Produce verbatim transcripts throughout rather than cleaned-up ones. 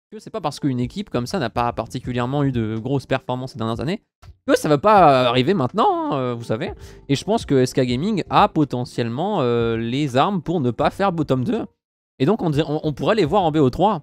que c'est pas parce qu'une équipe comme ça n'a pas particulièrement eu de grosses performances ces dernières années que ça va pas arriver maintenant, hein, vous savez. Et je pense que S K Gaming a potentiellement euh, les armes pour ne pas faire bottom deux. Et donc on, on, on pourrait les voir en B O trois.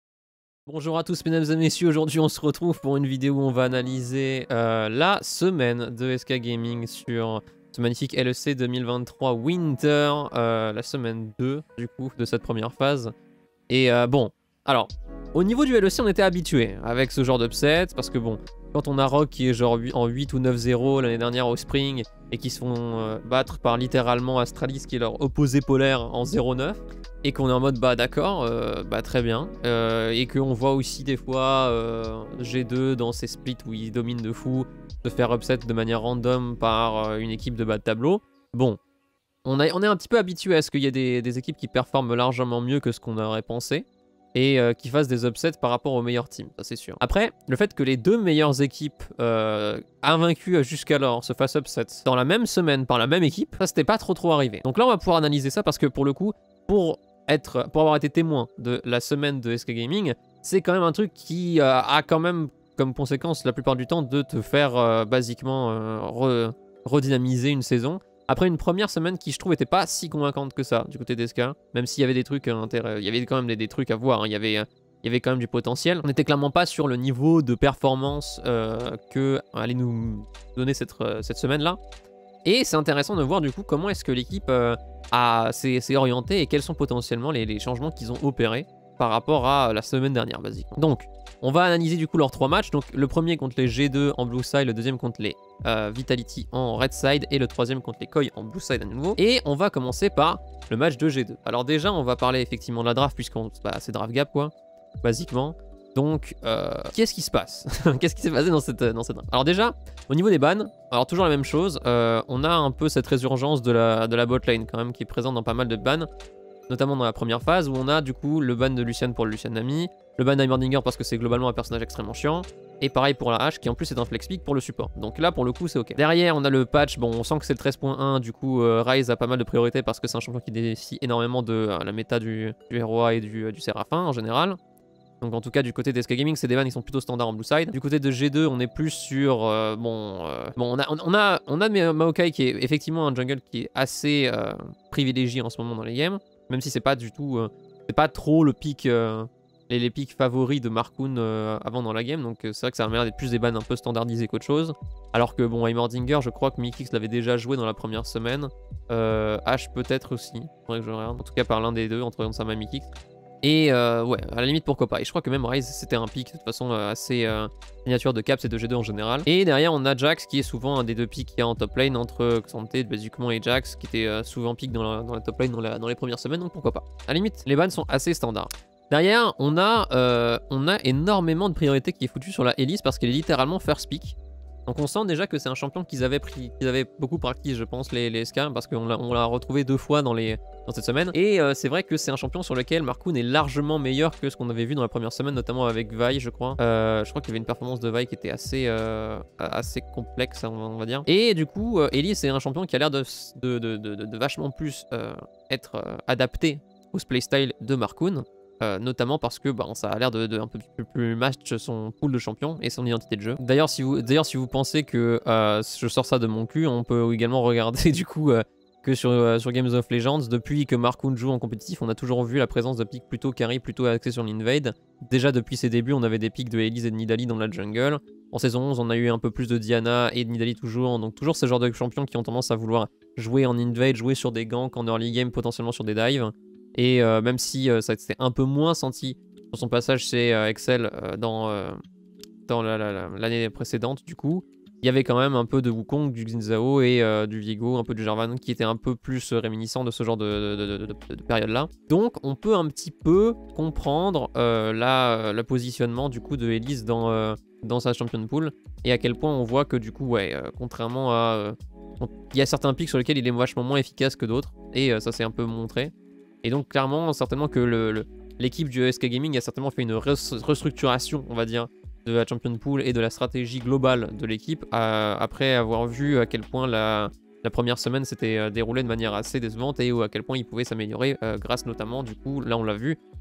Bonjour à tous mesdames et messieurs, aujourd'hui on se retrouve pour une vidéo où on va analyser euh, la semaine de S K Gaming sur ce magnifique L E C deux mille vingt-trois Winter, euh, la semaine deux du coup de cette première phase. Et euh, bon, alors, au niveau du L E C on était habitué avec ce genre d'upset, parce que bon, quand on a Rock qui est genre en huit ou neuf zéro l'année dernière au Spring, et qui se font euh, battre par littéralement Astralis qui est leur opposé polaire en zéro neuf, et qu'on est en mode bah d'accord, euh, bah très bien, euh, et qu'on voit aussi des fois euh, G deux dans ces splits où ils dominent de fou, se faire upset de manière random par euh, une équipe de bas de tableau. Bon, on, a, on est un petit peu habitué à ce qu'il y ait des, des équipes qui performent largement mieux que ce qu'on aurait pensé, et euh, qui fassent des upsets par rapport aux meilleurs teams, ça c'est sûr. Après, le fait que les deux meilleures équipes euh, invaincues jusqu'alors se fassent upset dans la même semaine par la même équipe, ça c'était pas trop trop arrivé. Donc là on va pouvoir analyser ça parce que pour le coup, pour, être, pour avoir été témoin de la semaine de S K Gaming, c'est quand même un truc qui euh, a quand même comme conséquence la plupart du temps de te faire euh, basiquement euh, re, redynamiser une saison. Après une première semaine qui, je trouve, était pas si convaincante que ça, du côté d'S K, même s'il y avait des trucs à l'intérieur, il y avait quand même des, des trucs à voir, hein. il, y avait, il y avait quand même du potentiel. On n'était clairement pas sur le niveau de performance euh, que allait nous donner cette, cette semaine-là. Et c'est intéressant de voir, du coup, comment est-ce que l'équipe euh, s'est orientée et quels sont potentiellement les, les changements qu'ils ont opérés par rapport à la semaine dernière, basiquement. Donc, on va analyser du coup leurs trois matchs. Donc, le premier contre les G deux en Blue Side, le deuxième contre les euh, Vitality en Red Side et le troisième contre les Koi en Blue Side à nouveau. Et on va commencer par le match de G deux. Alors déjà, on va parler effectivement de la draft puisqu'on bah, c'est draft gap quoi, basiquement. Donc, euh, qu'est-ce qui se passe? Qu'est-ce qui s'est passé dans cette, dans cette draft? Alors déjà, au niveau des bans, alors toujours la même chose. Euh, on a un peu cette résurgence de la, de la bot lane quand même qui est présente dans pas mal de bans, notamment dans la première phase où on a du coup le ban de Lucian pour le Lucian Nami, le ban d'Heimerdinger parce que c'est globalement un personnage extrêmement chiant, et pareil pour la hache qui en plus est un flex pick pour le support. Donc là pour le coup c'est ok. Derrière on a le patch, bon on sent que c'est le treize point un, du coup euh, Ryze a pas mal de priorités parce que c'est un champion qui défie énormément de euh, la méta du, du R O A et du, euh, du Séraphin en général. Donc en tout cas du côté d'S K Gaming, c'est des bans qui sont plutôt standards en Blue Side. Du côté de G deux, on est plus sur euh, bon, euh, bon, on a, on a, on a Maokai qui est effectivement un jungle qui est assez euh, privilégié en ce moment dans les games, même si c'est pas du tout, euh, c'est pas trop le pick, euh, les, les picks favoris de Markoon euh, avant dans la game. Donc euh, c'est vrai que ça a l'air d'être plus des bans un peu standardisés qu'autre chose. Alors que bon, Heimerdinger, je crois que Mikix l'avait déjà joué dans la première semaine. Euh, H peut-être aussi, faudrait que je regarde. En tout cas par l'un des deux entre Onsama et Mikix. Et euh, ouais, à la limite pourquoi pas. Et je crois que même Ryze c'était un pick de toute façon euh, assez euh, signature de Caps et de G deux en général. Et derrière on a Jax qui est souvent un des deux picks qu'il y a en top lane entre Xante basiquement et Jax qui était euh, souvent pick dans la, dans la top lane dans, la, dans les premières semaines, donc pourquoi pas. À la limite, les bans sont assez standards. Derrière on a, euh, on a énormément de priorité qui est foutue sur la Elise parce qu'elle est littéralement first pick. Donc on sent déjà que c'est un champion qu'ils avaient pris, qu'ils avaient beaucoup practice, je pense, les, les S K, parce qu'on l'a retrouvé deux fois dans, les, dans cette semaine. Et euh, c'est vrai que c'est un champion sur lequel Markoon est largement meilleur que ce qu'on avait vu dans la première semaine, notamment avec Vi, je crois. Euh, je crois qu'il y avait une performance de Vi qui était assez, euh, assez complexe, on va dire. Et du coup, euh, Ellie, c'est un champion qui a l'air de, de, de, de, de vachement plus euh, être euh, adapté au playstyle de Markoon. Euh, notamment parce que bah, ça a l'air de, de un peu plus, plus match son pool de champions et son identité de jeu. D'ailleurs si vous, d'ailleurs si vous pensez que euh, je sors ça de mon cul, on peut également regarder du coup euh, que sur, euh, sur Games of Legends, depuis que Markoon joue en compétitif, on a toujours vu la présence de picks plutôt carry, plutôt axés sur l'invade. Déjà depuis ses débuts, on avait des picks de Elise et de Nidalee dans la jungle. En saison onze, on a eu un peu plus de Diana et de Nidalee toujours, donc toujours ce genre de champions qui ont tendance à vouloir jouer en invade, jouer sur des ganks en early game, potentiellement sur des dives. Et euh, même si euh, ça s'est un peu moins senti sur son passage chez euh, Excel euh, dans, euh, dans l'année la, la, précédente, du coup, il y avait quand même un peu de Wukong, du Xin et euh, du Viego, un peu du Jarvan qui était un peu plus réminiscent de ce genre de, de, de, de, de, de période-là. Donc on peut un petit peu comprendre euh, la, le positionnement du coup de Elise dans, euh, dans sa champion pool et à quel point on voit que du coup, ouais, euh, contrairement à... Euh, il y a certains pics sur lesquels il est vachement moins efficace que d'autres et euh, ça s'est un peu montré. Et donc clairement, certainement que l'équipe le, le, du S K Gaming a certainement fait une restructuration, on va dire, de la Champion Pool et de la stratégie globale de l'équipe, après avoir vu à quel point la, la première semaine s'était euh, déroulée de manière assez décevante et où, à quel point ils pouvaient s'améliorer euh, grâce notamment, du coup, là on l'a vu,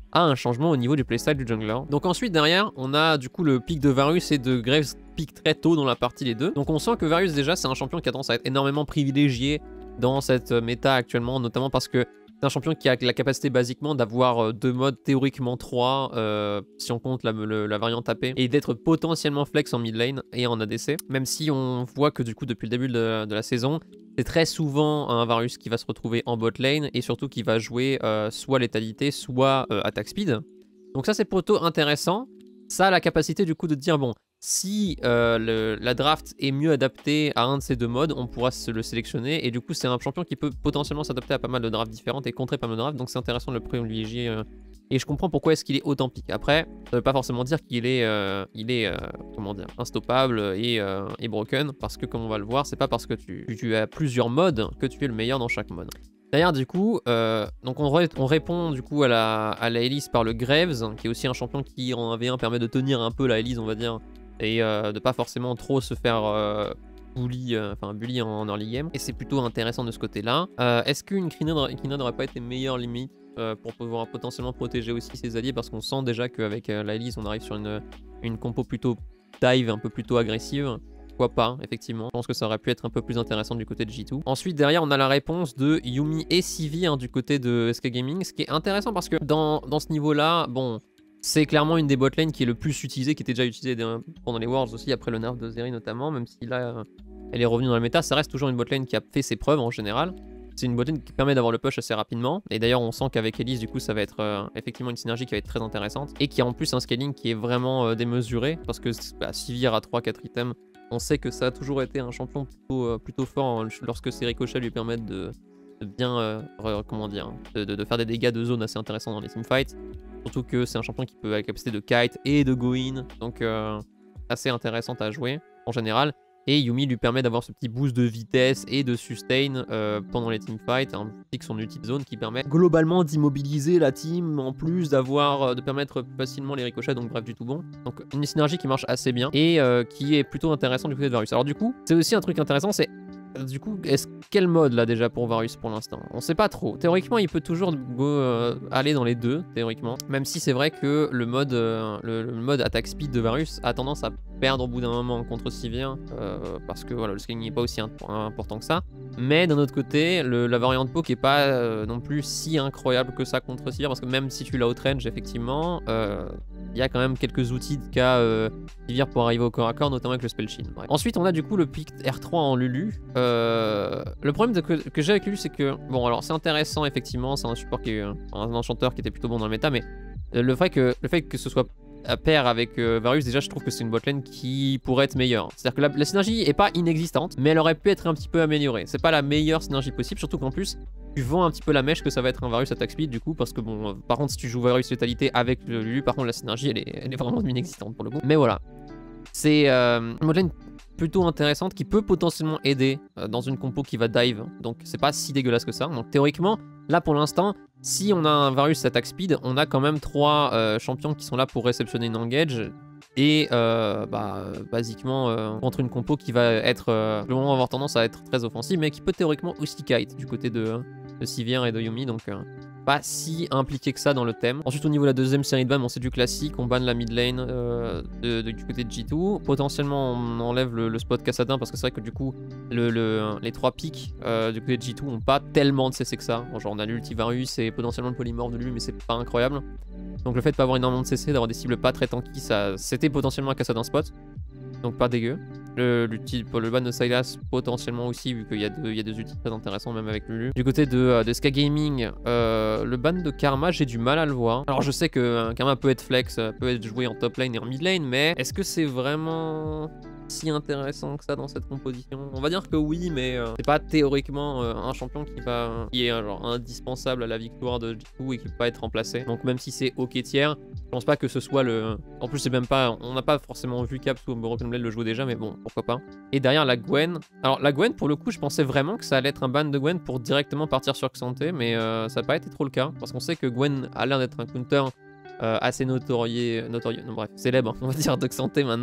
à un changement au niveau du playstyle du jungler. Donc ensuite derrière, on a du coup le pic de Varus et de Graves pic très tôt dans la partie les deux. Donc on sent que Varus déjà c'est un champion qui a tendance à être énormément privilégié dans cette méta actuellement, notamment parce que c'est un champion qui a la capacité basiquement d'avoir deux modes, théoriquement trois, euh, si on compte la, le, la variante A P, et d'être potentiellement flex en mid lane et en A D C, même si on voit que du coup depuis le début de, de la saison, c'est très souvent un Varus qui va se retrouver en bot lane et surtout qui va jouer euh, soit létalité, soit euh, attaque speed. Donc ça c'est plutôt intéressant. Ça a la capacité du coup de dire bon, si euh, le, la draft est mieux adaptée à un de ces deux modes, on pourra se le sélectionner. Et du coup, c'est un champion qui peut potentiellement s'adapter à pas mal de drafts différentes et contrer pas mal de drafts. Donc c'est intéressant de le privilégier. Euh, et je comprends pourquoi est-ce qu'il est autant pique. Après, ça veut pas forcément dire qu'il est, euh, il est euh, comment dire, instoppable et, euh, et broken. Parce que comme on va le voir, c'est pas parce que tu, tu as plusieurs modes que tu es le meilleur dans chaque mode. D'ailleurs, du coup, euh, donc on, on répond du coup à la, à la Elise par le Graves, qui est aussi un champion qui en un v un permet de tenir un peu la Elise, on va dire, et euh, de pas forcément trop se faire euh, bully, euh, enfin bully en, en early game. Et c'est plutôt intéressant de ce côté-là. Euh, Est-ce qu'une Kina n'aurait pas été meilleure limite euh, pour pouvoir potentiellement protéger aussi ses alliés, parce qu'on sent déjà qu'avec euh, la Elise, on arrive sur une, une compo plutôt dive, un peu plutôt agressive. Pourquoi pas, effectivement. Je pense que ça aurait pu être un peu plus intéressant du côté de G deux. Ensuite, derrière, on a la réponse de Yuumi et Sivir du côté de S K Gaming, ce qui est intéressant parce que dans, dans ce niveau-là, bon, c'est clairement une des botlane qui est le plus utilisée, qui était déjà utilisée pendant les Worlds aussi, après le nerf de Zeri notamment, même si là, elle est revenue dans la méta, ça reste toujours une botlane qui a fait ses preuves en général. C'est une botlane qui permet d'avoir le push assez rapidement. Et d'ailleurs, on sent qu'avec Elise, du coup, ça va être euh, effectivement une synergie qui va être très intéressante. Et qui a en plus un scaling qui est vraiment euh, démesuré. Parce que bah, Sivir a trois quatre items. On sait que ça a toujours été un champion plutôt, euh, plutôt fort hein, lorsque ses ricochets lui permettent de, de bien, euh, re, comment dire, de, de, de faire des dégâts de zone assez intéressants dans les teamfights. Surtout que c'est un champion qui peut avoir la capacité de kite et de go in. Donc euh, assez intéressante à jouer en général. Et Yuumi lui permet d'avoir ce petit boost de vitesse et de sustain euh, pendant les teamfights, ainsi que son ulti de zone qui permet globalement d'immobiliser la team, en plus d'avoir, de permettre facilement les ricochets, donc bref, du tout bon. Donc une synergie qui marche assez bien et euh, qui est plutôt intéressante du côté de Varus. Alors du coup, c'est aussi un truc intéressant, c'est du coup, est-ce quel mode là déjà pour Varus pour l'instant? On sait pas trop. Théoriquement, il peut toujours go, euh, aller dans les deux, théoriquement. Même si c'est vrai que le mode, euh, le, le mode attaque speed de Varus a tendance à perdre au bout d'un moment contre Sivir, euh, parce que voilà, le scaling n'est pas aussi important que ça. Mais d'un autre côté, le, la variante poke est pas euh, non plus si incroyable que ça contre Sivir, parce que même si tu l'as outrange, effectivement, euh, il y a quand même quelques outils qu'a euh, Sivir pour arriver au corps à corps, notamment avec le spell Shin. Bref. Ensuite, on a du coup le pick R trois en Lulu. Euh, le problème de que, que j'ai avec Lulu, c'est que, bon, alors c'est intéressant, effectivement, c'est un support qui est un, un enchanteur qui était plutôt bon dans le méta, mais le fait que, le fait que ce soit à pair avec euh, Varus, déjà je trouve que c'est une botlane qui pourrait être meilleure. C'est-à-dire que la, la synergie est pas inexistante, mais elle aurait pu être un petit peu améliorée. C'est pas la meilleure synergie possible, surtout qu'en plus, tu vends un petit peu la mèche que ça va être un Varus attack speed du coup, parce que bon, euh, par contre si tu joues Varus létalité avec le Lulu, par contre la synergie elle est, elle est vraiment inexistante pour le coup. Mais voilà, c'est euh, une botlane plutôt intéressante qui peut potentiellement aider euh, dans une compo qui va dive, donc c'est pas si dégueulasse que ça. Donc théoriquement, là pour l'instant, si on a un Varus attack speed, on a quand même trois euh, champions qui sont là pour réceptionner une engage et euh, bah, basiquement euh, contre une compo qui va être euh, le moment avoir tendance à être très offensive, mais qui peut théoriquement aussi kite du côté de, de Sivir et de Yuumi, donc euh, pas si impliqué que ça dans le thème. Ensuite au niveau de la deuxième série de ban, bon, c'est du classique, on banne la mid lane euh, de, de, du côté de G deux. Potentiellement on enlève le, le spot Cassadin parce que c'est vrai que du coup le, le, les trois pics euh, du côté de G deux n'ont pas tellement de C C que ça. Genre on a l'ultivarus et potentiellement le polymorphe de lui, mais c'est pas incroyable. Donc le fait de pas avoir énormément de C C, d'avoir des cibles pas très tanky, ça c'était potentiellement un Cassadin spot. Donc pas dégueu. Le, le, le ban de Sylas potentiellement aussi, vu qu'il y a deux, il y a deux ultis très intéressants même avec Lulu. Du côté de, de Ska Gaming, euh, le ban de Karma, j'ai du mal à le voir. Alors je sais que euh, Karma peut être flex, peut être joué en top lane et en mid lane, mais est-ce que c'est vraiment si intéressant que ça dans cette composition? On va dire que oui, mais euh, c'est pas théoriquement euh, un champion qui va qui est euh, genre indispensable à la victoire de G deux et qui peut pas être remplacé. Donc même si c'est ok tiers, je pense pas que ce soit le... En plus c'est même pas... On n'a pas forcément vu Caps ou Broken Blade le jouer déjà, mais bon, pourquoi pas. Et derrière la Gwen... Alors la Gwen, pour le coup, je pensais vraiment que ça allait être un ban de Gwen pour directement partir sur Xanté, mais euh, ça n'a pas été trop le cas. Parce qu'on sait que Gwen a l'air d'être un counter euh, assez notorié... notorié... Non bref, célèbre, on va dire, de Xanté maintenant.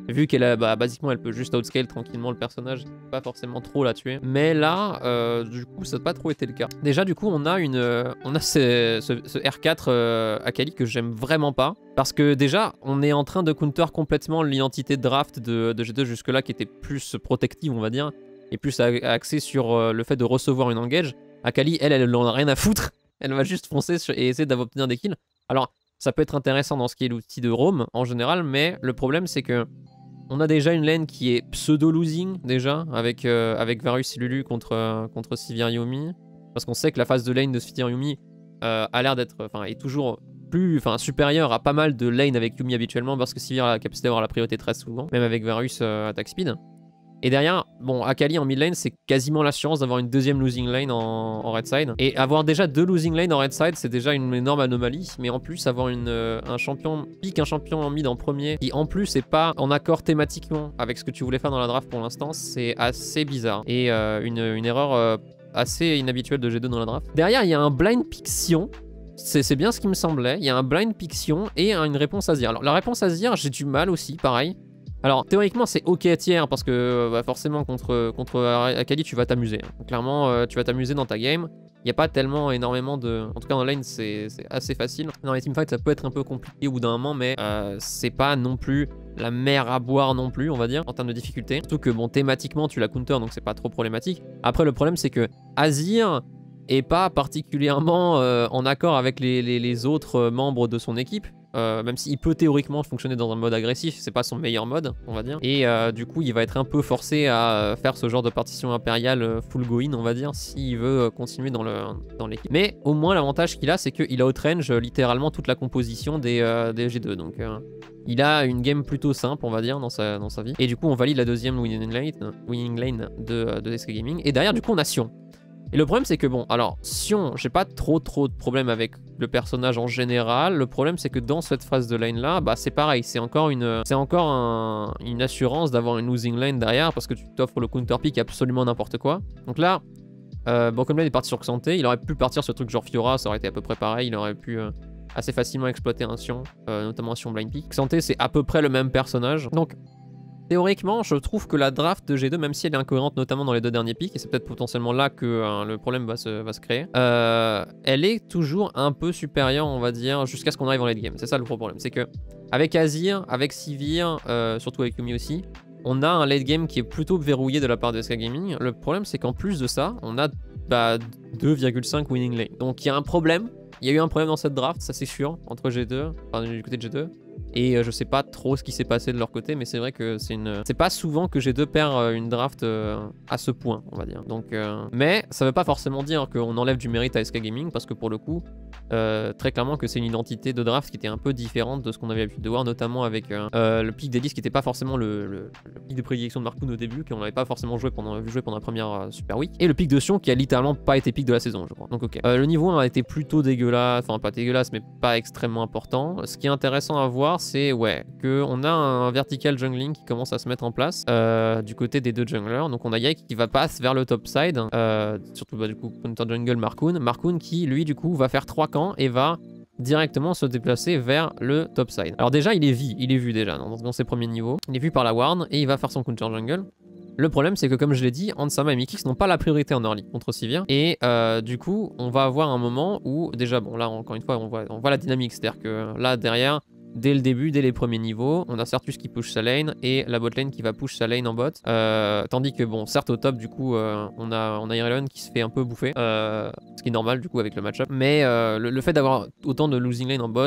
Vu qu'elle a, bah, basiquement, elle peut juste outscale tranquillement le personnage, pas forcément trop la tuer. Mais là, euh, du coup, ça n'a pas trop été le cas. Déjà, du coup, on a une, euh, on a ce, ce, ce R quatre euh, Akali que j'aime vraiment pas. Parce que déjà, on est en train de counter complètement l'identité de draft de, de G deux jusque-là, qui était plus protective, on va dire, et plus axée sur euh, le fait de recevoir une engage. Akali, elle, elle en a rien à foutre. Elle va juste foncer sur, et essayer d'obtenir des kills. Alors, ça peut être intéressant dans ce qui est l'outil de roam en général, mais le problème, c'est que on a déjà une lane qui est pseudo-losing, déjà, avec, euh, avec Varus et Lulu contre, euh, contre Sivir Yumi. Parce qu'on sait que la phase de lane de Sivir Yumi euh, a l'air d'être, enfin, est toujours plus, enfin, supérieure à pas mal de lane avec Yumi habituellement, parce que Sivir a la capacité d'avoir la priorité très souvent, même avec Varus euh, attack speed. Et derrière, bon, Akali en mid lane, c'est quasiment l'assurance d'avoir une deuxième losing lane en, en red side. Et avoir déjà deux losing lane en red side, c'est déjà une énorme anomalie. Mais en plus, avoir une, euh, un champion, pique un champion en mid en premier, qui en plus est pas en accord thématiquement avec ce que tu voulais faire dans la draft pour l'instant, c'est assez bizarre. Et euh, une, une erreur euh, assez inhabituelle de G deux dans la draft. Derrière, il y a un blind pick Sion. C'est bien ce qui me semblait. Il y a un blind pick Sion et une réponse Azir. Alors la réponse Azir, j'ai du mal aussi, pareil. Alors théoriquement c'est ok tiers parce que bah, forcément contre, contre Akali tu vas t'amuser. Clairement euh, tu vas t'amuser dans ta game. Il n'y a pas tellement énormément de... En tout cas en lane c'est assez facile. Dans les teamfights ça peut être un peu compliqué au bout d'un moment mais euh, c'est pas non plus la mer à boire non plus on va dire en termes de difficulté. Surtout que bon thématiquement tu la counter donc c'est pas trop problématique. Après le problème c'est que Azir est pas particulièrement euh, en accord avec les, les, les autres membres de son équipe. Euh, même s'il peut théoriquement fonctionner dans un mode agressif, c'est pas son meilleur mode, on va dire. Et euh, du coup, il va être un peu forcé à faire ce genre de partition impériale full go-in, on va dire, s'il veut continuer dans l'équipe. Dans Mais au moins, l'avantage qu'il a, c'est qu'il outrange littéralement toute la composition des, euh, des G deux. Donc, euh, il a une game plutôt simple, on va dire, dans sa, dans sa vie. Et du coup, on valide la deuxième winning lane, winning lane de, de S K Gaming. Et derrière, du coup, on a Sion. Et le problème c'est que bon, alors Sion, j'ai pas trop trop de problèmes avec le personnage en général. Le problème c'est que dans cette phase de lane là, bah c'est pareil, c'est encore une, c'est encore un, une assurance d'avoir une losing lane derrière parce que tu t'offres le counter pick absolument n'importe quoi. Donc là, euh, bon comme là il est parti sur Xanté, il aurait pu partir sur truc genre Fiora, ça aurait été à peu près pareil, il aurait pu euh, assez facilement exploiter un Sion, euh, notamment un Sion blind pick. Xanté c'est à peu près le même personnage, donc théoriquement, je trouve que la draft de G deux, même si elle est incohérente notamment dans les deux derniers picks, et c'est peut-être potentiellement là que hein, le problème va se, va se créer, euh, elle est toujours un peu supérieure, on va dire, jusqu'à ce qu'on arrive en late game. C'est ça le gros problème. C'est que avec Azir, avec Sivir, euh, surtout avec Yumi aussi, on a un late game qui est plutôt verrouillé de la part de S K Gaming. Le problème, c'est qu'en plus de ça, on a bah, deux virgule cinq winning lane. Donc il y a un problème. Il y a eu un problème dans cette draft, ça c'est sûr, entre G deux, enfin du côté de G deux. Et euh, je sais pas trop ce qui s'est passé de leur côté, mais c'est vrai que c'est une... C'est pas souvent que G deux perd euh, une draft euh, à ce point, on va dire. Donc, euh... Mais ça veut pas forcément dire qu'on enlève du mérite à S K Gaming, parce que pour le coup, euh, très clairement que c'est une identité de draft qui était un peu différente de ce qu'on avait l'habitude de voir, notamment avec euh, euh, le pic d'Elise qui était pas forcément le, le, le pic de prédilection de Markoon au début, qu'on n'avait pas forcément joué pendant, vu jouer pendant la première euh, Super Week, et le pic de Sion qui a littéralement pas été pic de la saison, je crois. Donc ok. Euh, le niveau un a été plutôt dégueulasse, enfin pas dégueulasse, mais pas extrêmement important. Ce qui est intéressant à voir, c'est ouais, qu'on a un vertical jungling qui commence à se mettre en place euh, du côté des deux junglers. Donc on a Yike qui va passer vers le top side, euh, surtout bah, du coup counter jungle Markoon. Markoon qui lui du coup va faire trois camps et va directement se déplacer vers le top side. Alors déjà il est vu, il est vu déjà dans, dans ses premiers niveaux. Il est vu par la ward et il va faire son counter jungle. Le problème c'est que comme je l'ai dit, Ansama et Mikix n'ont pas la priorité en early contre Sivir. Et euh, du coup on va avoir un moment où déjà bon là encore une fois on voit, on voit la dynamique. C'est à dire que là derrière, dès le début, dès les premiers niveaux, on a Certus qui push sa lane et la bot lane qui va push sa lane en bot. Euh, tandis que bon, certes au top du coup, euh, on a on a Ireland qui se fait un peu bouffer, euh, ce qui est normal du coup avec le match-up. Mais euh, le, le fait d'avoir autant de losing lane en bot,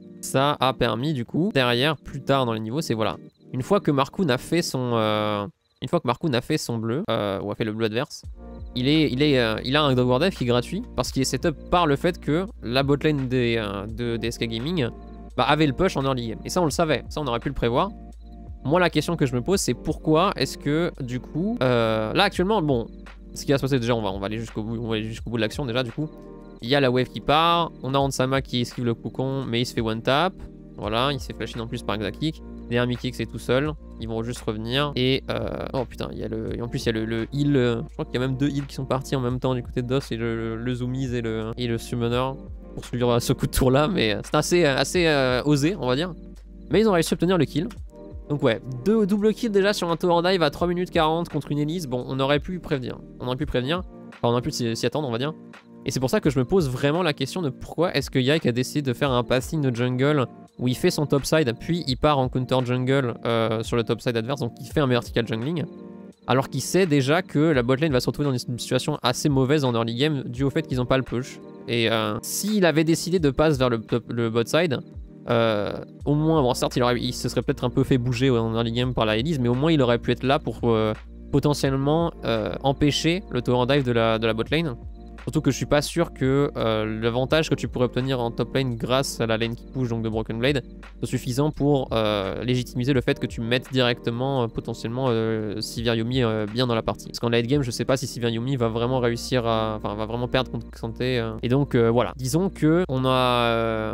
ça a permis du coup derrière, plus tard dans les niveaux, c'est voilà. Une fois que Markoon a fait son, euh, une fois que Markoon a fait son bleu euh, ou a fait le bleu adverse, il est, il est, euh, il a un Dog War Dev qui est gratuit parce qu'il est setup par le fait que la bot lane des, euh, de, des S K Gaming bah, avait le push en early game. Et ça, on le savait. Ça, on aurait pu le prévoir. Moi, la question que je me pose, c'est pourquoi est-ce que, du coup... Euh, là, actuellement, bon, ce qui va se passer, déjà, on va, on va aller jusqu'au bout, on va aller jusqu'au bout de l'action, déjà, du coup. Il y a la wave qui part. On a Ansama qui esquive le cocon, mais il se fait one tap. Voilà, il s'est flashé en plus par Exakik. Derrière Mikix, c'est tout seul. Ils vont juste revenir. Et... Euh, oh, putain, il y a le... Et en plus, il y a le, le heal... Euh, je crois qu'il y a même deux heals qui sont partis en même temps du côté de DOS. Et le, le, le Zoomies et le, et le Summoner. Pour suivre ce coup de tour là, mais c'est assez, assez euh, osé, on va dire. Mais ils ont réussi à obtenir le kill. Donc ouais, deux double kill déjà sur un tower dive à trois minutes quarante contre une Elise. Bon, on aurait pu prévenir. On aurait pu prévenir. Enfin, on aurait pu s'y attendre, on va dire. Et c'est pour ça que je me pose vraiment la question de pourquoi est-ce que Yike a décidé de faire un passing de jungle où il fait son topside, puis il part en counter jungle euh, sur le topside adverse, donc il fait un vertical jungling. Alors qu'il sait déjà que la botlane va se retrouver dans une situation assez mauvaise en early game dû au fait qu'ils n'ont pas le push. Et euh, s'il avait décidé de passer vers le, le bot side, euh, au moins, bon certes il, aurait, il se serait peut-être un peu fait bouger en early game par la Elise, mais au moins il aurait pu être là pour euh, potentiellement euh, empêcher le tower dive de la, de la botlane. Surtout que je suis pas sûr que euh, l'avantage que tu pourrais obtenir en top lane grâce à la lane qui push, donc de Broken Blade, soit suffisant pour euh, légitimiser le fait que tu mettes directement euh, potentiellement euh, Sivir Yumi euh, bien dans la partie. Parce qu'en late game, je sais pas si Sivir Yumi va vraiment réussir à... Enfin, va vraiment perdre contre Santé. Euh. Et donc, euh, voilà. Disons que on a... Euh...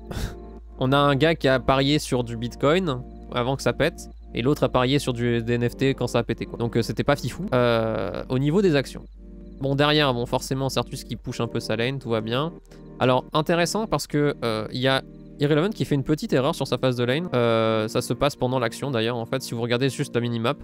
on a un gars qui a parié sur du Bitcoin avant que ça pète. Et l'autre a parié sur du des N F T quand ça a pété, quoi. Donc euh, c'était pas fifou. Euh, au niveau des actions. Bon, derrière, bon, forcément, Sertus qui push un peu sa lane, tout va bien. Alors, intéressant parce que il euh, y a Irrelevant qui fait une petite erreur sur sa phase de lane. Euh, ça se passe pendant l'action d'ailleurs, en fait, si vous regardez juste la minimap.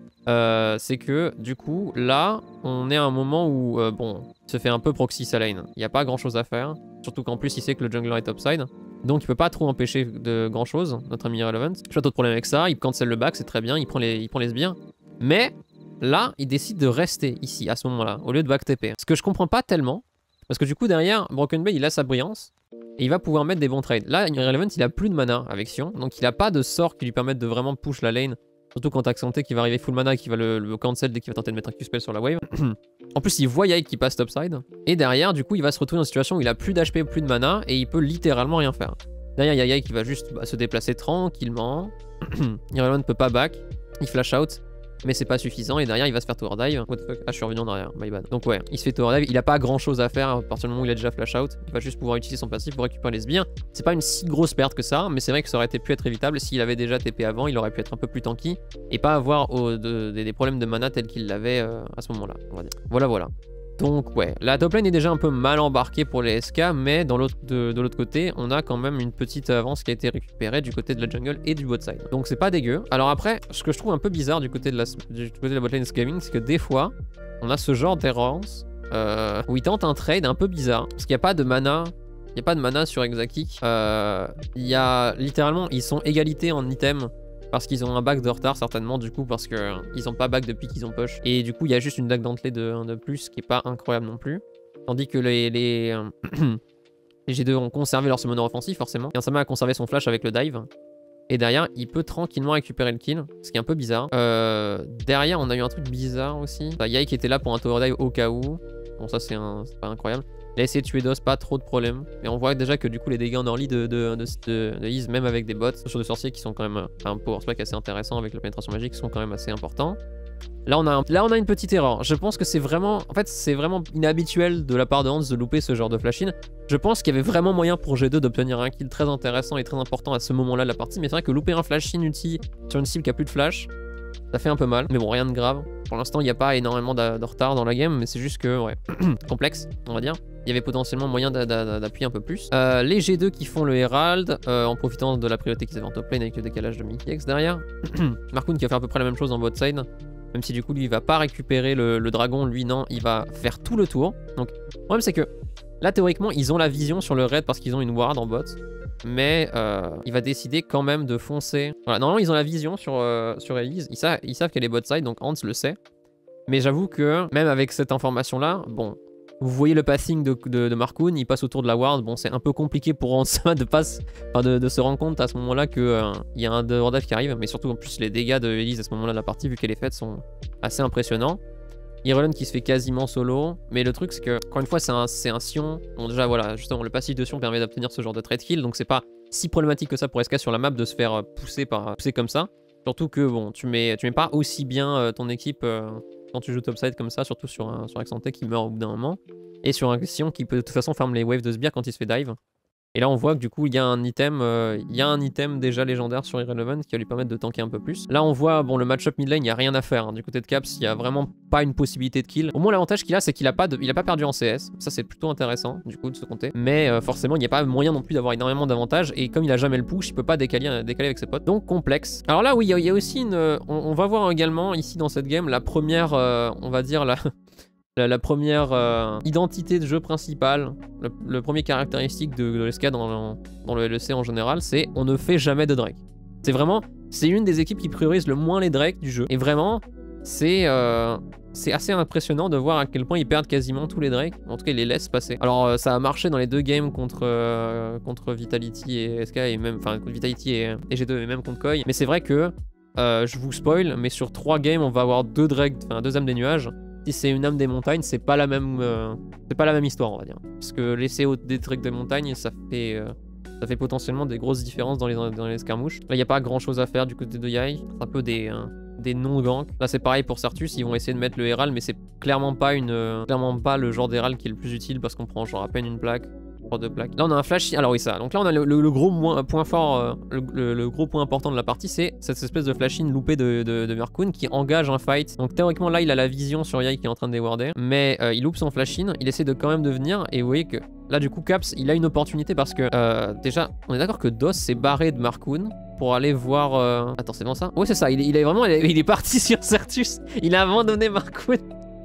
Euh, c'est que, du coup, là, on est à un moment où, euh, bon, il se fait un peu proxy sa lane. Il n'y a pas grand chose à faire. Surtout qu'en plus, il sait que le jungler est topside. Donc, il peut pas trop empêcher de grand chose, notre ami Irrelevant. Je pas trop de problème avec ça. Il cancel le back, c'est très bien. Il prend les, il prend les sbires. Mais. Là, il décide de rester ici, à ce moment-là, au lieu de back T P. Ce que je comprends pas tellement, parce que du coup, derrière, Broken Blade, il a sa brillance, et il va pouvoir mettre des bons trades. Là, Irrelevant, il a plus de mana avec Sion, donc il a pas de sort qui lui permette de vraiment push la lane, surtout quand t'as Santé qui va arriver full mana, qui va le, le cancel dès qu'il va tenter de mettre un Q-spell sur la wave. En plus, il voit Yike qui passe topside, et derrière, du coup, il va se retrouver dans une situation où il a plus d'H P, plus de mana, et il peut littéralement rien faire. Derrière, il y a Yike qui va juste bah, se déplacer tranquillement. Irrelevant ne peut pas back, il flash out. Mais c'est pas suffisant et derrière il va se faire tower dive. What the fuck? Ah, je suis revenu en arrière, my bad. Donc ouais, il se fait tower dive, il a pas grand chose à faire à partir du moment où il a déjà flash out. Il va juste pouvoir utiliser son passif pour récupérer les sbires. C'est pas une si grosse perte que ça, mais c'est vrai que ça aurait été pu être évitable s'il avait déjà T P avant, il aurait pu être un peu plus tanky et pas avoir oh, de, de, des problèmes de mana tels qu'il l'avait euh, à ce moment-là, on va dire. Voilà, voilà. Donc ouais, la top lane est déjà un peu mal embarquée pour les S K, mais dans l'autre de, de l'autre côté, on a quand même une petite avance qui a été récupérée du côté de la jungle et du bot side. Donc c'est pas dégueu. Alors après, ce que je trouve un peu bizarre du côté de la, du côté de la bot lane S K Gaming, c'est que des fois, on a ce genre d'errance euh, où il tente un trade un peu bizarre. Parce qu'il n'y a pas de mana. Il n'y a pas de mana sur Exakik. Euh, il y a littéralement, ils sont égalité en item. Parce qu'ils ont un back de retard certainement du coup parce qu'ils euh, ont pas back depuis qu'ils ont push. Et du coup il y a juste une dague dentelée de, de plus qui est pas incroyable non plus. Tandis que les, les, euh, les G deux ont conservé leur summoner offensif forcément. Et Insama a conservé son flash avec le dive. Et derrière il peut tranquillement récupérer le kill. Ce qui est un peu bizarre. Euh, derrière on a eu un truc bizarre aussi. Bah, Yike était là pour un tower dive au cas où. Bon ça c'est pas incroyable. Il a essayé de tuer Dos, pas trop de problèmes. Et on voit déjà que du coup les dégâts en early de, de, de, de, de Ease, même avec des bots sur des sorciers qui sont quand même un power spike assez intéressant avec la pénétration magique, sont quand même assez importants. Là on a, un, là on a une petite erreur. Je pense que c'est vraiment, en fait c'est vraiment inhabituel de la part de Hans de louper ce genre de flash-in. Je pense qu'il y avait vraiment moyen pour G deux d'obtenir un kill très intéressant et très important à ce moment-là de la partie. Mais c'est vrai que louper un flash-in ulti sur une cible qui a plus de flash, ça fait un peu mal. Mais bon, rien de grave. Pour l'instant il n'y a pas énormément de, de retard dans la game, mais c'est juste que, ouais, complexe on va dire. Il y avait potentiellement moyen d'appuyer un peu plus. Euh, les G deux qui font le Herald, euh, en profitant de la priorité qu'ils avaient en top lane avec le décalage de Mickey X derrière. Markoon qui va faire à peu près la même chose en bot side. Même si du coup lui il va pas récupérer le, le dragon, lui non, il va faire tout le tour. Donc le problème c'est que là théoriquement ils ont la vision sur le raid parce qu'ils ont une ward en bot. Mais euh, il va décider quand même de foncer. Voilà, normalement ils ont la vision sur, euh, sur Elise. Ils, sa ils savent qu'elle est bot side, donc Hans le sait. Mais j'avoue que même avec cette information là, bon... Vous voyez le passing de, de, de Markoon, il passe autour de la ward. Bon, c'est un peu compliqué pour Hansa de, passe, enfin de, de se rendre compte à ce moment-là qu'il euh, y a un Wardef qui arrive. Mais surtout, en plus, les dégâts de Elise à ce moment-là de la partie, vu qu'elle est faite, sont assez impressionnants. Irrelevant qui se fait quasiment solo. Mais le truc, c'est que, encore une fois, c'est un, un Sion. Bon, déjà, voilà, justement, le passif de Sion permet d'obtenir ce genre de trade kill. Donc, c'est pas si problématique que ça pour S K sur la map de se faire pousser, par, pousser comme ça. Surtout que, bon, tu mets, tu mets pas aussi bien euh, ton équipe. Euh, quand tu joues topside comme ça, surtout sur un sur Xanté qui meurt au bout d'un moment, et sur un Sion qui peut de toute façon farm les waves de sbire quand il se fait dive. Et là on voit que du coup il y a un item, euh, il y a un item déjà légendaire sur Irrelevant qui va lui permettre de tanker un peu plus. Là on voit, bon, le match-up mid lane, il n'y a rien à faire. Hein. Du côté de Caps, il n'y a vraiment pas une possibilité de kill. Au moins l'avantage qu'il a, c'est qu'il a pas de, il a pas perdu en C S. Ça c'est plutôt intéressant du coup de se compter. Mais euh, forcément il n'y a pas moyen non plus d'avoir énormément d'avantages. Et comme il a jamais le push, il peut pas décaler, décaler avec ses potes. Donc complexe. Alors là oui, il y, y a aussi une, on, on va voir également ici dans cette game la première, euh, on va dire la... La, la première euh, identité de jeu principale, le, le premier caractéristique de, de l'E S K dans, dans le L E C en général, c'est on ne fait jamais de Drake. C'est vraiment, c'est une des équipes qui priorise le moins les Drake du jeu. Et vraiment, c'est euh, c'est assez impressionnant de voir à quel point ils perdent quasiment tous les Drake. En tout cas, ils les laissent passer. Alors, euh, ça a marché dans les deux games contre, euh, contre Vitality et S K, et même, enfin, Vitality et, et G deux, et même contre Koi. Mais c'est vrai que, euh, je vous spoil, mais sur trois games, on va avoir deux Drake, enfin, deux âmes des nuages. Si c'est une âme des montagnes, c'est pas la même, euh, c'est pas la même histoire, on va dire. Parce que laisser des Drake des montagnes, ça fait, euh, ça fait potentiellement des grosses différences dans les, dans les escarmouches. Là, il n'y a pas grand chose à faire du côté de Yai. C'est un peu des, euh, des non-ganks. Là, c'est pareil pour Sertus. Ils vont essayer de mettre le Herald, mais c'est clairement pas une, euh, clairement pas le genre d'Herald qui est le plus utile parce qu'on prend genre à peine une plaque. De plaques. Là on a un flash, alors oui ça, donc là on a le, le, le gros moins, point fort, euh, le, le, le gros point important de la partie, c'est cette espèce de flash-in loupé de, de, de Merkun qui engage un fight. Donc théoriquement là il a la vision sur Yai qui est en train de déwarder, mais euh, il loupe son flash-in, il essaie de quand même de venir, et vous voyez que là du coup Caps il a une opportunité parce que euh, déjà on est d'accord que Dos s'est barré de Merkun pour aller voir... Euh... Attends c'est bon ça? Oui c'est ça, il, il est vraiment, il est, il est parti sur Sertus, il a abandonné Merkun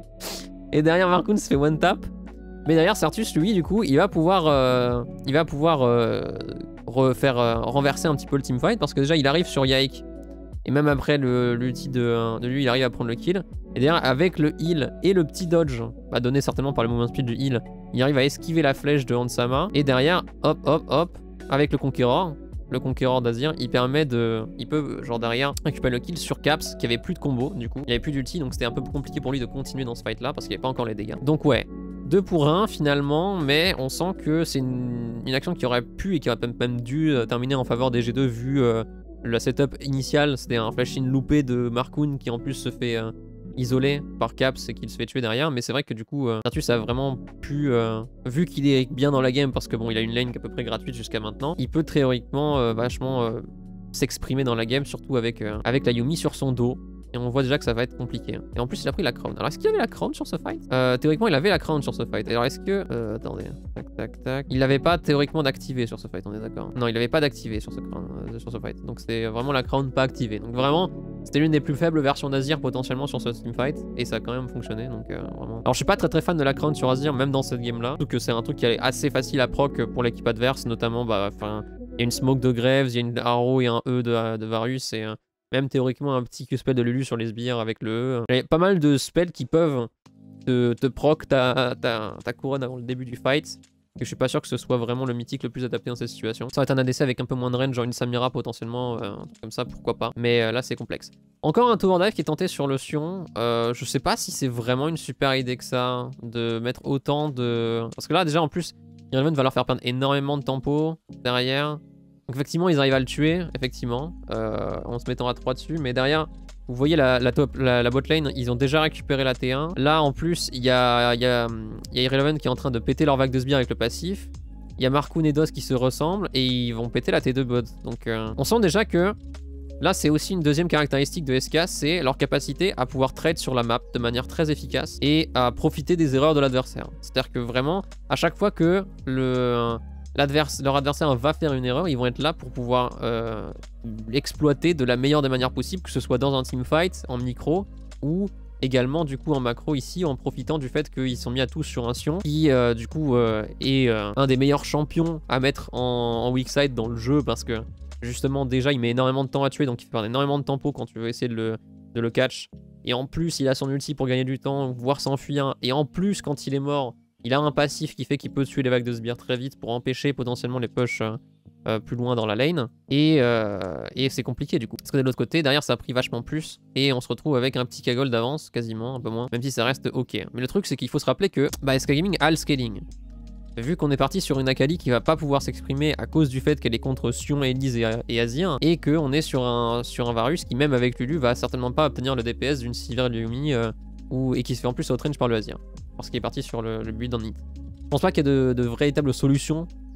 et derrière Merkun se fait one tap. Mais derrière Sertus, lui, du coup, il va pouvoir, euh, il va pouvoir euh, refaire, euh, renverser un petit peu le teamfight parce que déjà, il arrive sur Yike. Et même après l'ulti de, de lui, il arrive à prendre le kill. Et derrière, avec le heal et le petit dodge, bah, donné certainement par le movement speed du heal, il arrive à esquiver la flèche de Hansama. Et derrière, hop, hop, hop, avec le Conqueror, le Conqueror d'Azir, il permet de... Il peut, genre derrière, récupérer le kill sur Caps, qui avait plus de combo, du coup. Il avait plus d'ulti, donc c'était un peu compliqué pour lui de continuer dans ce fight-là, parce qu'il n'y avait pas encore les dégâts. Donc ouais, deux pour un finalement, mais on sent que c'est une, une action qui aurait pu et qui aurait même dû euh, terminer en faveur des G deux vu euh, la setup initiale. C'était un flash-in loupé de Merkun qui en plus se fait euh, isoler par Caps et qu'il se fait tuer derrière. Mais c'est vrai que du coup, euh, Sertus a vraiment pu, euh, vu qu'il est bien dans la game parce que bon, il a une lane à peu près gratuite jusqu'à maintenant, il peut théoriquement euh, vachement euh, s'exprimer dans la game, surtout avec, euh, avec la Yuumi sur son dos. Et on voit déjà que ça va être compliqué. Et en plus, il a pris la crown. Alors, est-ce qu'il avait la crown sur ce fight? euh, Théoriquement, il avait la crown sur ce fight. Alors, est-ce que... Euh, attendez. Tac, tac, tac. Il l'avait pas théoriquement d'activer sur ce fight, on est d'accord? Non, il avait pas d'activer sur, ce crown, euh, sur ce fight. Donc, c'est vraiment la crown pas activée. Donc, vraiment, c'était l'une des plus faibles versions d'Azir potentiellement sur ce teamfight. Et ça a quand même fonctionné. Donc, euh, vraiment... Alors, je suis pas très très fan de la crown sur Azir, même dans cette game-là. Surtout que c'est un truc qui est assez facile à proc pour l'équipe adverse. Notamment, bah, enfin... Il y a une smoke de Graves, il y a une arrow et un E de, de Varus. Et... Euh, même théoriquement un petit Q-spell de Lulu sur les sbires avec le E. Il y a pas mal de spells qui peuvent te, te proc ta, ta, ta couronne avant le début du fight. Et je suis pas sûr que ce soit vraiment le mythique le plus adapté dans cette situation. Ça va être un A D C avec un peu moins de range, genre une Samira potentiellement, euh, un truc comme ça, pourquoi pas. Mais euh, là c'est complexe. Encore un tower dive qui est tenté sur le Sion. Euh, je sais pas si c'est vraiment une super idée que ça, de mettre autant de... Parce que là déjà en plus, Irrelevant va leur faire perdre énormément de tempo derrière. Donc effectivement ils arrivent à le tuer, effectivement, euh, en se mettant à trois dessus, mais derrière, vous voyez la, la, top, la, la bot lane, ils ont déjà récupéré la T un. Là en plus, il y a, y, a, y a Irrelevant qui est en train de péter leur vague de sbires avec le passif. Il y a Merkun et Dos qui se ressemblent et ils vont péter la T deux bot. Donc euh, on sent déjà que là c'est aussi une deuxième caractéristique de S K, c'est leur capacité à pouvoir trade sur la map de manière très efficace et à profiter des erreurs de l'adversaire. C'est-à-dire que vraiment, à chaque fois que le... Adverse, leur adversaire va faire une erreur, ils vont être là pour pouvoir euh, l'exploiter de la meilleure des manières possibles, que ce soit dans un teamfight, en micro, ou également du coup en macro ici, en profitant du fait qu'ils sont mis à tous sur un Sion, qui euh, du coup euh, est euh, un des meilleurs champions à mettre en, en weak side dans le jeu, parce que justement déjà il met énormément de temps à tuer, donc il fait perdre énormément de tempo quand tu veux essayer de le, de le catch. Et en plus il a son ulti pour gagner du temps, voire s'enfuir, et en plus quand il est mort, il a un passif qui fait qu'il peut tuer les vagues de sbires très vite pour empêcher potentiellement les push euh, euh, plus loin dans la lane. Et, euh, et c'est compliqué du coup. Parce que de l'autre côté, derrière ça a pris vachement plus. Et on se retrouve avec un petit Kagol d'avance, quasiment, un peu moins. Même si ça reste ok. Mais le truc c'est qu'il faut se rappeler que bah, S K Gaming a le scaling. Vu qu'on est parti sur une Akali qui va pas pouvoir s'exprimer à cause du fait qu'elle est contre Sion, Elise et, et Azir. Et qu'on est sur un, sur un Varus qui même avec Lulu va certainement pas obtenir le D P S d'une Sivir Yuumi euh, ou, et qui se fait en plus outrange par le Azir. Parce qu'il est parti sur le, le build en hit. Je pense pas qu'il y ait de, de véritables solutions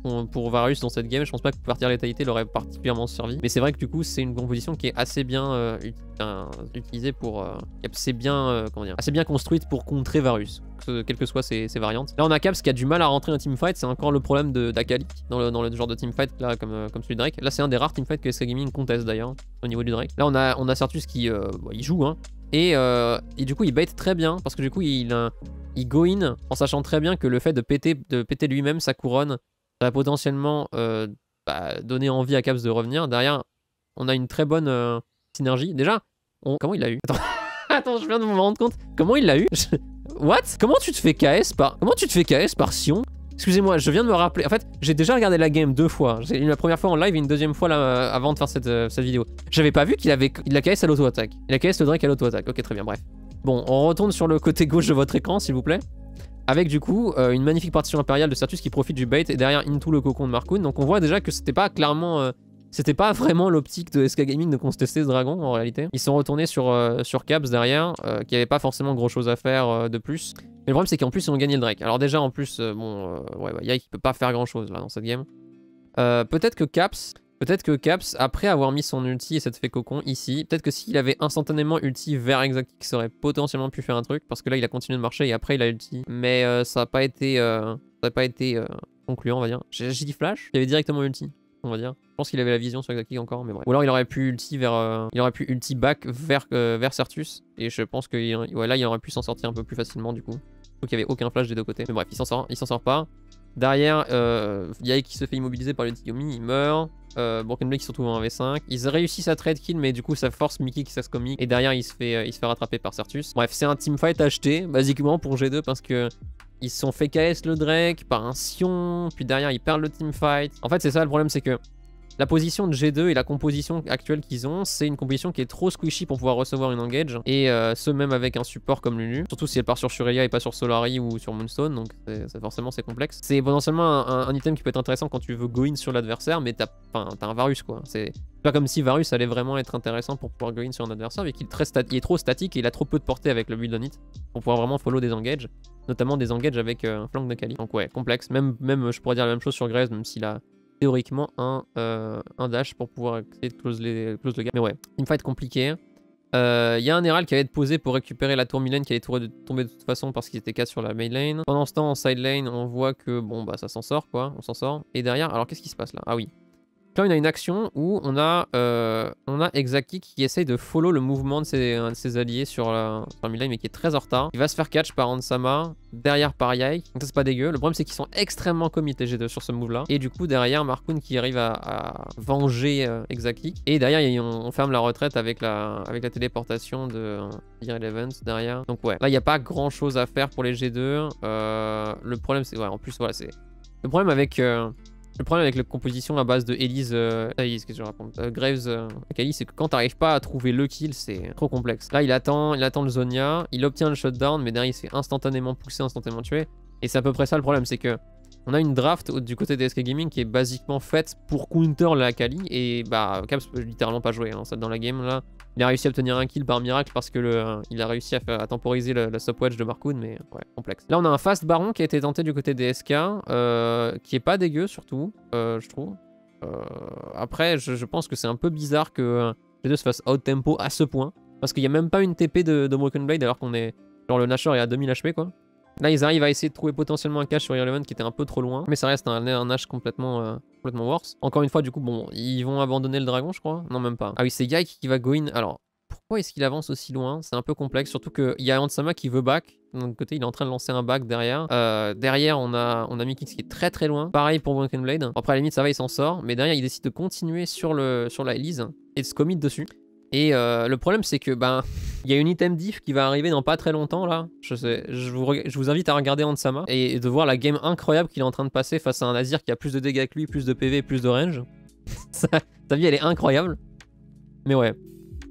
pour Varus dans cette game. Je pense pas que partir létalité l'aurait particulièrement servi. Mais c'est vrai que du coup, c'est une composition qui est assez bien euh, ut euh, utilisée pour. Euh, assez bien, euh, comment dire, assez bien construite pour contrer Varus, que, quelles que soient ses, ses variantes. Là, on a Caps qui a du mal à rentrer en teamfight. C'est encore le problème d'Akali dans le, dans le genre de teamfight là, comme, euh, comme celui de Drake. Là, c'est un des rares teamfights que S K Gaming conteste d'ailleurs au niveau du Drake. Là, on a, on a Certus qui euh, bon, il joue, hein. Et, euh, et du coup, il bait très bien parce que du coup, il, euh, il go in en sachant très bien que le fait de péter, de péter lui-même sa couronne, ça va potentiellement euh, bah, donner envie à Caps de revenir. Derrière, on a une très bonne euh, synergie. Déjà, on... comment il l'a eu? Attends. Attends, je viens de me rendre compte. Comment il l'a eu? What? Comment tu te fais K S par... Comment tu te fais K S par Sion? Excusez-moi, je viens de me rappeler. En fait, j'ai déjà regardé la game deux fois. J'ai eu la première fois en live et une deuxième fois là, avant de faire cette, euh, cette vidéo. J'avais pas vu qu'il avait il a K S à l'auto-attaque. Il a K S le Drake à l'auto-attaque. Ok, très bien, bref. Bon, on retourne sur le côté gauche de votre écran, s'il vous plaît. Avec du coup euh, une magnifique partition impériale de Certus qui profite du bait et derrière into le cocon de Markoon. Donc on voit déjà que c'était pas clairement... Euh, c'était pas vraiment l'optique de S K Gaming de contester ce dragon en réalité. Ils sont retournés sur, euh, sur Caps derrière, euh, qui avait pas forcément gros chose à faire euh, de plus. Mais le problème c'est qu'en plus ils ont gagné le Drake. Alors déjà en plus, euh, bon, euh, ouais, bah, Yike peut pas faire grand chose là dans cette game. Euh, peut-être que Caps, peut-être que Caps, après avoir mis son ulti et cette fait cocon ici, peut-être que s'il avait instantanément ulti vers Exactic, ça aurait potentiellement pu faire un truc. Parce que là il a continué de marcher et après il a ulti. Mais euh, ça a pas été, euh, ça a pas été euh, concluant on va dire. J'ai dit flash, il avait directement ulti. On va dire. Je pense qu'il avait la vision sur Exactic encore, mais bref. Ou alors il aurait pu ulti vers, euh, il aurait pu ulti back vers, euh, vers Certus. Et je pense que il, ouais, là il aurait pu s'en sortir un peu plus facilement du coup. Donc il n'y avait aucun flash des deux côtés. Mais bref, il s'en sort, il s'en sort pas. Derrière, euh, Yike qui se fait immobiliser par le Tigomi, il meurt. Euh, Broken Blade qui se retrouve en un v cinq. Ils réussissent à trade kill, mais du coup ça force Mickey qui s'asse comique. Et derrière il se fait, euh, il se fait rattraper par Certus. Bref, c'est un teamfight acheté, basiquement pour G deux parce que ils se sont fait K S le Drake par un Sion. Puis derrière ils perdent le teamfight. En fait, c'est ça le problème, c'est que la position de G deux et la composition actuelle qu'ils ont, c'est une composition qui est trop squishy pour pouvoir recevoir une engage. Et euh, ce même avec un support comme Lulu. Surtout si elle part sur Shurella et pas sur Solari ou sur Moonstone. Donc c'est forcément c'est complexe. C'est potentiellement un, un, un item qui peut être intéressant quand tu veux go in sur l'adversaire. Mais t'as un Varus quoi. C'est pas comme si Varus allait vraiment être intéressant pour pouvoir go in sur un adversaire. Vu qu'il est, est trop statique et il a trop peu de portée avec le build on it. Pour pouvoir vraiment follow des engages. Notamment des engages avec euh, un flank de Kali. Donc ouais, complexe. Même, même je pourrais dire la même chose sur Graves, même s'il a théoriquement un, euh, un dash pour pouvoir essayer de close, les, close le gap. Mais ouais, une fight compliquée. Il euh, y a un Herald qui allait être posé pour récupérer la tour Mylène qui allait tomber de toute façon parce qu'il était quatre sur la main lane. Pendant ce temps, en side lane, on voit que bon, bah ça s'en sort quoi, on s'en sort. Et derrière, alors qu'est-ce qui se passe là? Ah oui. Là, on a une action où on a, euh, on a Exactic qui essaye de follow le mouvement de ses, de ses alliés sur la, sur la mid lane, mais qui est très en retard. Il va se faire catch par Ansama, derrière par Yike. Donc ça, c'est pas dégueu. Le problème, c'est qu'ils sont extrêmement committés G deux sur ce move-là. Et du coup, derrière, Markoon qui arrive à, à venger euh, Exactic. Et derrière, on, on ferme la retraite avec la, avec la téléportation de euh, Irrelevant derrière. Donc ouais, là, il n'y a pas grand-chose à faire pour les G deux. Euh, le problème, c'est... Ouais, en plus, voilà, c'est... Le problème avec... Euh, Le problème avec la composition à base de Elise, euh, Elise qu'est-ce que je raconte, euh, Graves, euh, Akali, c'est que quand t'arrives pas à trouver le kill, c'est trop complexe. Là, il attend, il attend le Zonia, il obtient le shutdown, mais derrière, il se fait instantanément pousser, instantanément tuer. Et c'est à peu près ça le problème, c'est que on a une draft du côté des S K Gaming qui est basiquement faite pour counter la Akali. Et bah, Caps peut littéralement pas jouer hein, dans la game là. Il a réussi à obtenir un kill par miracle parce que le, il a réussi à, faire, à temporiser le, le stopwatch de Markoon, mais ouais, complexe. Là, on a un fast baron qui a été tenté du côté des S K, euh, qui est pas dégueu surtout, euh, je trouve. Euh, après, je, je pense que c'est un peu bizarre que G deux se fasse out tempo à ce point, parce qu'il n'y a même pas une T P de, de Broken Blade alors qu'on est... Genre le Nashor est à deux mille H P quoi. Là, ils arrivent à essayer de trouver potentiellement un cache sur Irrelevant qui était un peu trop loin. Mais ça reste un, un Nash complètement, euh, complètement worse. Encore une fois, du coup, bon, ils vont abandonner le dragon, je crois. Non, même pas. Ah oui, c'est Yike qui va go in. Alors, pourquoi est-ce qu'il avance aussi loin? C'est un peu complexe. Surtout qu'il y a Ansama qui veut back. De l'autre côté, il est en train de lancer un back derrière. Euh, derrière, on a, on a Mikix qui est très très loin. Pareil pour Broken Blade. Après, à la limite, ça va, il s'en sort. Mais derrière, il décide de continuer sur, le, sur la Elise et de se commit dessus. Et euh, le problème, c'est que ben il y a une item diff qui va arriver dans pas très longtemps là. Je, sais, je, vous, je vous invite à regarder Ansama et de voir la game incroyable qu'il est en train de passer face à un Azir qui a plus de dégâts que lui, plus de P V, plus de range. Sa vie, elle est incroyable. Mais ouais.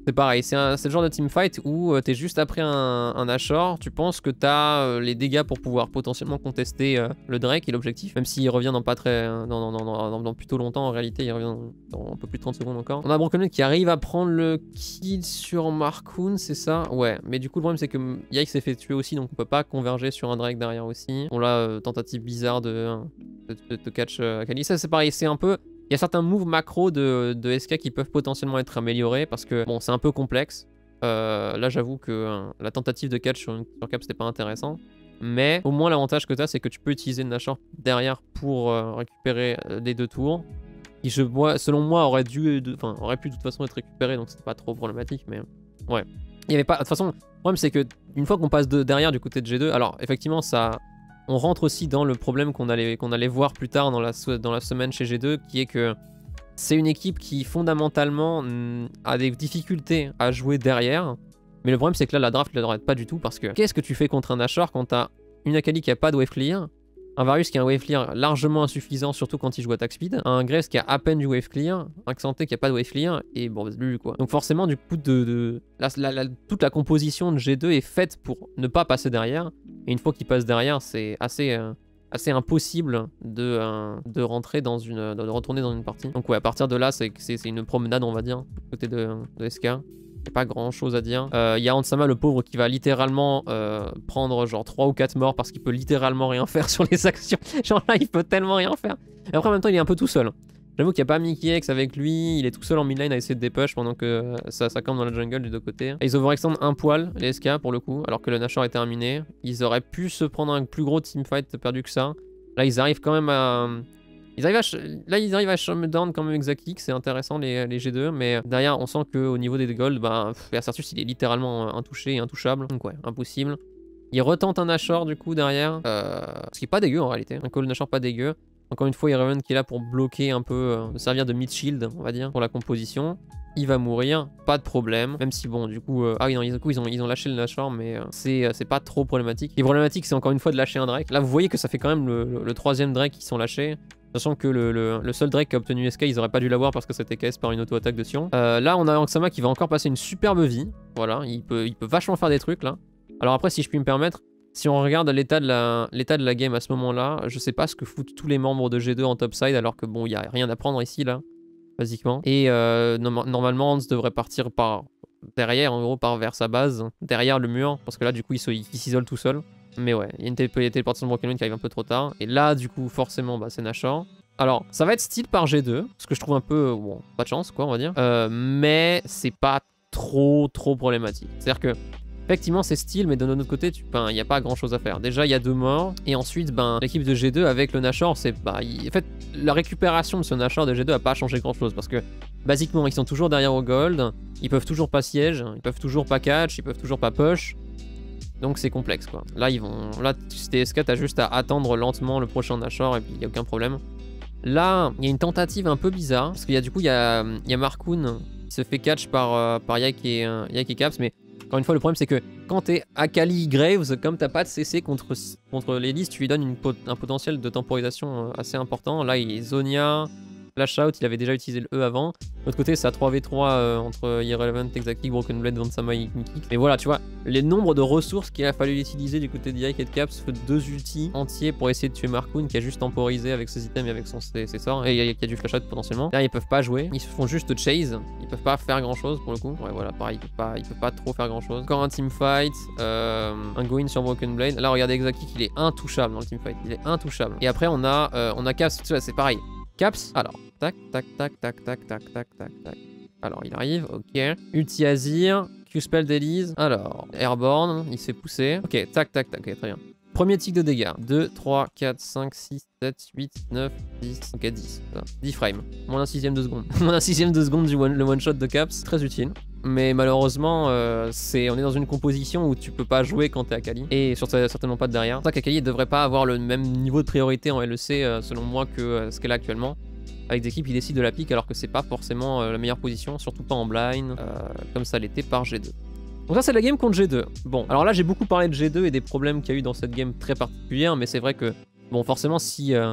C'est pareil, c'est le genre de teamfight où euh, t'es juste après un, un Nashor, tu penses que t'as euh, les dégâts pour pouvoir potentiellement contester euh, le Drake et l'objectif, même s'il revient dans pas très, dans, dans, dans, dans, dans plutôt longtemps, en réalité il revient dans, dans un peu plus de trente secondes encore. On a Broken Blade qui arrive à prendre le kill sur Markoon, c'est ça? Ouais, mais du coup le problème c'est que Yike s'est fait tuer aussi, donc on peut pas converger sur un Drake derrière aussi. On l'a euh, tentative bizarre de, de, de, de catch euh, Akali, ça c'est pareil, c'est un peu... Il y a certains moves macro de, de S K qui peuvent potentiellement être améliorés parce que bon, c'est un peu complexe. Euh, là, j'avoue que euh, la tentative de catch sur, sur Cap, c'était pas intéressant. Mais au moins, l'avantage que tu as, c'est que tu peux utiliser le Nashor derrière pour euh, récupérer euh, les deux tours. Qui, je, moi, selon moi, aurait, dû, enfin, aurait pu de toute façon être récupéré, donc c'était pas trop problématique. Mais ouais. Il y avait pas. De toute façon, le problème, c'est que une fois qu'on passe de derrière du côté de G deux, alors effectivement, ça. On rentre aussi dans le problème qu'on allait, qu'on allait voir plus tard dans la, dans la semaine chez G deux, qui est que c'est une équipe qui fondamentalement a des difficultés à jouer derrière. Mais le problème c'est que là la draft ne l'aide pas du tout parce que qu'est-ce que tu fais contre un Nashor quand t'as une Akali qui a pas de wave clear, un Varus qui a un wave clear largement insuffisant surtout quand il joue attack speed, un Graves qui a à peine du wave clear, un Xanté qui a pas de wave clear et bon c'est lui quoi. Donc forcément du coup de, de la, la, la, toute la composition de G deux est faite pour ne pas passer derrière. Et une fois qu'il passe derrière, c'est assez, euh, assez impossible de, euh, de rentrer dans une, de retourner dans une partie. Donc ouais, à partir de là, c'est une promenade, on va dire, côté de, de S K. Il n'y a pas grand chose à dire. Il euh, y a Hanzama, le pauvre, qui va littéralement euh, prendre genre trois ou quatre morts parce qu'il peut littéralement rien faire sur les actions. Genre là, il peut tellement rien faire. Et après, en même temps, il est un peu tout seul. J'avoue qu'il n'y a pas Mickey X avec lui, il est tout seul en midlane à essayer de dépush pendant que ça, ça campe dans la jungle du deux côtés. Et ils overextendent un poil, les S K pour le coup, alors que le Nashor est terminé. Ils auraient pu se prendre un plus gros teamfight perdu que ça. Là, ils arrivent quand même à... Ils arrivent à... Là, ils arrivent à shut down quand même Xaki, c'est intéressant les, les G deux, mais derrière, on sent qu'au niveau des gold, bah, Vercertus, il est littéralement intouché et intouchable. Donc ouais, impossible. Il retente un Nashor du coup derrière, euh... ce qui est pas dégueu en réalité. Un call Nashor pas dégueu. Encore une fois, Irevent qui est là pour bloquer un peu, euh, servir de mid-shield, on va dire, pour la composition. Il va mourir, pas de problème. Même si, bon, du coup, euh, ah oui, non, du coup, ils ont, ils ont lâché le Nashor, mais euh, c'est euh, pas trop problématique. Ce qui est problématique, c'est encore une fois de lâcher un Drake. Là, vous voyez que ça fait quand même le, le, le troisième Drake qui sont lâchés. Sachant que le, le, le seul Drake qui a obtenu S K, ils auraient pas dû l'avoir parce que c'était K S par une auto-attaque de Sion. Euh, là, on a Hanzama qui va encore passer une superbe vie. Voilà, il peut, il peut vachement faire des trucs, là. Alors après, si je puis me permettre, si on regarde l'état de, la, l'état de la game à ce moment-là, je sais pas ce que foutent tous les membres de G deux en topside, alors que bon, il n'y a rien à prendre ici, là, basiquement. Et euh, no normalement, Hans devrait partir par derrière, en gros, par vers sa base, derrière le mur, parce que là, du coup, il s'isole tout seul. Mais ouais, il y a une téléportation de Broken Wind qui arrive un peu trop tard. Et là, du coup, forcément, bah, c'est Nashor. Alors, ça va être style par G deux, ce que je trouve un peu, bon, pas de chance, quoi, on va dire. Euh, mais c'est pas trop, trop problématique. C'est-à-dire que, effectivement, c'est style, mais de notre côté, il ben, n'y a pas grand chose à faire. Déjà, il y a deux morts, et ensuite, ben, l'équipe de G deux avec le Nashor, c'est. Bah, il... En fait, la récupération de ce Nashor de G deux a pas changé grand chose parce que, basiquement, ils sont toujours derrière au gold, ils peuvent toujours pas siège, ils peuvent toujours pas catch, ils peuvent toujours pas push. Donc, c'est complexe, quoi. Là, ils vont. Là, si t'es S K, t'as juste à attendre lentement le prochain Nashor, et puis il n'y a aucun problème. Là, il y a une tentative un peu bizarre, parce qu'il y a du coup, il y a, y a Markoon qui se fait catch par, euh, par Yike et, euh, Yike et Caps, mais. Encore une fois, le problème c'est que quand t'es Akali Graves, comme t'as pas de C C contre, contre les listes, tu lui donnes une pot un potentiel de temporisation assez important. Là, il est Zonia, Flash Out, il avait déjà utilisé le E avant. De l'autre côté, c'est à trois v trois euh, entre Irrelevant, Exaki, Broken Blade, Hanzama et Mickey. Mais voilà, tu vois, les nombres de ressources qu'il a fallu utiliser du côté de Yike et de Caps, fait deux ultis entiers pour essayer de tuer Markoon qui a juste temporisé avec ses items et avec son, ses, ses sorts, et qui a du Flash Out potentiellement. Là, ils peuvent pas jouer, ils se font juste chase, ils peuvent pas faire grand chose pour le coup. Ouais, voilà, pareil, ils peuvent pas, ils peuvent pas trop faire grand chose. Encore un teamfight, euh, un go-in sur Broken Blade. Là, regardez Exaki, il est intouchable dans le teamfight, il est intouchable. Et après, on a, euh, on a Caps, c'est pareil. Caps, alors, tac, tac, tac, tac, tac, tac, tac, tac, tac. Alors, il arrive, ok. Ulti Azir, Q-Spell d'Elise. Alors, Airborne, il s'est poussé. Ok, tac, tac, tac, ok, très bien. Premier tic de dégâts. deux, trois, quatre, cinq, six, sept, huit, neuf, dix. Ok, dix. dix frames. Moins d'un sixième de seconde. Moins d'un sixième de seconde du one, le one-shot de Caps. Très utile. Mais malheureusement, euh, c'est, on est dans une composition où tu peux pas jouer quand t'es Akali. Et surtout, certainement pas de derrière. C'est pour ça qu'Akali ne devrait pas avoir le même niveau de priorité en L E C, euh, selon moi, que euh, ce qu'elle a actuellement. Avec des équipes qui décident de la pique alors que c'est pas forcément euh, la meilleure position, surtout pas en blind, euh, comme ça l'était par G deux. Donc ça c'est la game contre G deux. Bon, alors là j'ai beaucoup parlé de G deux et des problèmes qu'il y a eu dans cette game très particulière, mais c'est vrai que, bon forcément si... Euh,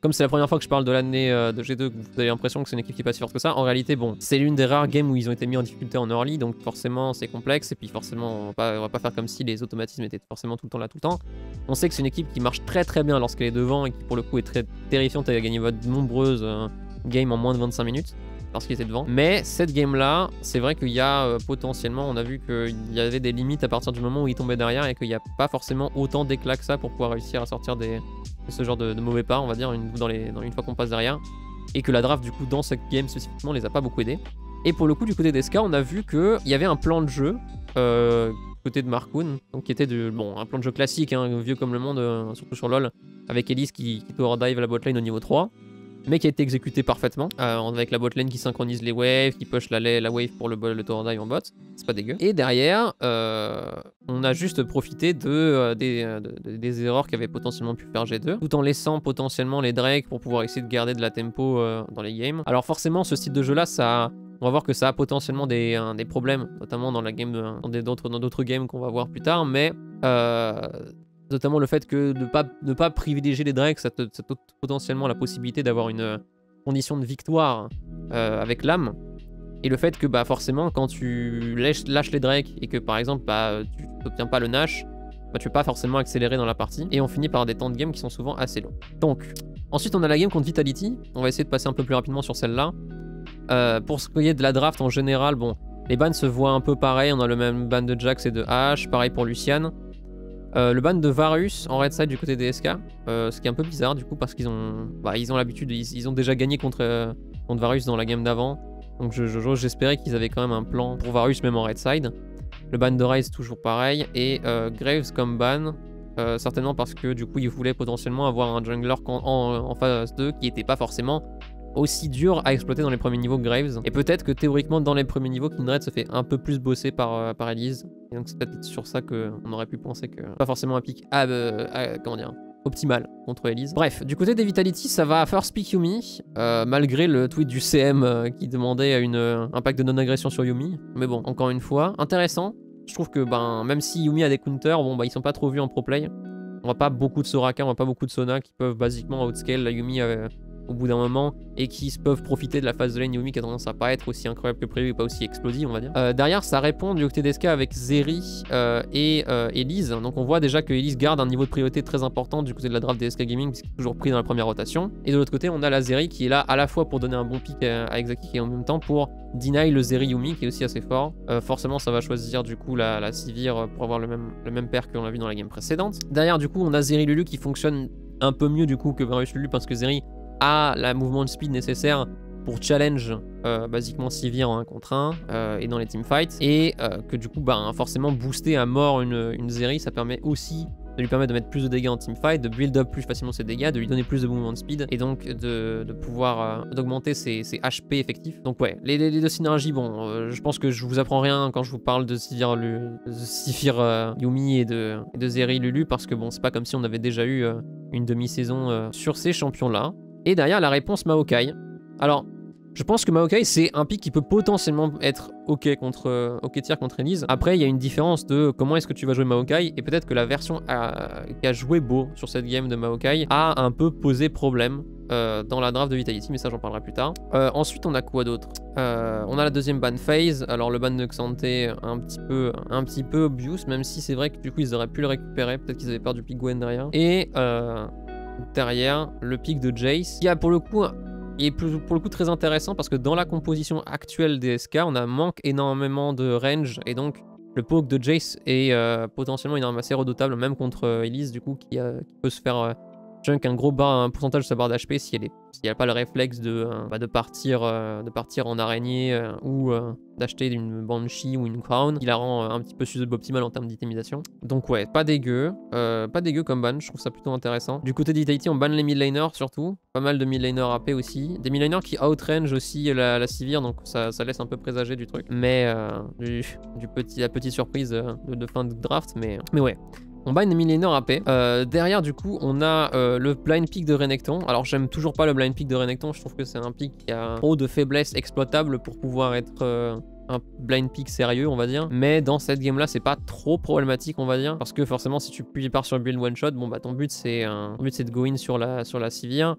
comme c'est la première fois que je parle de l'année euh, de G deux, vous avez l'impression que c'est une équipe qui est pas si forte que ça. En réalité, bon, c'est l'une des rares games où ils ont été mis en difficulté en early, donc forcément c'est complexe, et puis forcément on va, pas, on va pas faire comme si les automatismes étaient forcément tout le temps là tout le temps. On sait que c'est une équipe qui marche très très bien lorsqu'elle est devant, et qui pour le coup est très terrifiante, elle a gagné de nombreuses euh, games en moins de vingt-cinq minutes. Parce qu'il était devant. Mais cette game là, c'est vrai qu'il y a euh, potentiellement, on a vu qu'il y avait des limites à partir du moment où il tombait derrière et qu'il n'y a pas forcément autant d'éclats que ça pour pouvoir réussir à sortir des, de ce genre de, de mauvais pas, on va dire, une, dans les, dans une fois qu'on passe derrière. Et que la draft du coup dans cette game spécifiquement les a pas beaucoup aidés. Et pour le coup du côté d'E S K, on a vu qu'il y avait un plan de jeu euh, côté de Markoon, donc qui était de, bon, un plan de jeu classique, hein, vieux comme le monde, euh, surtout sur LoL, avec Elise qui, qui tower dive la botlane au niveau trois. Mais qui a été exécuté parfaitement, euh, avec la botlane qui synchronise les waves, qui push la, la wave pour le, le tower dive en bot, c'est pas dégueu. Et derrière, euh, on a juste profité de, euh, des, de, des erreurs qu'avait potentiellement pu faire G deux, tout en laissant potentiellement les Drake pour pouvoir essayer de garder de la tempo euh, dans les games. Alors forcément, ce style de jeu là, ça, on va voir que ça a potentiellement des, euh, des problèmes, notamment dans la game, de, dans d'autres games qu'on va voir plus tard, mais... Euh, notamment le fait que de ne pas, ne pas privilégier les Drakes, ça te, ça te potentiellement la possibilité d'avoir une euh, condition de victoire euh, avec l'âme. Et le fait que bah, forcément, quand tu lâches, lâches les Drakes et que par exemple bah, tu n'obtiens pas le Nash, bah, tu ne peux pas forcément accélérer dans la partie. Et on finit par des temps de game qui sont souvent assez longs. Donc, ensuite on a la game contre Vitality. On va essayer de passer un peu plus rapidement sur celle-là. Euh, pour ce qui est de la draft en général, bon, les bans se voient un peu pareil. On a le même ban de Jax et de Ashe, pareil pour Lucian. Euh, le ban de Varus en red side du côté des S K, euh, ce qui est un peu bizarre du coup parce qu'ils ont bah, ils ont l'habitude, ils, ils ont déjà gagné contre, euh, contre Varus dans la game d'avant. Donc j'espérais je, je, qu'ils avaient quand même un plan pour Varus même en red side. Le ban de Ryze toujours pareil et euh, Graves comme ban, euh, certainement parce que du coup ils voulaient potentiellement avoir un jungler en, en, en phase deux qui n'était pas forcément aussi dur à exploiter dans les premiers niveaux que Graves. Et peut-être que théoriquement dans les premiers niveaux, Kindred se fait un peu plus bosser par, euh, par Elise. Et donc c'est peut-être sur ça qu'on aurait pu penser que pas forcément un pick à, euh, à, comment dire, optimal contre Elise. Bref, du côté des Vitality, ça va first pick Yuumi, euh, malgré le tweet du C M euh, qui demandait une, euh, un pack de non-agression sur Yuumi. Mais bon, encore une fois, intéressant. Je trouve que ben, même si Yuumi a des counters, bon, bah, ils sont pas trop vus en pro play. On voit pas beaucoup de Soraka, on voit pas beaucoup de Sona qui peuvent basiquement outscale la Yuumi euh, au bout d'un moment et qui peuvent profiter de la phase de lane Yuumi qui a tendance à pas être aussi incroyable que prévu et pas aussi explosive on va dire. Euh, derrière ça répond du côté d'E S K avec Zeri euh, et euh, Elise. Donc on voit déjà que Elise garde un niveau de priorité très important du côté de la draft d'E S K Gaming puisqu'il est toujours pris dans la première rotation. Et de l'autre côté on a la Zeri qui est là à la fois pour donner un bon pick à, à Exaki et en même temps pour deny le Zeri Yuumi qui est aussi assez fort. Euh, forcément ça va choisir du coup la, la Sivir pour avoir le même, le même pair que l'on a vu dans la game précédente. Derrière du coup on a Zeri Lulu qui fonctionne un peu mieux du coup que Varus Lulu parce que Zeri a la mouvement de speed nécessaire pour challenge euh, basiquement Sivir en un contre un euh, et dans les teamfights et euh, que du coup bah, forcément booster à mort une, une Zeri ça permet aussi de lui permettre de mettre plus de dégâts en teamfight, de build up plus facilement ses dégâts, de lui donner plus de mouvement de speed et donc de, de pouvoir euh, d'augmenter ses, ses H P effectifs. Donc ouais, les, les, les deux synergies, bon, euh, je pense que je vous apprends rien quand je vous parle de Sivir, de Sivir euh, Yuumi et de, et de Zeri Lulu parce que bon, c'est pas comme si on avait déjà eu euh, une demi-saison euh, sur ces champions-là. Et derrière la réponse Maokai. Alors, je pense que Maokai c'est un pick qui peut potentiellement être ok contre euh, ok tier contre Elise. Après il y a une différence de comment est-ce que tu vas jouer Maokai et peut-être que la version a, qui a joué beau sur cette game de Maokai a un peu posé problème euh, dans la draft de Vitality, mais ça j'en parlerai plus tard. Euh, ensuite on a quoi d'autre euh, On a la deuxième ban phase. Alors le ban de Xante un petit peu un petit peu obvious, même si c'est vrai que du coup ils auraient pu le récupérer, peut-être qu'ils avaient perdu pick Gwen derrière. Et euh, derrière le pick de Jace qui a pour le coup il est pour le coup très intéressant parce que dans la composition actuelle des S K on a manque énormément de range et donc le poke de Jace est euh, potentiellement une arme assez redoutable même contre euh, Elise du coup qui, euh, qui peut se faire euh, junk un gros bar, un pourcentage de sa barre d'H P si elle est s'il n'y a pas le réflexe de, euh, bah de, partir, euh, de partir en araignée euh, ou euh, d'acheter une Banshee ou une Crown qui la rend euh, un petit peu suboptimale en termes d'itemisation. Donc ouais, pas dégueu, euh, pas dégueu comme ban, je trouve ça plutôt intéressant. Du côté d'Vitality on ban les mid laners surtout, pas mal de mid laners A P aussi, des mid laners qui outrange aussi la, la Sivir donc ça, ça laisse un peu présager du truc, mais euh, du, du petit, la petite surprise de, de fin de draft, mais, mais ouais. On bat une millénaire A P. Euh, derrière, du coup, on a euh, le blind pick de Renekton. Alors, j'aime toujours pas le blind pick de Renekton. Je trouve que c'est un pick qui a trop de faiblesses exploitables pour pouvoir être euh, un blind pick sérieux, on va dire. Mais dans cette game-là, c'est pas trop problématique, on va dire. Parce que forcément, si tu pars sur build one shot, bon, bah ton but, c'est un... but, c'est de go in sur la, sur la Sivir.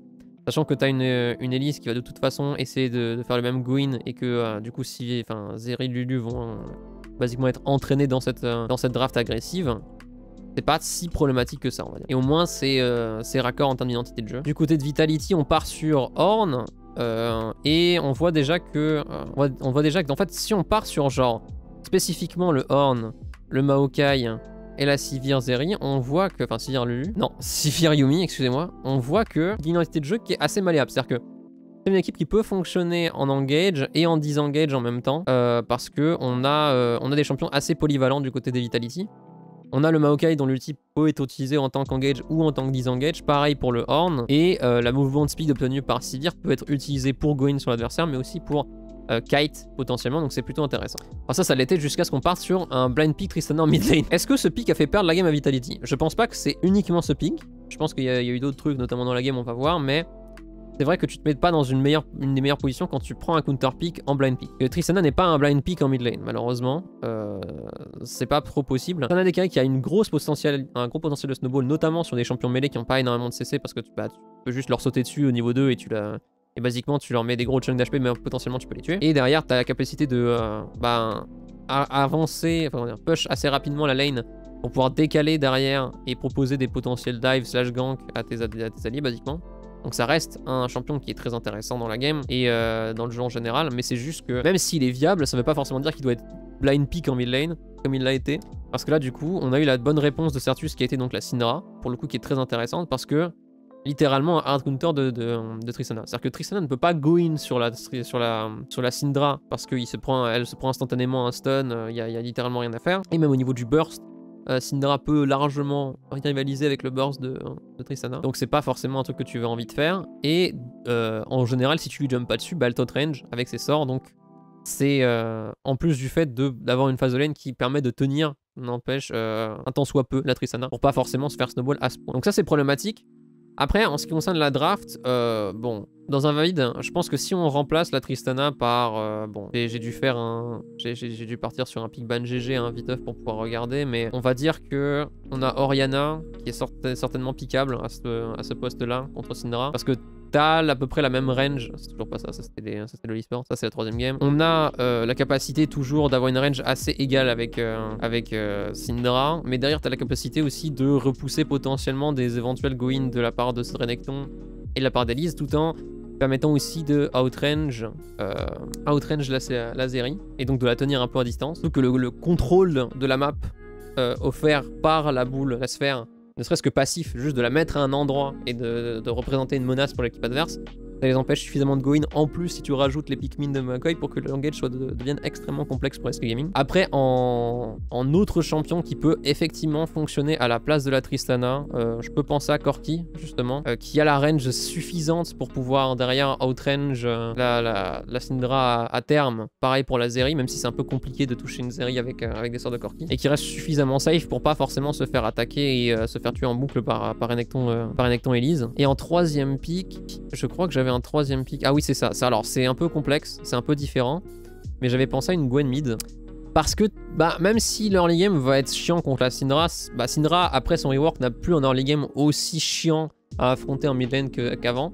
Sachant que tu as une, une Elise qui va de toute façon essayer de, de faire le même Gwyn et que euh, du coup si enfin, Zeri et Lulu vont euh, basiquement être entraînés dans cette, euh, dans cette draft agressive, c'est pas si problématique que ça on va dire. Et au moins c'est euh, raccord en termes d'identité de jeu. Du côté de Vitality on part sur Ornn euh, et on voit déjà que euh, on, voit, on voit déjà que en fait si on part sur genre spécifiquement le Ornn, le Maokai et la Sivir Zeri, on voit que, enfin Sivir Lulu, non, Sivir Yumi, excusez-moi, on voit que une identité de jeu qui est assez malléable, c'est-à-dire que c'est une équipe qui peut fonctionner en engage et en disengage en même temps, euh, parce que on a, euh, on a des champions assez polyvalents du côté des Vitality. On a le Maokai dont l'ulti peut être utilisé en tant qu'engage ou en tant que disengage, pareil pour le Ornn, et euh, la movement speed obtenue par Sivir peut être utilisée pour go in sur l'adversaire, mais aussi pour Euh, kite potentiellement, donc c'est plutôt intéressant. Alors ça, ça l'était jusqu'à ce qu'on parte sur un blind pick Tristana en mid lane. Est-ce que ce pick a fait perdre la game à Vitality? Je pense pas que c'est uniquement ce pick. Je pense qu'il y, y a eu d'autres trucs, notamment dans la game, on va voir, mais c'est vrai que tu te mets pas dans une, meilleure, une des meilleures positions quand tu prends un counter pick en blind pick. Et Tristana n'est pas un blind pick en mid lane, malheureusement. Euh, c'est pas trop possible. Tristana D K qui a une grosse potentiel, un gros potentiel de snowball, notamment sur des champions mêlés qui n'ont pas énormément de C C parce que tu, bah, tu peux juste leur sauter dessus au niveau deux et tu la... Et basiquement, tu leur mets des gros chunks d'H P, mais potentiellement tu peux les tuer. Et derrière, tu as la capacité de euh, bah, avancer, enfin, push assez rapidement la lane pour pouvoir décaler derrière et proposer des potentiels dive slash gank à tes, à tes alliés, basiquement. Donc ça reste un champion qui est très intéressant dans la game et euh, dans le jeu en général, mais c'est juste que même s'il est viable, ça veut pas forcément dire qu'il doit être blind pick en mid lane, comme il l'a été. Parce que là, du coup, on a eu la bonne réponse de Sertus qui a été donc la Syndra, pour le coup qui est très intéressante, parce que littéralement un hard counter de, de, de Tristana. C'est-à-dire que Tristana ne peut pas go in sur la, sur la, sur la Syndra parce qu'elle se, prend, se prend instantanément un stun, il euh, n'y a, y a littéralement rien à faire. Et même au niveau du burst, euh, Syndra peut largement rivaliser avec le burst de, de Tristana. Donc c'est pas forcément un truc que tu as envie de faire. Et euh, en général, si tu lui jump pas dessus, bah elle tot range avec ses sorts. Donc c'est euh, en plus du fait d'avoir une phase de lane qui permet de tenir, n'empêche, euh, un tant soit peu la Tristana pour pas forcément se faire snowball à ce point. Donc ça c'est problématique. Après, en ce qui concerne la draft, euh, bon, dans un valide, je pense que si on remplace la Tristana par... Euh, bon, j'ai dû faire un... J'ai dû partir sur un pick ban G G, un viteuf pour pouvoir regarder, mais on va dire que on a Orianna, qui est sort certainement pickable à ce, à ce poste-là, contre Syndra, parce que t'as à peu près la même range, c'est toujours pas ça, ça c'était le e-sport, ça c'est la troisième game. On a euh, la capacité toujours d'avoir une range assez égale avec, euh, avec euh, Syndra, mais derrière t'as la capacité aussi de repousser potentiellement des éventuels go-in de la part de Renekton et de la part d'Elise, tout en permettant aussi de outrange, euh, outrange la, la Zeri, et donc de la tenir un peu à distance. Surtout que le, le contrôle de la map euh, offert par la boule, la sphère, ne serait-ce que passif, juste de la mettre à un endroit et de, de représenter une menace pour l'équipe adverse, ça les empêche suffisamment de go in. En plus, si tu rajoutes les Pikmin de Maokai pour que le engage soit de, devienne extrêmement complexe pour S K Gaming. Après, en, en autre champion qui peut effectivement fonctionner à la place de la Tristana, euh, je peux penser à Corki, justement, euh, qui a la range suffisante pour pouvoir derrière outrange euh, la, la, la Syndra à, à terme. Pareil pour la Zeri, même si c'est un peu compliqué de toucher une Zeri avec, euh, avec des sorts de Corki. Et qui reste suffisamment safe pour pas forcément se faire attaquer et euh, se faire tuer en boucle par, par Renekton, euh, par Renekton Elise. Et en troisième pick, je crois que j'avais un troisième pick. Ah oui, c'est ça. Alors, c'est un peu complexe, c'est un peu différent. Mais j'avais pensé à une Gwen mid. Parce que, bah, même si l'early game va être chiant contre la Syndra, bah, Syndra, après son rework, n'a plus un early game aussi chiant à affronter en mid lane qu'avant.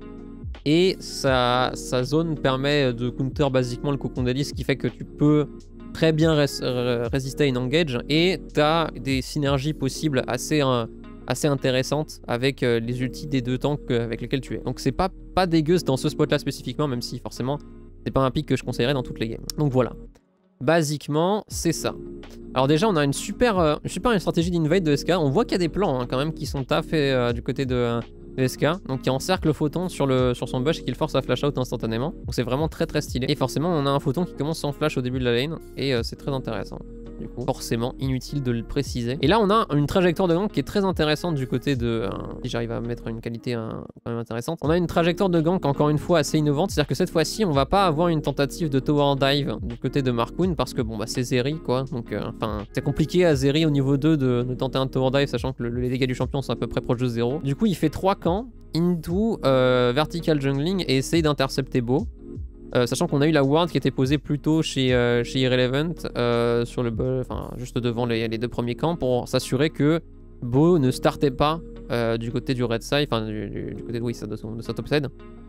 Et sa, sa zone permet de counter basiquement le cocon d'Elise, ce qui fait que tu peux très bien res résister à une engage. Et tu as des synergies possibles assez... Euh, assez intéressante avec euh, les ultis des deux tanks euh, avec lesquels tu es. Donc c'est pas, pas dégueu dans ce spot là spécifiquement, même si forcément c'est pas un pick que je conseillerais dans toutes les games. Donc voilà, basiquement c'est ça. Alors déjà on a une super, euh, une super une stratégie d'invade de S K, on voit qu'il y a des plans hein, quand même qui sont taffés euh, du côté de, euh, de S K, donc qui encercle le photon sur, le, sur son bush et qui le force à flash out instantanément. Donc c'est vraiment très très stylé. Et forcément on a un photon qui commence sans flash au début de la lane et euh, c'est très intéressant. Du coup, forcément inutile de le préciser. Et là on a une trajectoire de gank qui est très intéressante du côté de... Euh, si j'arrive à mettre une qualité euh, quand même intéressante. On a une trajectoire de gank encore une fois assez innovante, c'est-à-dire que cette fois-ci on va pas avoir une tentative de tower dive du côté de Markoon parce que bon bah c'est Zeri quoi, donc enfin euh, c'est compliqué à Zeri au niveau deux de, de tenter un tower dive sachant que le, les dégâts du champion sont à peu près proches de zéro. Du coup il fait trois camps into euh, vertical jungling et essaye d'intercepter Beau. Euh, sachant qu'on a eu la ward qui était posée plutôt chez, euh, chez Irrelevant, euh, sur le, enfin, juste devant les, les deux premiers camps, pour s'assurer que Beau ne startait pas euh, du côté du red side, enfin du, du, du côté de, oui, de, son, de sa top side,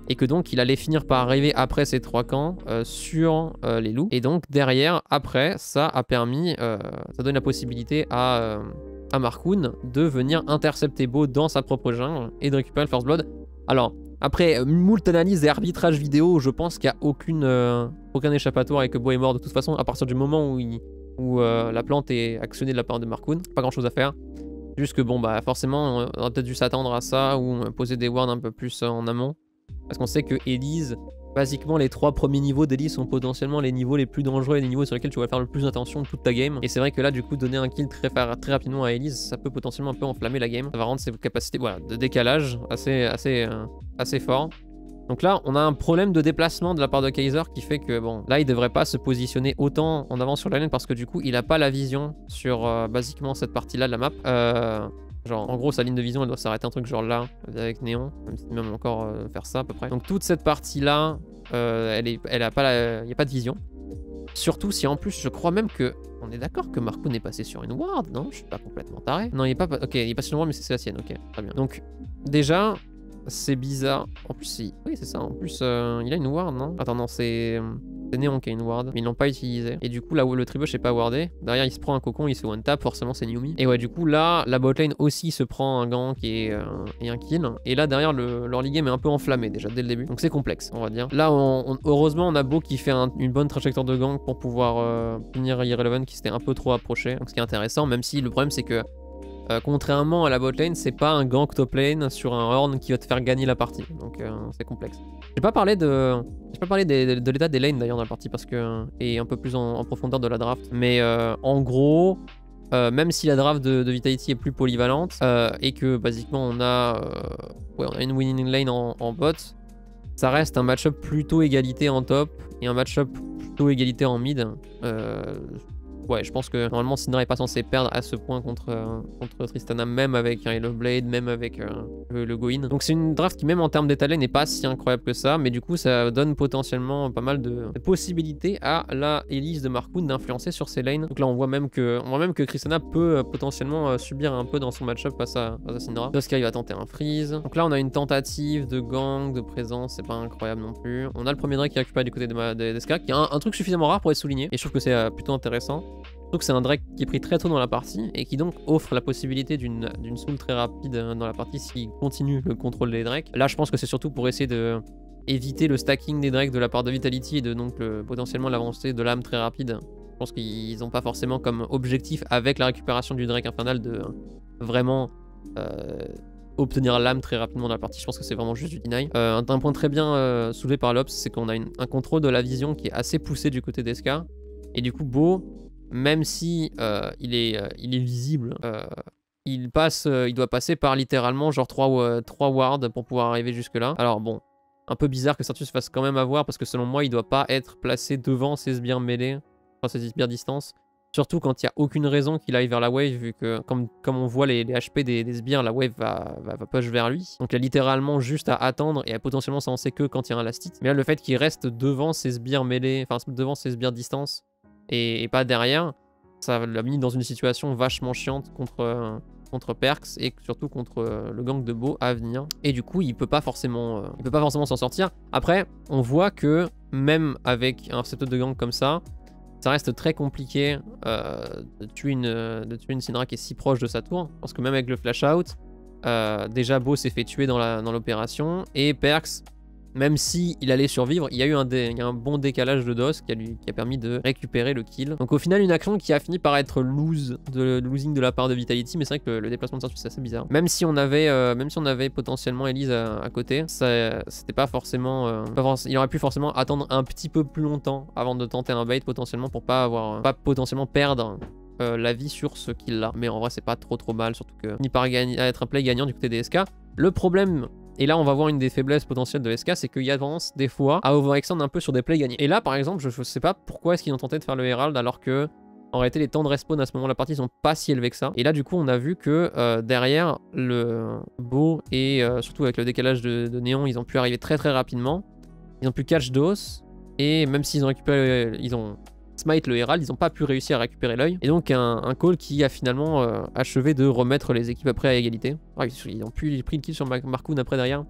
et que donc il allait finir par arriver après ces trois camps euh, sur euh, les loups. Et donc derrière, après, ça a permis, euh, ça donne la possibilité à, euh, à Markoon de venir intercepter Beau dans sa propre jungle et de récupérer le First Blood. Alors, après moult analyses et arbitrage vidéo, je pense qu'il n'y a aucune, euh, aucun échappatoire et que Beau est mort de toute façon à partir du moment où, il, où euh, la plante est actionnée de la part de Markoon. Pas grand chose à faire. Juste que bon, bah forcément, on aurait peut-être dû s'attendre à ça ou poser des wards un peu plus euh, en amont. Parce qu'on sait que Elise, basiquement les trois premiers niveaux d'Elise sont potentiellement les niveaux les plus dangereux et les niveaux sur lesquels tu vas faire le plus attention de toute ta game. Et c'est vrai que là, du coup, donner un kill très, très rapidement à Elise, ça peut potentiellement un peu enflammer la game. Ça va rendre ses capacités voilà, de décalage assez, assez, euh, assez fort. Donc là, on a un problème de déplacement de la part de Kaiser qui fait que, bon, là, il devrait pas se positionner autant en avant sur la lane parce que du coup, il a pas la vision sur, euh, basiquement, cette partie-là de la map. Euh... Genre, en gros, sa ligne de vision, elle doit s'arrêter un truc genre là, avec Néon, même si même encore euh, faire ça à peu près. Donc toute cette partie-là, euh, elle est, elle a pas, il n'y a pas de vision. Surtout si en plus, je crois même que, on est d'accord que Markoon est passé sur une ward, non? Je suis pas complètement taré. Non, il est pas, ok, il est passé sur une ward, mais c'est la sienne, ok, très bien. Donc déjà, c'est bizarre. En plus, il... oui, c'est ça. En plus, euh, il a une ward, non? Attends, non, c'est Néon qui a une ward, mais ils l'ont pas utilisé. Et du coup, là où le tribush est pas wardé, derrière, il se prend un cocon, il se one tap, forcément, c'est Newmi. Et ouais, du coup, là, la botlane aussi se prend un gank et, euh, et un kill. Et là, derrière, le, leur league game est un peu enflammé déjà dès le début. Donc c'est complexe, on va dire. Là, on, on, heureusement, on a Beau qui fait un, une bonne trajectoire de gank pour pouvoir euh, punir Irrelevant qui s'était un peu trop approché. Donc ce qui est intéressant, même si le problème, c'est que Euh, contrairement à la botlane, c'est pas un gank top lane sur un horn qui va te faire gagner la partie. Donc euh, c'est complexe. J'ai pas parlé de, j'ai pas parlé des, de, de l'état des lanes d'ailleurs dans la partie parce que et un peu plus en, en profondeur de la draft. Mais euh, en gros, euh, même si la draft de, de Vitality est plus polyvalente euh, et que basiquement on a, euh, ouais, on a une winning lane en, en bot, ça reste un match-up plutôt égalité en top et un match-up plutôt égalité en mid. Euh, Ouais, je pense que normalement Syndra est pas censé perdre à ce point contre, euh, contre Tristana, même avec un Yellow Blade, même avec euh, le, le Go-In. Donc c'est une draft qui, même en termes d'étalé, n'est pas si incroyable que ça, mais du coup ça donne potentiellement pas mal de, de possibilités à la Elise de Markoon d'influencer sur ses lanes. Donc là on voit même que, on voit même que Tristana peut euh, potentiellement euh, subir un peu dans son match-up face à, face à Syndra. Dusky va tenter un freeze. Donc là on a une tentative de gang, de présence, c'est pas incroyable non plus. On a le premier Drake qui récupère du côté de, de, de Ska, qui est un, un truc suffisamment rare pour être souligné, et je trouve que c'est euh, plutôt intéressant. Surtout que c'est un Drake qui est pris très tôt dans la partie et qui donc offre la possibilité d'une d'une soul très rapide dans la partie s'il continue le contrôle des Drakes. Là je pense que c'est surtout pour essayer de éviter le stacking des Drakes de la part de Vitality et de donc le, potentiellement l'avancée de l'âme très rapide. Je pense qu'ils n'ont pas forcément comme objectif avec la récupération du Drake infernal de vraiment euh, obtenir l'âme très rapidement dans la partie. Je pense que c'est vraiment juste du deny. Euh, un, un point très bien euh, soulevé par l'Ops, c'est qu'on a une, un contrôle de la vision qui est assez poussé du côté d'Eska. Et du coup Beau, même si euh, il, est, euh, il est visible, euh, il, passe, euh, il doit passer par littéralement genre trois wards pour pouvoir arriver jusque là. Alors bon, un peu bizarre que Sertus se fasse quand même avoir parce que selon moi il doit pas être placé devant ses sbires mêlés, enfin ses sbires distance. Surtout quand il n'y a aucune raison qu'il aille vers la wave, vu que comme, comme on voit les, les H P des, des sbires, la wave va, va, va push vers lui. Donc il y a littéralement juste à attendre et à potentiellement s'avancer que quand il y a un last hit. Mais là le fait qu'il reste devant ses sbires mêlés, enfin devant ses sbires distance, Et, et pas derrière, ça l'a mis dans une situation vachement chiante contre, euh, contre Perks et surtout contre euh, le gang de Beau à venir. Et du coup, il peut pas forcément, euh, il peut pas forcément s'en sortir. Après, on voit que même avec un setup de gang comme ça, ça reste très compliqué euh, de tuer une, de tuer une Syndra qui est si proche de sa tour. Parce que même avec le flash out, euh, déjà Beau s'est fait tuer dans l'opération et Perks, même si il allait survivre, il y a eu un, dé, il y a un bon décalage de dos qui a, lui, qui a permis de récupérer le kill. Donc au final, une action qui a fini par être lose de, de losing de la part de Vitality, mais c'est vrai que le, le déplacement de Sertus c'est assez bizarre. Même si on avait, euh, même si on avait potentiellement Elise à, à côté, c'était pas forcément, euh, pas forc il aurait pu forcément attendre un petit peu plus longtemps avant de tenter un bait potentiellement pour pas avoir, pas potentiellement perdre euh, la vie sur ce kill là. Mais en vrai, c'est pas trop trop mal, surtout que ni par gagner, à être un play gagnant du côté des S K. Le problème, et là on va voir une des faiblesses potentielles de S K, c'est qu'il y a tendance des fois à overextend un peu sur des plays gagnés. Et là par exemple, je, je sais pas pourquoi est-ce qu'ils ont tenté de faire le Herald alors que en réalité les temps de respawn à ce moment de la partie sont pas si élevés que ça. Et là du coup on a vu que euh, derrière le Beau et euh, surtout avec le décalage de, de Néon, ils ont pu arriver très très rapidement. Ils ont pu catch DOS et même s'ils ont récupéré, ils ont smite le Herald, ils n'ont pas pu réussir à récupérer l'œil. Et donc un, un call qui a finalement euh, achevé de remettre les équipes après à égalité. Ah, ils ont pu pris le kill sur Markoon après derrière.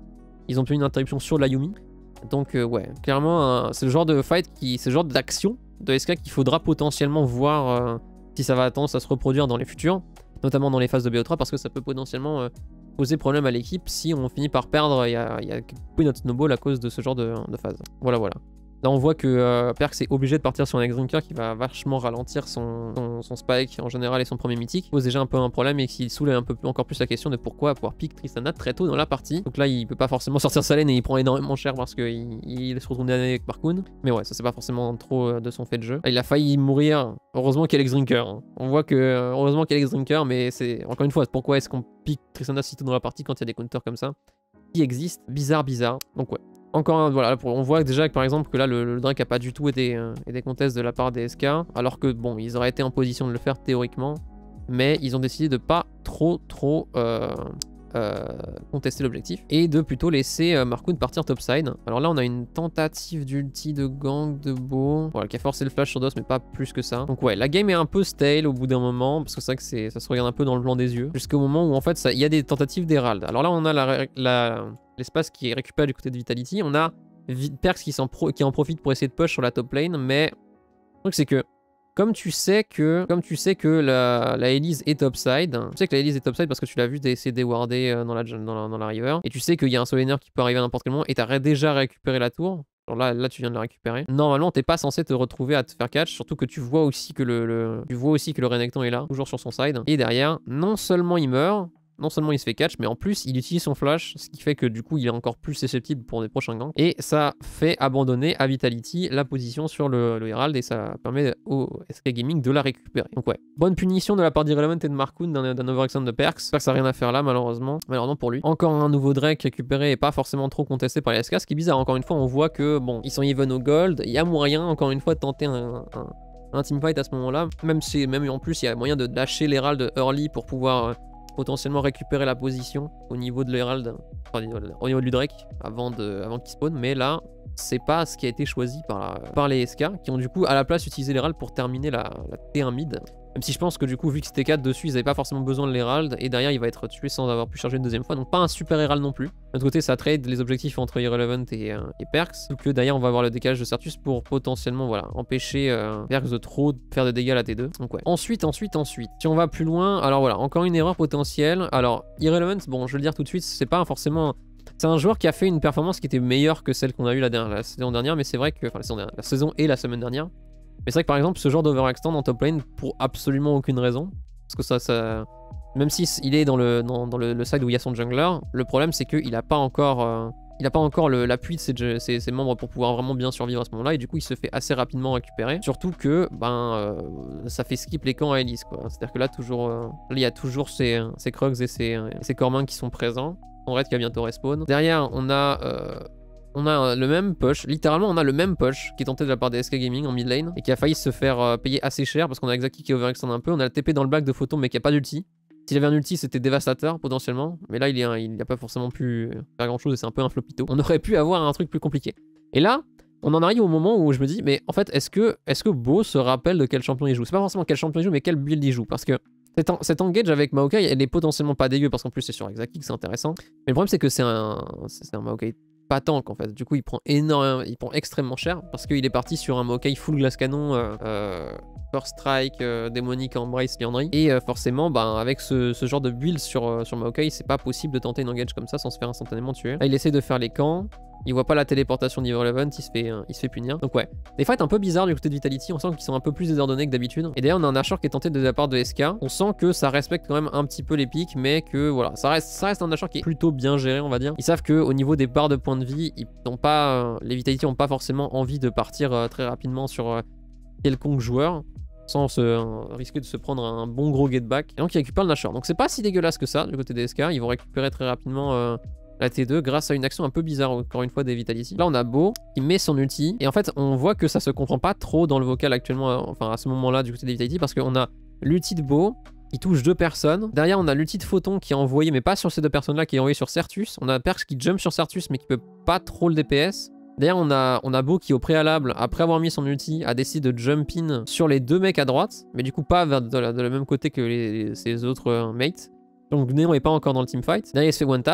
Ils ont obtenu une interruption sur la Yumi. Donc euh, ouais, clairement, euh, c'est le genre de fight, qui, c'est le genre d'action de S K qu'il faudra potentiellement voir euh, si ça va tendance à se reproduire dans les futurs, notamment dans les phases de B O trois, parce que ça peut potentiellement euh, poser problème à l'équipe si on finit par perdre et à, et à couper notre snowball à cause de ce genre de, de phase. Voilà, voilà. Là, on voit que euh, Perkz est obligé de partir sur un X-Drinker qui va vachement ralentir son, son, son spike en général et son premier mythique. Il pose déjà un peu un problème et qu'il soulève un peu plus, encore plus la question de pourquoi pouvoir pick Tristana très tôt dans la partie. Donc là, il peut pas forcément sortir sa lane et il prend énormément cher parce qu'il il se retrouve avec Markoon. Mais ouais, ça c'est pas forcément trop euh, de son fait de jeu. Là, il a failli mourir. Heureusement qu'il y a X-Drinker. Hein. On voit que euh, heureusement qu'il y a X-Drinker, mais c'est encore une fois, pourquoi est-ce qu'on pick Tristana si tôt dans la partie quand il y a des counters comme ça qui existent? Bizarre, bizarre. Donc ouais. Encore un, voilà, on voit déjà que par exemple que là le, le Drake a pas du tout été, euh, été contest de la part des S K, alors que bon, ils auraient été en position de le faire théoriquement, mais ils ont décidé de pas trop trop euh, euh, contester l'objectif et de plutôt laisser euh, Markoon partir topside. Alors là on a une tentative d'ulti de gang de Beau, voilà, qui a forcé le flash sur Dos mais pas plus que ça. Donc ouais, la game est un peu stale au bout d'un moment, parce que c'est vrai que c'est, ça se regarde un peu dans le blanc des yeux, jusqu'au moment où en fait il y a des tentatives d'Herald. Alors là on a la... la l'espace qui est récupéré du côté de Vitality. On a Perkz qui, pro qui en profite pour essayer de push sur la top lane, mais le truc c'est que comme tu sais que comme tu sais que la, la Elise est topside, tu sais que la Elise est topside parce que tu l'as vu essayer de déwarder dans la, dans, la, dans la river, et tu sais qu'il y a un solaner qui peut arriver à n'importe quel moment, et t'as déjà récupéré la tour. Alors là, là, tu viens de la récupérer. Normalement, t'es pas censé te retrouver à te faire catch, surtout que tu vois aussi que le, le tu vois aussi que le Renekton est là, toujours sur son side. Et derrière, non seulement il meurt, non seulement il se fait catch, mais en plus il utilise son flash, ce qui fait que du coup il est encore plus susceptible pour des prochains gangs. Et ça fait abandonner à Vitality la position sur le, le Herald, et ça permet au S K Gaming de la récupérer. Donc ouais, bonne punition de la part d'Irrelevant et de Markoon d'un overextend de Perkz. J'espère que ça n'a rien à faire là malheureusement. Malheureusement pour lui. Encore un nouveau Drake récupéré et pas forcément trop contesté par les S K, ce qui est bizarre. Encore une fois, on voit que bon, ils sont even au gold, il y a moyen encore une fois de tenter un, un, un teamfight à ce moment-là. Même si, même en plus, il y a moyen de lâcher l'Herald early pour pouvoir euh, potentiellement récupérer la position au niveau de l'Herald, enfin, au niveau du Drake avant, de, avant qu'il spawn, mais là c'est pas ce qui a été choisi par, la, par les S K qui ont du coup à la place utilisé l'Herald pour terminer la, la T un mid. Même si je pense que du coup vu que c'était quatre dessus, ils n'avaient pas forcément besoin de l'Herald, et derrière il va être tué sans avoir pu charger une deuxième fois, donc pas un super Herald non plus. De l'autre côté ça trade les objectifs entre Irrelevant et, euh, et Perkz, donc que derrière on va avoir le décalage de Sertus pour potentiellement voilà, empêcher euh, Perkz de trop faire de dégâts à la T deux. Donc ouais. Ensuite, ensuite, ensuite, si on va plus loin, alors voilà, encore une erreur potentielle. Alors Irrelevant, bon je vais le dire tout de suite, c'est pas forcément... C'est un joueur qui a fait une performance qui était meilleure que celle qu'on a eue la, dernière, la saison dernière, mais c'est vrai que... Enfin la saison, dernière, la saison et la semaine dernière. Mais c'est vrai que par exemple, ce genre d'overextend en top lane, pour absolument aucune raison, parce que ça, ça même si il est dans le, dans, dans le, le side où il y a son jungler, le problème c'est qu'il n'a pas encore, euh, il a pas encore l'appui de ses, ses, ses membres pour pouvoir vraiment bien survivre à ce moment-là, et du coup il se fait assez rapidement récupérer. Surtout que ben, euh, ça fait skip les camps à Elise, quoi. C'est-à-dire que là, toujours, euh, là, il y a toujours ses, ses Krugs et ses, et ses Cormins qui sont présents. On reste qui va bientôt respawn. Derrière, on a... Euh, On a le même push, littéralement on a le même push qui est tenté de la part des S K Gaming en mid lane et qui a failli se faire euh, payer assez cher parce qu'on a Xaki qui overextend un peu, on a le T P dans le bac de Photon mais qui a pas d'ulti. S'il avait un ulti c'était dévastateur potentiellement, mais là il n'a il a pas forcément pu faire grand chose et c'est un peu un flopito. On aurait pu avoir un truc plus compliqué. Et là, on en arrive au moment où je me dis, mais en fait est-ce que, est-ce que Beau se rappelle de quel champion il joue? C'est pas forcément quel champion il joue mais quel build il joue, parce que Cette, en, cette engage avec Maokai, elle est potentiellement pas dégueu parce qu'en plus c'est sur Xaki que c'est intéressant. Mais le problème c'est que c'est un, c'est un Maokai pas tank en fait. Du coup il prend énormément, il prend extrêmement cher parce qu'il est parti sur un Maokai full glace canon, euh, euh, First Strike, euh, démonique, Embrace, Liandry. Et euh, forcément, bah, avec ce, ce genre de build sur, euh, sur Maokai, c'est pas possible de tenter une engage comme ça sans se faire instantanément tuer. Là il essaie de faire les camps. Il voit pas la téléportation d'Irrelevant, il se fait, euh, il se fait punir. Donc ouais, des fights un peu bizarres du côté de Vitality, on sent qu'ils sont un peu plus désordonnés que d'habitude. Et d'ailleurs on a un Nashor qui est tenté de la part de S K. On sent que ça respecte quand même un petit peu les pics, mais que voilà, ça reste, ça reste un Nashor qui est plutôt bien géré on va dire. Ils savent qu'au niveau des barres de points de vie, ils n'ont pas, euh, les Vitality n'ont pas forcément envie de partir euh, très rapidement sur euh, quelconque joueur, sans se, euh, risquer de se prendre un bon gros get back. Et donc ils récupèrent le Nashor. Donc c'est pas si dégueulasse que ça du côté des S K, ils vont récupérer très rapidement... Euh, la T deux grâce à une action un peu bizarre encore une fois des Vitality. Là on a Beau qui met son ulti et en fait on voit que ça se comprend pas trop dans le vocal actuellement, enfin à ce moment là du côté des Vitality, parce qu'on a l'ulti de Beau qui touche deux personnes. Derrière on a l'ulti de Photon qui est envoyé mais pas sur ces deux personnes là, qui est envoyé sur Sertus. On a Perkz qui jump sur Sertus mais qui peut pas trop le D P S. Derrière on a, on a Beau qui au préalable, après avoir mis son ulti, a décidé de jump in sur les deux mecs à droite, mais du coup pas vers de la, de la même côté que les, ses autres euh, mates. Donc Néon est pas encore dans le teamfight. Derrière il se fait one tap.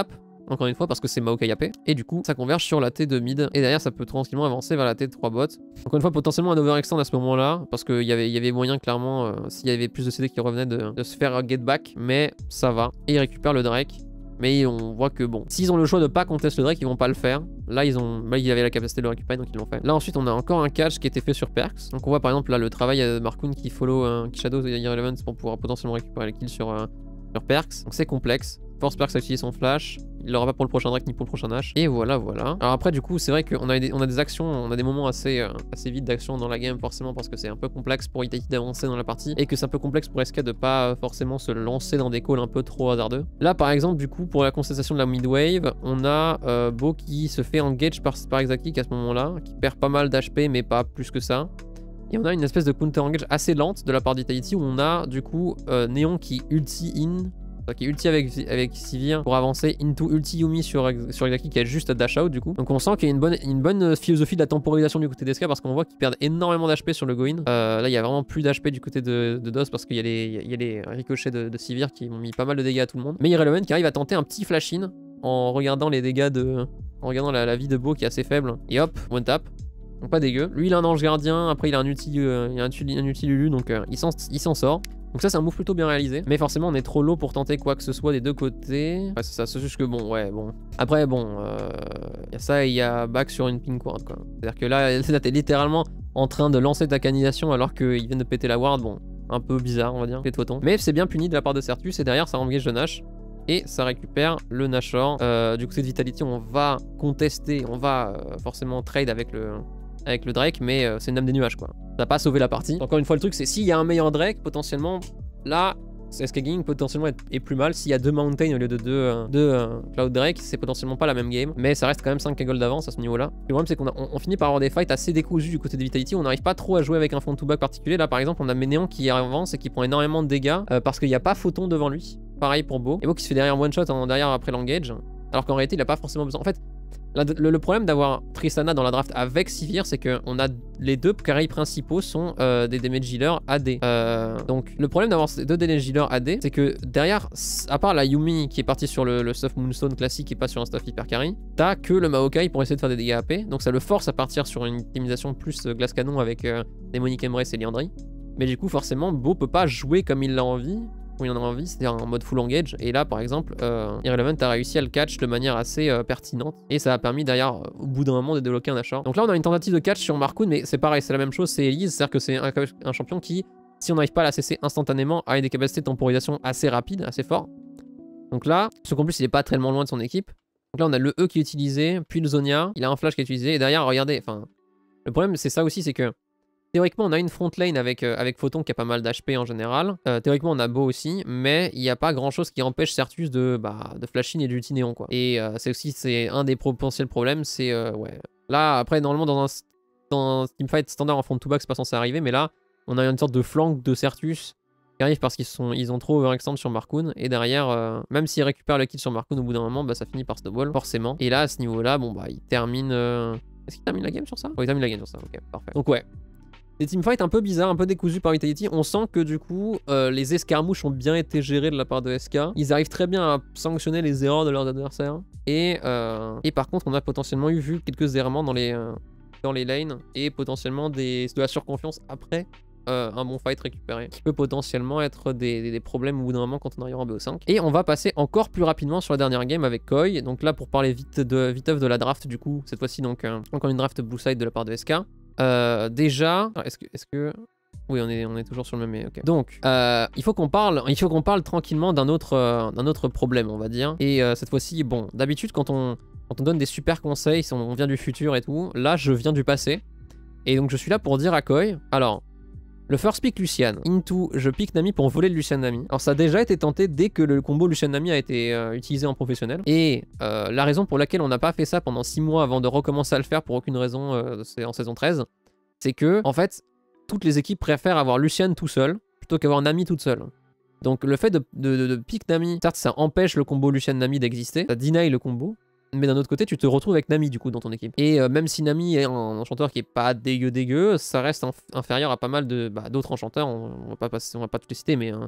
encore une fois, parce que c'est Maokai A P. Et du coup, ça converge sur la T de mid. Et derrière, ça peut tranquillement avancer vers la T de trois bots. Encore une fois, potentiellement un overextend à ce moment-là, parce qu'il y avait, y avait moyen, clairement, euh, s'il y avait plus de C D qui revenaient, de, de se faire get back. Mais ça va. Et ils récupèrent le Drake. Mais on voit que bon, s'ils ont le choix de pas contest le Drake, ils vont pas le faire. Là, ils ont, là, ils avaient la capacité de le récupérer, donc ils l'ont fait. Là, ensuite, on a encore un catch qui était fait sur Perks. Donc on voit par exemple là le travail de Markoon qui follow, euh, qui shadow Irrelevant pour pouvoir potentiellement récupérer le kill sur, euh, sur Perks. Donc c'est complexe. Force Perks à utiliser son flash. Il l'aura pas pour le prochain Drake ni pour le prochain Nash. Et voilà, voilà. Alors après, du coup, c'est vrai qu'on a, des, on a des actions, on a des moments assez, euh, assez vite d'action dans la game, forcément, parce que c'est un peu complexe pour Itachi d'avancer dans la partie et que c'est un peu complexe pour S K de pas euh, forcément se lancer dans des calls un peu trop hasardeux. Là, par exemple, du coup, pour la contestation de la mid-wave, on a euh, Beau qui se fait engage par, par Exaki à ce moment-là, qui perd pas mal d'H P, mais pas plus que ça. Et on a une espèce de counter engage assez lente de la part d'Itachi où on a du coup euh, Néon qui ulti in. Qui est ulti avec, avec Sivir pour avancer into ulti Yumi sur, sur Exaki qui a juste dash out du coup. Donc on sent qu'il y a une bonne, une bonne philosophie de la temporisation du côté d'S K parce qu'on voit qu'ils perdent énormément d'H P sur le go-in. Euh, là il y a vraiment plus d'H P du côté de, de D O S parce qu'il y, y a les ricochets de, de Sivir qui ont mis pas mal de dégâts à tout le monde. Mais Irrelevant qui arrive à tenter un petit flash-in en regardant les dégâts de... en regardant la, la vie de Beau qui est assez faible. Et hop, one tap. Donc pas dégueu. Lui il a un ange gardien, après il a un ulti, euh, il a un, un ulti Lulu donc euh, il s'en sort. Donc ça c'est un move plutôt bien réalisé. Mais forcément on est trop low pour tenter quoi que ce soit des deux côtés. Ouais c'est ça, c'est juste que bon, ouais bon. Après bon, il euh, y a ça et il y a back sur une pink ward quoi. C'est-à-dire que là, là t'es littéralement en train de lancer ta canisation alors qu'ils viennent de péter la ward. Bon, un peu bizarre on va dire, fait de photon. Mais c'est bien puni de la part de Certus et derrière ça engage le Nash. Et ça récupère le Nashor. Euh, du coup cette Vitality on va contester, on va euh, forcément trade avec le... avec le Drake, mais euh, c'est une dame des nuages quoi. Ça n'a pas sauvé la partie. Encore une fois, le truc c'est s'il y a un meilleur Drake, potentiellement, là, S K Gaming potentiellement est, est plus mal. S'il y a deux Mountain au lieu de deux, euh, deux euh, Cloud Drake, c'est potentiellement pas la même game, mais ça reste quand même cinq gold d'avance à ce niveau-là. Le problème c'est qu'on on, on finit par avoir des fights assez décousus du côté de Vitality. On n'arrive pas trop à jouer avec un front to back particulier. Là par exemple, on a Ménéon qui avance et qui prend énormément de dégâts euh, parce qu'il n'y a pas Photon devant lui. Pareil pour Beau. Et Beau qui se fait derrière one shot en derrière après l'engage, alors qu'en réalité il a pas forcément besoin. En fait, La, le, le problème d'avoir Tristana dans la draft avec Sivir, c'est que on a les deux carries principaux sont euh, des damage healers A D. Euh, donc le problème d'avoir ces deux damage healers A D, c'est que derrière, à part la Yumi qui est partie sur le, le stuff Moonstone classique et pas sur un stuff hyper carry, t'as que le Maokai pour essayer de faire des dégâts A P. Donc ça le force à partir sur une optimisation plus euh, glace canon avec euh, Demonic Embrace et Liandry. Mais du coup forcément Beau peut pas jouer comme il l'a envie. Où il en a envie, c'est-à-dire en mode full engage. Et là, par exemple, euh, Irrelevant a réussi à le catch de manière assez euh, pertinente. Et ça a permis derrière, euh, au bout d'un moment, de débloquer un Nashor. Donc là, on a une tentative de catch sur Markoon, mais c'est pareil, c'est la même chose, c'est Elise. C'est-à-dire que c'est un, un champion qui, si on n'arrive pas à la C C instantanément, a des capacités de temporisation assez rapides, assez fortes. Donc là, ce qu'en plus, il est pas tellement loin de son équipe. Donc là, on a le E qui est utilisé, puis le Zonia, il a un flash qui est utilisé. Et derrière, regardez, enfin, le problème, c'est ça aussi, c'est que théoriquement, on a une front lane avec, euh, avec Photon qui a pas mal d'H P en général. Euh, théoriquement, on a Beau aussi, mais il n'y a pas grand chose qui empêche Certus de, bah, de flash in et d'ulti néon, quoi. Et euh, c'est aussi c'est un des potentiels problèmes, c'est euh, ouais. Là, après, normalement, dans un, dans un teamfight standard en front to back, c'est pas censé arriver, mais là, on a une sorte de flank de Certus qui arrive parce qu'ils sont ils ont trop overextend sur Markoon. Et derrière, euh, même s'ils récupèrent le kill sur Markoon au bout d'un moment, bah, ça finit par snowball, forcément. Et là, à ce niveau-là, bon, bah, il termine. Euh... Est-ce qu'il termine la game sur ça? Oh, il termine la game sur ça, ok, parfait. Donc, ouais. Des teamfights un peu bizarres, un peu décousus par Vitality. On sent que du coup, euh, les escarmouches ont bien été gérées de la part de S K. Ils arrivent très bien à sanctionner les erreurs de leurs adversaires. Et, euh, et par contre, on a potentiellement eu vu quelques errements dans les, euh, dans les lanes et potentiellement des, de la surconfiance après euh, un bon fight récupéré. Qui peut potentiellement être des, des, des problèmes au bout d'un moment quand on arrive en B O cinq. Et on va passer encore plus rapidement sur la dernière game avec Koi. Donc là, pour parler vite de, viteuf de la draft du coup, cette fois-ci, donc euh, encore une draft blue side de la part de S K. Euh, déjà, est-ce que, est-ce que, oui, on est, on est toujours sur le même. Okay. Donc, euh, il faut qu'on parle, il faut qu'on parle tranquillement d'un autre, euh, d'un autre problème, on va dire. Et euh, cette fois-ci, bon, d'habitude, quand on, quand on donne des super conseils, si on, on vient du futur et tout, là, je viens du passé. Et donc, je suis là pour dire à Koi, alors. Le first pick Lucian, into je pick Nami pour voler le Lucian Nami. Alors ça a déjà été tenté dès que le combo Lucian Nami a été euh, utilisé en professionnel. Et euh, la raison pour laquelle on n'a pas fait ça pendant six mois avant de recommencer à le faire pour aucune raison, euh, c'est en saison treize, c'est que en fait, toutes les équipes préfèrent avoir Lucian tout seul plutôt qu'avoir Nami toute seule. Donc le fait de, de, de, de pick Nami, certes ça empêche le combo Lucian Nami d'exister, ça deny le combo. Mais d'un autre côté, tu te retrouves avec Nami du coup dans ton équipe. Et euh, même si Nami est un enchanteur qui est pas dégueu dégueu, ça reste inf inférieur à pas mal de bah, d'autres enchanteurs. On, on, va pas passer, on va pas tous les citer, mais hein,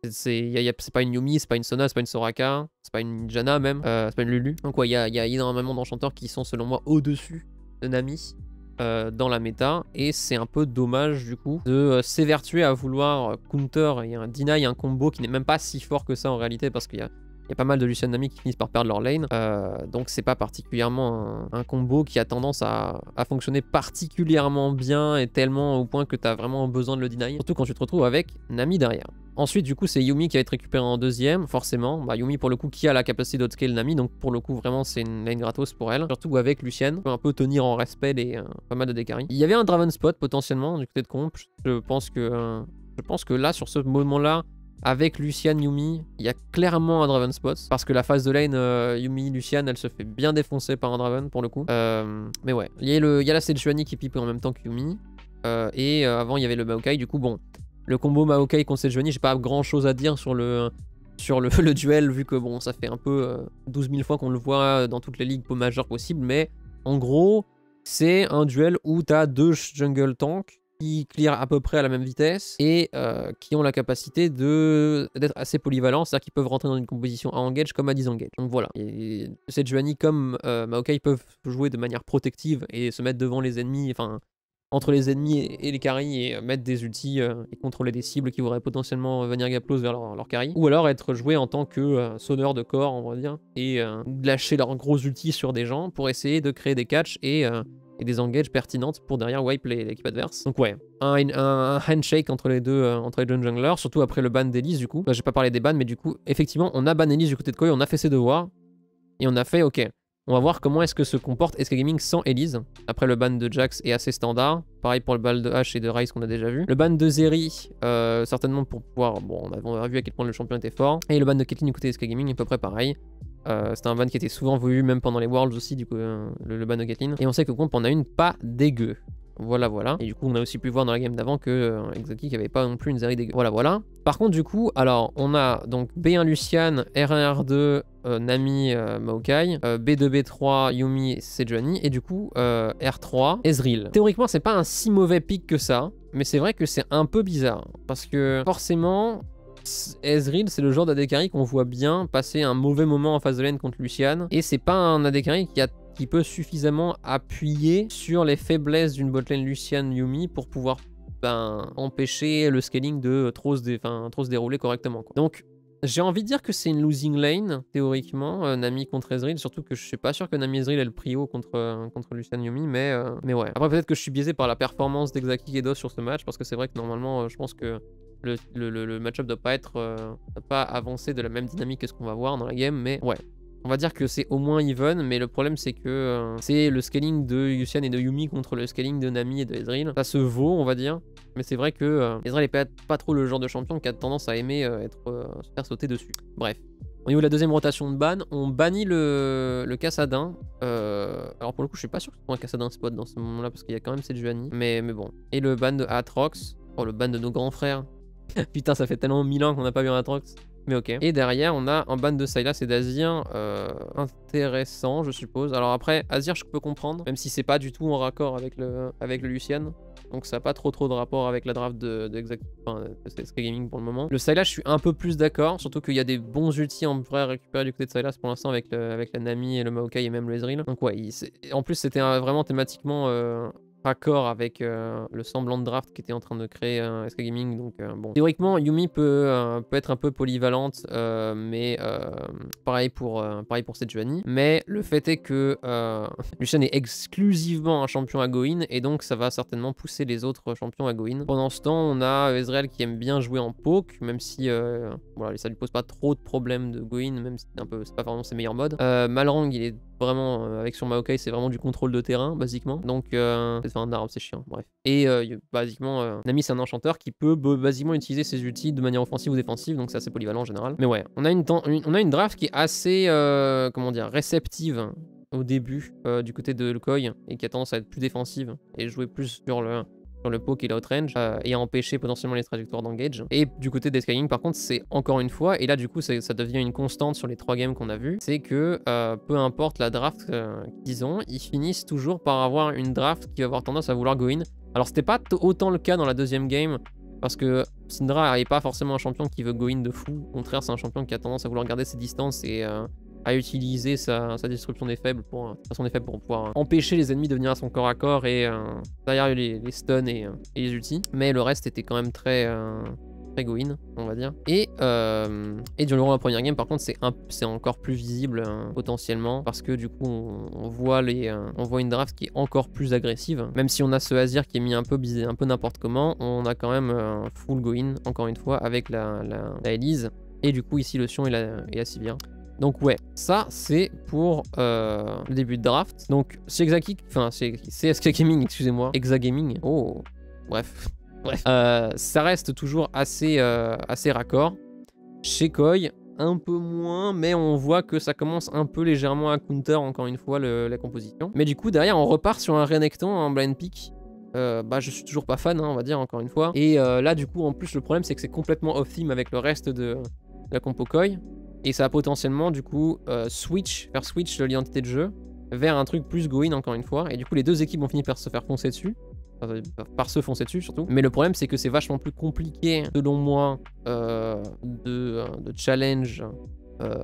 C'est pas une Yumi, c'est pas une Sona, c'est pas une Soraka, c'est pas une Janna même, euh, c'est pas une Lulu. Donc ouais, il y a, y a énormément d'enchanteurs qui sont selon moi au-dessus de Nami euh, dans la méta. Et c'est un peu dommage du coup de euh, s'évertuer à vouloir counter et un deny un combo qui n'est même pas si fort que ça en réalité parce qu'il y a Il y a pas mal de Lucian Nami qui finissent par perdre leur lane, euh, donc c'est pas particulièrement un, un combo qui a tendance à, à fonctionner particulièrement bien et tellement au point que tu as vraiment besoin de le deny, surtout quand tu te retrouves avec Nami derrière. Ensuite du coup c'est Yumi qui va être récupéré en deuxième, forcément, bah, Yumi pour le coup qui a la capacité d'outscale Nami, donc pour le coup vraiment c'est une lane gratos pour elle, surtout avec Lucian, peut un peu tenir en respect les, euh, pas mal de décarry. Il y avait un Draven Spot potentiellement du côté de comp, je pense que, euh, je pense que là sur ce moment là, avec Lucian Yumi, il y a clairement un Draven Spot. Parce que la phase de lane euh, Yumi Lucian, elle se fait bien défoncer par un Draven pour le coup. Euh, mais ouais, il y a, le, il y a la Sejuani qui pipe en même temps que Yumi. Euh, et euh, avant, il y avait le Maokai. Du coup, bon, le combo Maokai contre Sejuani, j'ai pas grand chose à dire sur le, sur le, le duel, vu que bon, ça fait un peu euh, douze mille fois qu'on le voit dans toutes les ligues majeures possibles. Mais en gros, c'est un duel où t'as deux jungle tanks qui clear à peu près à la même vitesse et euh, qui ont la capacité d'être assez polyvalents, c'est-à-dire qu'ils peuvent rentrer dans une composition à engage comme à disengage. Donc voilà, et Sejuani comme euh, Maokai peuvent jouer de manière protective et se mettre devant les ennemis, enfin entre les ennemis et, et les carries et mettre des ultis euh, et contrôler des cibles qui voudraient potentiellement venir gaplos vers leur, leur carry. Ou alors être joué en tant que euh, sonneur de corps, on va dire, et euh, lâcher leurs gros ultis sur des gens pour essayer de créer des catchs et euh, et des engages pertinentes pour derrière wipe l'équipe adverse. Donc ouais, un, un, un handshake entre les deux, euh, entre les deux junglers, surtout après le ban d'Elise du coup. Là, j'ai pas parlé des bans, mais du coup, effectivement, on a ban Elise du côté de Koi, on a fait ses devoirs, et on a fait, ok, on va voir comment est-ce que se comporte S K Gaming sans Elise. Après le ban de Jax est assez standard, pareil pour le ban de H et de Ryze qu'on a déjà vu. Le ban de Zeri, euh, certainement pour pouvoir, bon, on a, on a vu à quel point le champion était fort. Et le ban de Caitlyn du côté de S K Gaming est à peu près pareil. Euh, c'était un ban qui était souvent voulu, même pendant les Worlds aussi, du coup, euh, le, le ban de Caitlyn. Et on sait que comp on a une pas dégueu. Voilà, voilà. Et du coup, on a aussi pu voir dans la game d'avant que euh, Exotic avait pas non plus une série dégueu. Voilà, voilà. Par contre, du coup, alors, on a donc B un Lucian, R un R deux, euh, Nami, euh, Maokai, euh, B deux B trois, Yumi, Sejuani, et du coup, euh, R trois, Ezreal. Théoriquement, c'est pas un si mauvais pick que ça, mais c'est vrai que c'est un peu bizarre. Parce que, forcément, Ezreal, c'est le genre d'A D carry qu'on voit bien passer un mauvais moment en phase de lane contre Lucian. Et c'est pas un A D carry qui, a, qui peut suffisamment appuyer sur les faiblesses d'une botlane Lucian Yumi pour pouvoir ben, empêcher le scaling de trop se, dé, trop se dérouler correctement, quoi. Donc, j'ai envie de dire que c'est une losing lane, théoriquement, euh, Nami contre Ezreal, surtout que je suis pas sûr que Nami Ezreal ait le prio contre, euh, contre Lucian Yumi, mais, euh, mais ouais. Après, peut-être que je suis biaisé par la performance d'Exaki et d'Os sur ce match, parce que c'est vrai que normalement, euh, je pense que le, le, le, le match-up doit pas être, euh, doit pas avancer de la même dynamique que ce qu'on va voir dans la game, mais ouais. On va dire que c'est au moins even, mais le problème c'est que euh, c'est le scaling de Lucian et de Yumi contre le scaling de Nami et de Ezreal. Ça se vaut, on va dire, mais c'est vrai que euh, Ezreal est pas, pas trop le genre de champion qui a tendance à aimer euh, être, euh, se faire sauter dessus. Bref. Au niveau de la deuxième rotation de ban, on bannit le, le Cassadin. Euh, alors pour le coup, je suis pas sûr que ce soit un Cassadin spot dans ce moment-là, parce qu'il y a quand même Sejuani. Mais, mais bon. Et le ban de Aatrox. Oh, le ban de nos grands frères. Putain, ça fait tellement mille ans qu'on n'a pas vu un Aatrox. Mais ok. Et derrière, on a un ban de Sylas et d'Azir euh, intéressant, je suppose. Alors après, Azir, je peux comprendre, même si c'est pas du tout en raccord avec le, avec le Lucian. Donc ça n'a pas trop trop de rapport avec la draft de, de, Exact, enfin, de S K Gaming pour le moment. Le Sylas, je suis un peu plus d'accord, surtout qu'il y a des bons ultis en vrai à récupérer du côté de Sylas pour l'instant avec, le, avec la Nami et le Maokai et même le Ezreal. Donc ouais, il, en plus c'était vraiment thématiquement... Euh, raccord avec euh, le semblant de draft qui était en train de créer euh, S K Gaming. Donc euh, bon, théoriquement Yumi peut, euh, peut être un peu polyvalente, euh, mais euh, pareil pour euh, pareil pour Sejuani. Mais le fait est que euh, Lucian est exclusivement un champion à go in, et donc ça va certainement pousser les autres champions à go in. Pendant ce temps, on a Ezreal qui aime bien jouer en poke, même si euh, voilà, ça lui pose pas trop de problèmes de go in, même si c'est un peu c'est pas vraiment ses meilleurs modes. Euh, Malrang, il est vraiment euh, avec son Maokai, c'est vraiment du contrôle de terrain basiquement. Donc euh, enfin un arbre, c'est chiant, bref. Et euh, basiquement euh, Nami c'est un enchanteur qui peut basiquement utiliser ses ultis de manière offensive ou défensive, donc c'est assez polyvalent en général. Mais ouais, on a une, une, on a une draft qui est assez euh, comment dire, réceptive au début euh, du côté de Koi, et qui a tendance à être plus défensive et jouer plus sur le sur le poke et l'outrange, euh, et à empêcher potentiellement les trajectoires d'engage. Et du côté des scaling, par contre, c'est encore une fois, et là du coup ça devient une constante sur les trois games qu'on a vu, c'est que euh, peu importe la draft euh, qu'ils ont, ils finissent toujours par avoir une draft qui va avoir tendance à vouloir go in. Alors c'était pas autant le cas dans la deuxième game, Parce que Syndra n'est pas forcément un champion qui veut go in de fou. Au contraire, c'est un champion qui a tendance à vouloir garder ses distances et euh, à utiliser sa, sa disruption des faibles pour, son effet pour pouvoir empêcher les ennemis de venir à son corps à corps et euh, derrière les, les stuns et, et les ultis. Mais le reste était quand même très... Euh, très go-in, on va dire. Et, euh, et durant la première game, par contre, c'est encore plus visible euh, potentiellement parce que du coup, on, on voit les, euh, on voit une draft qui est encore plus agressive. Même si on a ce Azir qui est mis un peu bizarre, un peu n'importe comment, on a quand même un euh, full go-in, encore une fois, avec la, la, la Elise. Et du coup, ici, le Sion et la, et la Sivir. Donc ouais, ça c'est pour euh, le début de draft. Donc c'est Exakick, enfin c'est S K Gaming, excusez-moi, Exagaming. Oh, bref. Bref, euh, ça reste toujours assez, euh, assez raccord. Chez Koi, un peu moins, mais on voit que ça commence un peu légèrement à counter, encore une fois, le, la composition. Mais du coup, derrière, on repart sur un Renekton en blind pick. Euh, bah, je suis toujours pas fan, hein, on va dire, encore une fois. Et euh, là, du coup, en plus, le problème, c'est que c'est complètement off-theme avec le reste de, de la compo Koi. Et ça va potentiellement, du coup, euh, switch, faire switch l'identité de jeu vers un truc plus go-in, encore une fois. Et du coup, les deux équipes vont finir par se faire foncer dessus. Par se foncer dessus surtout. Mais le problème c'est que c'est vachement plus compliqué selon moi euh, de, de challenge euh,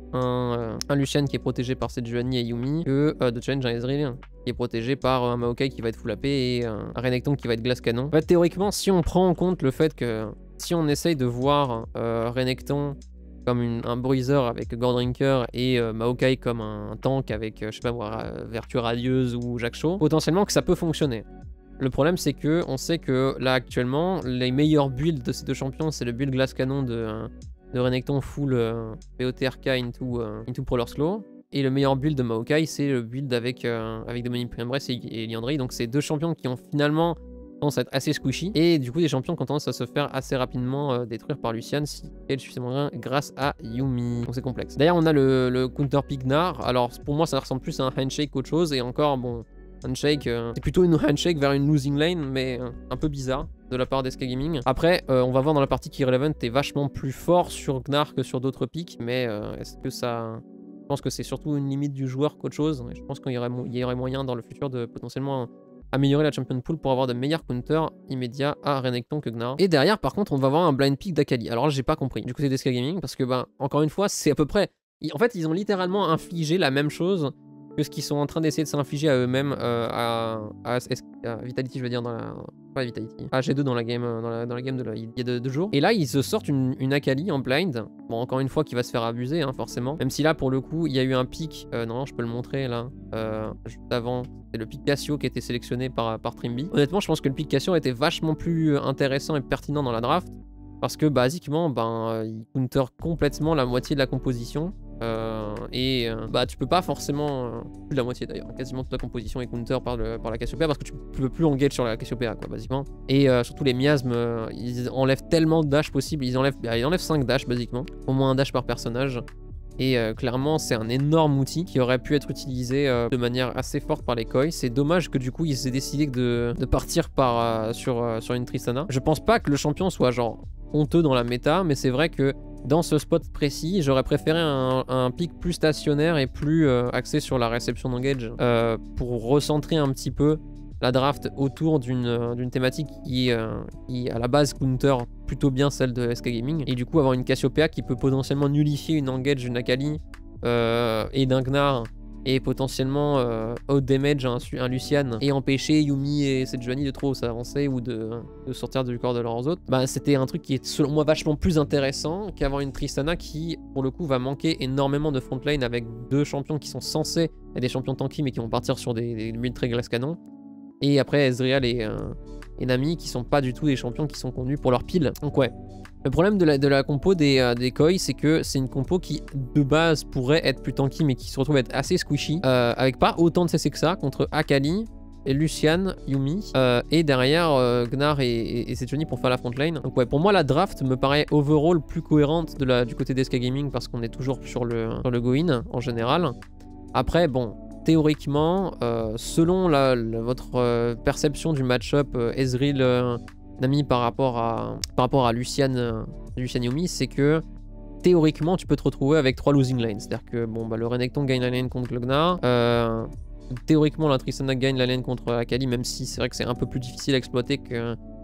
un, un Lucian qui est protégé par Sejuani et Yumi que euh, de challenge un Ezreal qui est protégé par un Maokai qui va être full A P et un Renekton qui va être glace canon. En fait, théoriquement, si on prend en compte le fait que si on essaye de voir euh, Renekton comme une, un bruiser avec Gordrinker et euh, Maokai comme un tank avec, euh, je sais pas moi, Vertu Radieuse ou Jak'Sho, potentiellement que ça peut fonctionner. Le problème, c'est que on sait que là actuellement, les meilleurs builds de ces deux champions, c'est le build glace canon de, de Renekton full euh, P O T R K into, euh, into Prowler Slow. Et le meilleur build de Maokai, c'est le build avec, euh, avec Demonic Embrace et, et Liandry. Donc c'est deux champions qui ont finalement tendance à être assez squishy. Et du coup, des champions qui ont tendance à se faire assez rapidement euh, détruire par Lucian si elle est suffisamment bien grâce à Yumi. Donc c'est complexe. D'ailleurs, on a le, le counter pick Gnar. Alors pour moi, ça ressemble plus à un handshake qu'autre chose. Et encore, bon. Handshake, euh, c'est plutôt une handshake vers une losing lane, mais euh, un peu bizarre de la part d'S K Gaming. Après, euh, on va voir dans la partie qui Irrelevant est vachement plus fort sur Gnar que sur d'autres picks, mais euh, est-ce que ça... Je pense que c'est surtout une limite du joueur qu'autre chose. Et je pense qu'il y, y aurait moyen dans le futur de potentiellement améliorer la Champion Pool pour avoir de meilleurs counters immédiats à Renekton que Gnar. Et derrière, par contre, on va voir un blind pick d'Akali. Alors là, j'ai pas compris du côté d'S K Gaming, parce que, bah, encore une fois, c'est à peu près... En fait, ils ont littéralement infligé la même chose que ce qu'ils sont en train d'essayer de s'infliger à eux-mêmes euh, à, à, à Vitality, je veux dire, dans la... Pas Vitality, à G deux dans la game, dans la, dans la game de la, il y a deux, deux jours. Et là, ils se sortent une, une Akali en blind. Bon, encore une fois, qui va se faire abuser, hein, forcément. Même si là, pour le coup, il y a eu un pic. Euh, non, je peux le montrer, là. Euh, juste avant, c'est le pic Cassio qui a été sélectionné par, par Trimby. Honnêtement, je pense que le pic Cassio était vachement plus intéressant et pertinent dans la draft. Parce que, basiquement, ben, il counter complètement la moitié de la composition. Euh, et euh, bah tu peux pas forcément, euh, plus de la moitié d'ailleurs, quasiment toute la composition est counter par, le, par la Cassiopeia parce que tu peux plus engage sur la Cassiopeia quoi basiquement. Et euh, surtout les miasmes, euh, ils enlèvent tellement de dash possible, ils enlèvent, bah, ils enlèvent cinq dash basiquement, au moins un dash par personnage. Et euh, clairement c'est un énorme outil qui aurait pu être utilisé euh, de manière assez forte par les Koi. C'est dommage que du coup ils aient décidé de, de partir par, euh, sur, euh, sur une Tristana. Je pense pas que le champion soit genre honteux dans la méta, mais c'est vrai que dans ce spot précis, j'aurais préféré un, un pick plus stationnaire et plus euh, axé sur la réception d'engage euh, pour recentrer un petit peu la draft autour d'une euh, d'une thématique qui, euh, qui, à la base, counter plutôt bien celle de S K Gaming. Et du coup, avoir une Cassiopeia qui peut potentiellement nullifier une engage d'une Akali euh, et d'un Gnar et potentiellement euh, out damage un, un Lucian et empêcher Yumi et Sejuani de trop s'avancer ou de, de sortir du corps de leurs autres, bah c'était un truc qui est selon moi vachement plus intéressant qu'avoir une Tristana qui pour le coup va manquer énormément de frontline avec deux champions qui sont censés être des champions tanky mais qui vont partir sur des, des builds très glace canon. Et après Ezreal et, euh, et Nami qui sont pas du tout des champions qui sont connus pour leur pile. Donc ouais. Le problème de la, de la compo des, euh, des Koi, c'est que c'est une compo qui, de base, pourrait être plus tanky, mais qui se retrouve être assez squishy, euh, avec pas autant de C C que ça, contre Akali, et Lucian, Yumi, euh, et derrière euh, Gnar et, et, et Sejuani pour faire la frontline. Donc ouais, pour moi, la draft me paraît overall plus cohérente de la, du côté d'S K Gaming, parce qu'on est toujours sur le, sur le go-in, en général. Après, bon... Théoriquement, euh, selon la, la, votre euh, perception du match-up euh, Ezreal euh, Nami par rapport à, par rapport à Lucian, euh, Lucian Yumi, c'est que théoriquement tu peux te retrouver avec trois losing lanes. C'est-à-dire que bon, bah, le Renekton gagne la lane contre le Gnar, euh, théoriquement la Tristana gagne la lane contre Akali, même si c'est vrai que c'est un peu plus difficile à exploiter que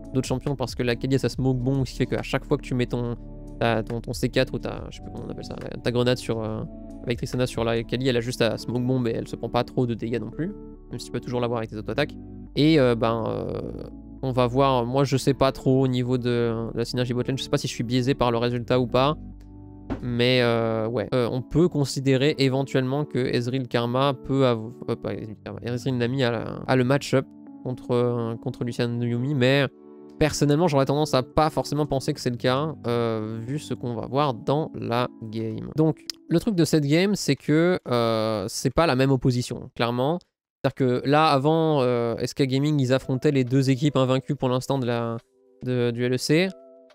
d'autres champions parce que la Kelly a sa smoke bomb, ce qui fait qu'à chaque fois que tu mets ton, ta, ton, ton C quatre ou ta, je sais plus comment on appelle ça, ta grenade sur, euh, avec Tristana sur la Kelly, elle a juste sa smoke bomb et elle se prend pas trop de dégâts non plus, même si tu peux toujours l'avoir avec tes auto-attaques. Et euh, ben, euh, on va voir, moi je sais pas trop au niveau de, de la synergie botlane, je sais pas si je suis biaisé par le résultat ou pas. Mais euh, ouais, euh, on peut considérer éventuellement que Ezreal Karma peut avoir... Euh, pas Ezreal Karma, Ezreal Nami a, la, a le match-up contre, euh, contre Lucian Yumi, mais personnellement j'aurais tendance à pas forcément penser que c'est le cas, euh, vu ce qu'on va voir dans la game. Donc, le truc de cette game, c'est que euh, c'est pas la même opposition, clairement. C'est-à-dire que là, avant, euh, S K Gaming, ils affrontaient les deux équipes invaincues pour l'instant de la, de, du L E C.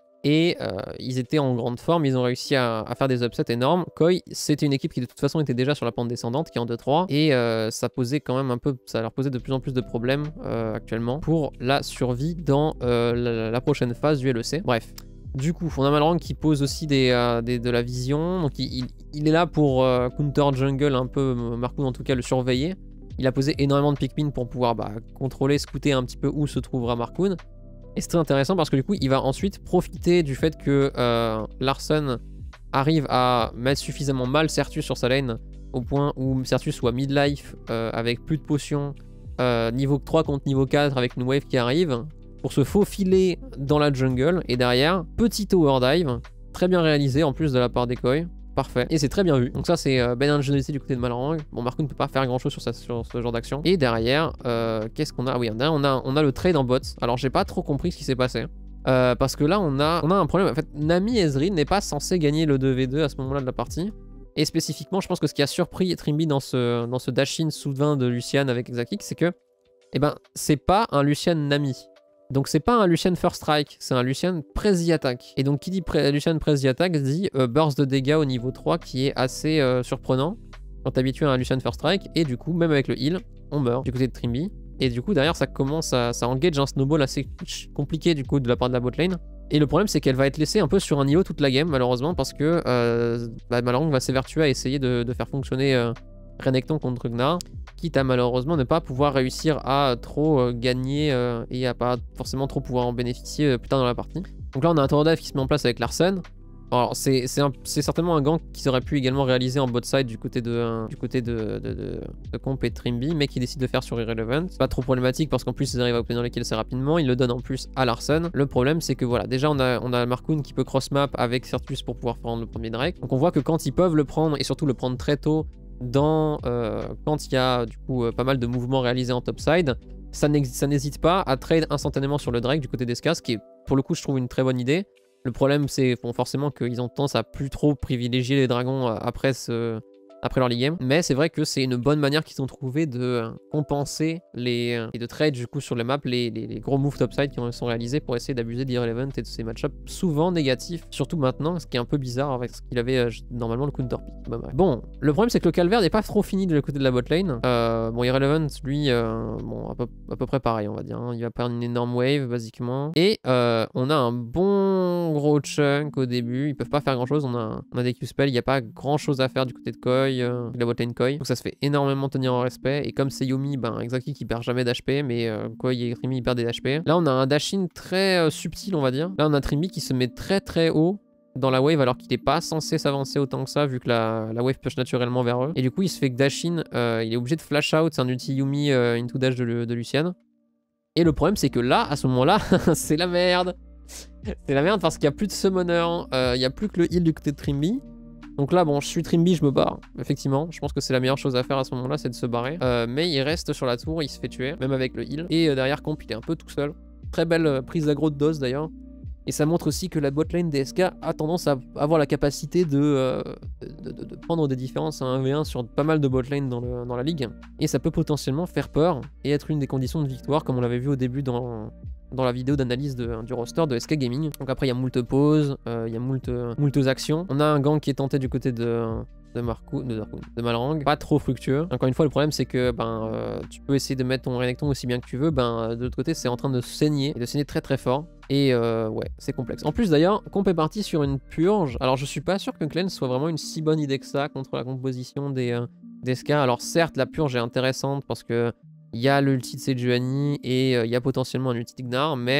Et euh, ils étaient en grande forme, ils ont réussi à, à faire des upsets énormes. Koi, c'était une équipe qui de toute façon était déjà sur la pente descendante, qui est en deux trois. Et euh, ça posait quand même un peu, ça leur posait de plus en plus de problèmes euh, actuellement pour la survie dans euh, la, la prochaine phase du L E C. Bref. Du coup, on a Malrang qui pose aussi des, euh, des, de la vision. Donc il, il, il est là pour euh, counter jungle un peu, Marcoun en tout cas le surveiller. Il a posé énormément de Pikmin pour pouvoir bah, contrôler, scouter un petit peu où se trouvera Marcoun. Et c'est très intéressant parce que du coup, il va ensuite profiter du fait que euh, Larsen arrive à mettre suffisamment mal Sertus sur sa lane au point où Sertus soit mid-life euh, avec plus de potions, euh, niveau trois contre niveau quatre avec une wave qui arrive, pour se faufiler dans la jungle. Et derrière, petit tower dive, très bien réalisé en plus de la part des Koi. Parfait. Et c'est très bien vu. Donc ça, c'est euh, belle ingéniosité du côté de Malrang. Bon, Marco ne peut pas faire grand chose sur, sa, sur ce genre d'action. Et derrière, euh, qu'est-ce qu'on a? Oui, derrière, on a, on a le trade en bot. Alors, j'ai pas trop compris ce qui s'est passé. Euh, parce que là, on a, on a un problème. En fait, Nami Ezreal n'est pas censé gagner le deux v deux à ce moment-là de la partie. Et spécifiquement, je pense que ce qui a surpris Trimby dans ce, dans ce dash-in soudain de Lucian avec Exakik, c'est que, eh ben, c'est pas un Lucian Nami. Donc c'est pas un Lucian First Strike, c'est un Lucian Prezi Attack. Et donc qui dit pré Lucian Prezi Attack dit euh, burst de dégâts au niveau trois qui est assez euh, surprenant quand t'es habitué à un Lucian First Strike. Et du coup, même avec le heal, on meurt du côté de Trimby. Et du coup, derrière, ça commence à ça engage un snowball assez compliqué du coup de la part de la botlane. Et le problème, c'est qu'elle va être laissée un peu sur un niveau toute la game, malheureusement, parce que euh, bah, Malrang va s'évertuer à essayer de, de faire fonctionner euh, Renekton contre Gnar, quitte à malheureusement ne pas pouvoir réussir à trop euh, gagner euh, et à pas forcément trop pouvoir en bénéficier euh, plus tard dans la partie. Donc là, on a un tower dive qui se met en place avec Larsen. Alors c'est certainement un gank qui aurait pu également réaliser en bot side du côté de, euh, du côté de, de, de, de Comp et de Trimby, mais qui décide de faire sur Irrelevant. C'est pas trop problématique parce qu'en plus ils arrivent à obtenir les kills assez rapidement, ils le donnent en plus à Larsen. Le problème c'est que voilà, déjà on a, on a Marcoun qui peut cross map avec Sertus pour pouvoir prendre le premier Drake. Donc on voit que quand ils peuvent le prendre et surtout le prendre très tôt, dans, euh, quand il y a du coup euh, pas mal de mouvements réalisés en topside, ça n'hésite pas à trade instantanément sur le Drake du côté d'Esca, ce qui est pour le coup je trouve une très bonne idée. Le problème, c'est bon, forcément qu'ils ont tendance à plus trop privilégier les dragons après, ce, après leur league game. Mais c'est vrai que c'est une bonne manière qu'ils ont trouvé de compenser les, et de trade du coup sur les maps les, les, les gros moves topside qui sont réalisés pour essayer d'abuser d'Irrelevant et de ces match-ups souvent négatifs. Surtout maintenant, ce qui est un peu bizarre avec ce qu'il avait euh, normalement le counter pick. Bah, ouais. Bon, le problème c'est que le calvaire n'est pas trop fini de côté de la botlane. Euh, bon, Irrelevant, lui, euh, bon, à peu, à peu près pareil, on va dire. Hein. Il va perdre une énorme wave, basiquement. Et euh, on a un bon gros chunk au début. Ils peuvent pas faire grand chose. On a, on a des Q-spells. Il n'y a pas grand chose à faire du côté de Koi, euh, de la botlane Koi. Donc ça se fait énormément tenir en respect. Et comme c'est Yomi, ben, Exakik qui perd jamais d'H P, mais euh, Koi et Trimby ils perdent des H P. Là, on a un dash-in très euh, subtil, on va dire. Là, on a Trimby qui se met très très haut dans la wave alors qu'il n'est pas censé s'avancer autant que ça vu que la, la wave push naturellement vers eux. Et du coup, il se fait que dash-in, euh, il est obligé de flash out. C'est un ulti Yumi euh, into dash de, de Lucian. Et le problème, c'est que là, à ce moment-là, c'est la merde. C'est la merde parce qu'il n'y a plus de summoner, euh, il n'y a plus que le heal du côté de Trimby. Donc là, bon, je suis Trimby, je me barre. Effectivement, je pense que c'est la meilleure chose à faire à ce moment-là, c'est de se barrer. Euh, mais il reste sur la tour, il se fait tuer, même avec le heal. Et euh, derrière, Comp, il est un peu tout seul. Très belle euh, prise d'aggro de dose d'ailleurs. Et ça montre aussi que la botlane D S K a tendance à avoir la capacité de, euh, de, de, de prendre des différences à un v un sur pas mal de botlane dans, le, dans la ligue. Et ça peut potentiellement faire peur et être une des conditions de victoire, comme on l'avait vu au début dans, dans la vidéo d'analyse du roster de S K Gaming. Donc après, il y a moult pauses, euh, il y a moult, moult actions. On a un gank qui est tenté du côté de... de Marco, de, de Malrang, pas trop fructueux. Encore une fois, le problème c'est que ben, euh, tu peux essayer de mettre ton Renekton aussi bien que tu veux, ben, de l'autre côté c'est en train de saigner, et de saigner très très fort. Et euh, ouais, c'est complexe. En plus d'ailleurs, Comp est parti sur une purge. Alors je suis pas sûr que Cleanse soit vraiment une si bonne idée que ça contre la composition des, euh, des Ska. Alors certes, la purge est intéressante parce que il y a l'ulti de Sejuani et il euh, y a potentiellement un ulti de Gnar, mais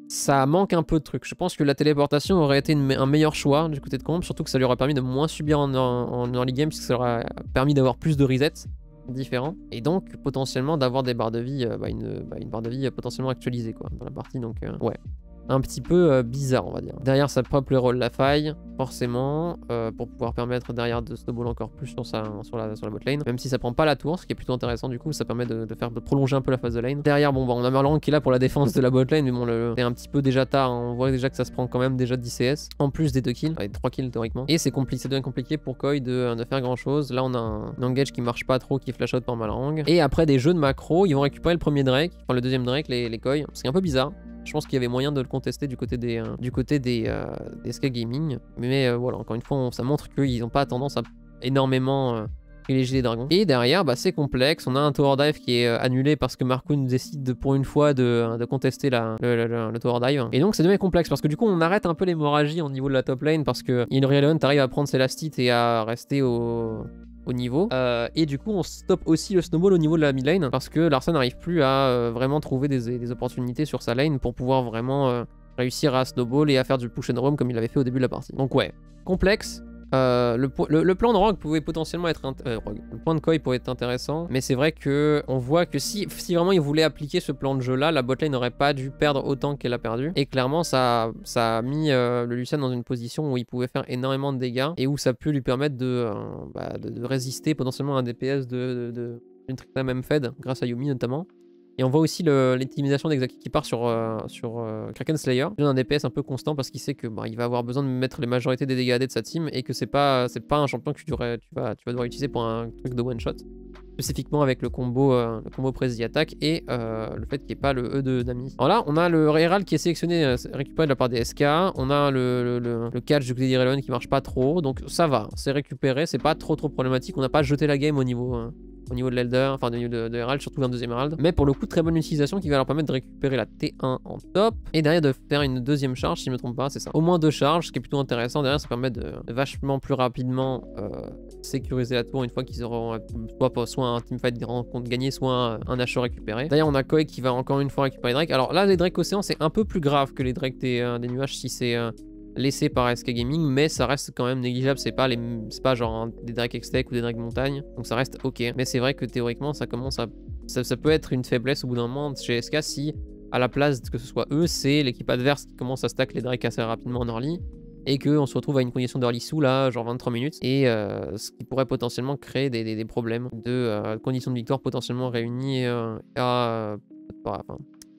ça manque un peu de trucs. Je pense que la téléportation aurait été une, un meilleur choix du côté de Comp, surtout que ça lui aurait permis de moins subir en, en, en early game, puisque ça aurait permis d'avoir plus de resets différents, et donc potentiellement d'avoir des barres de vie, euh, bah, une, bah, une barre de vie potentiellement actualisée quoi, dans la partie, donc euh, ouais. Un petit peu euh, bizarre on va dire. Derrière ça pop le rôle la faille, forcément, euh, pour pouvoir permettre derrière de snowball encore plus sur, sa, sur, la, sur la bot lane, même si ça prend pas la tour, ce qui est plutôt intéressant du coup, ça permet de, de faire de prolonger un peu la phase de lane. Derrière bon bah on a Marlon qui est là pour la défense de la bot lane, mais bon le, c'est un petit peu déjà tard, hein. On voit déjà que ça se prend quand même déjà de dix C S, en plus des deux kills, avec trois kills théoriquement, et c'est compliqué, ça devient compliqué pour Koi de, de faire grand chose. Là on a un, un engage qui marche pas trop, qui est flash out par Malrang, et après des jeux de macro, ils vont récupérer le premier Drake, enfin le deuxième Drake, les, les Koi, ce qui est un peu bizarre. Je pense qu'il y avait moyen de le contester du côté des, euh, du côté des, euh, des S K Gaming. Mais euh, voilà, encore une fois, on, ça montre qu'ils n'ont pas tendance à énormément euh, privilégier les dragons. Et derrière, bah, c'est complexe. On a un tower dive qui est euh, annulé parce que Marcoon décide de, pour une fois de, de contester la, le, le, le, le tower dive. Et donc, ça devient complexe parce que du coup, on arrête un peu l'hémorragie au niveau de la top lane parce que Ilrealon arrive à prendre ses lastites et à rester au... au niveau, euh, et du coup on stoppe aussi le snowball au niveau de la mid lane parce que Larsen n'arrive plus à euh, vraiment trouver des, des opportunités sur sa lane pour pouvoir vraiment euh, réussir à snowball et à faire du push and roam comme il avait fait au début de la partie. Donc ouais, complexe. Euh, le, le, le plan de Rogue pouvait potentiellement être euh, Rogue. Le plan de Koi pourrait être intéressant, mais c'est vrai que on voit que si, si vraiment il voulait appliquer ce plan de jeu là, la botlane n'aurait pas dû perdre autant qu'elle a perdu, et clairement ça, ça a mis euh, le Lucian dans une position où il pouvait faire énormément de dégâts et où ça peut lui permettre de, euh, bah, de, de résister potentiellement à un D P S de, de, de d'une Tricta même Fed grâce à Yumi notamment. Et on voit aussi l'intimidation d'Exaki qui part sur, euh, sur euh, Kraken Slayer. Il donne un D P S un peu constant parce qu'il sait que bah, il va avoir besoin de mettre les majorités des dégâts A D de sa team et que c'est pas, c'est pas un champion que tu, devrais, tu, vas, tu vas devoir utiliser pour un truc de one shot. Spécifiquement avec le combo, euh, le combo Prezi attaque et euh, le fait qu'il n'y ait pas le E de Nami. Alors là, on a le Herald qui est sélectionné, euh, récupéré de la part des S K. On a le, le, le, le catch du côté d'Irelon qui marche pas trop. Donc ça va, c'est récupéré, c'est pas trop trop problématique. On n'a pas jeté la game au niveau. Euh, au niveau de l'Elder, enfin au niveau de, de Herald, surtout un deuxième Herald. Mais pour le coup, très bonne utilisation qui va leur permettre de récupérer la T un en top et derrière de faire une deuxième charge, si je ne me trompe pas, c'est ça. Au moins deux charges, ce qui est plutôt intéressant. Derrière, ça permet de, de vachement plus rapidement euh, sécuriser la tour une fois qu'ils auront soit, soit un teamfight rencontre gagné, soit un H O récupéré. D'ailleurs, on a Koi qui va encore une fois récupérer Drake. Alors là, les Drake Océan, c'est un peu plus grave que les Drake des, euh, des nuages si c'est. Euh, laissé par S K Gaming, mais ça reste quand même négligeable, c'est pas, les... pas genre hein, des Drake X-Tech ou des Drake Montagne, donc ça reste ok. Mais c'est vrai que théoriquement ça commence à... Ça, ça peut être une faiblesse au bout d'un moment chez S K si à la place que ce soit eux, c'est l'équipe adverse qui commence à stack les Drake assez rapidement en early, et qu'on se retrouve à une condition d'early sous là, genre vingt-trois minutes, et euh, ce qui pourrait potentiellement créer des, des, des problèmes de euh, conditions de victoire potentiellement réunies euh, à... Euh, enfin,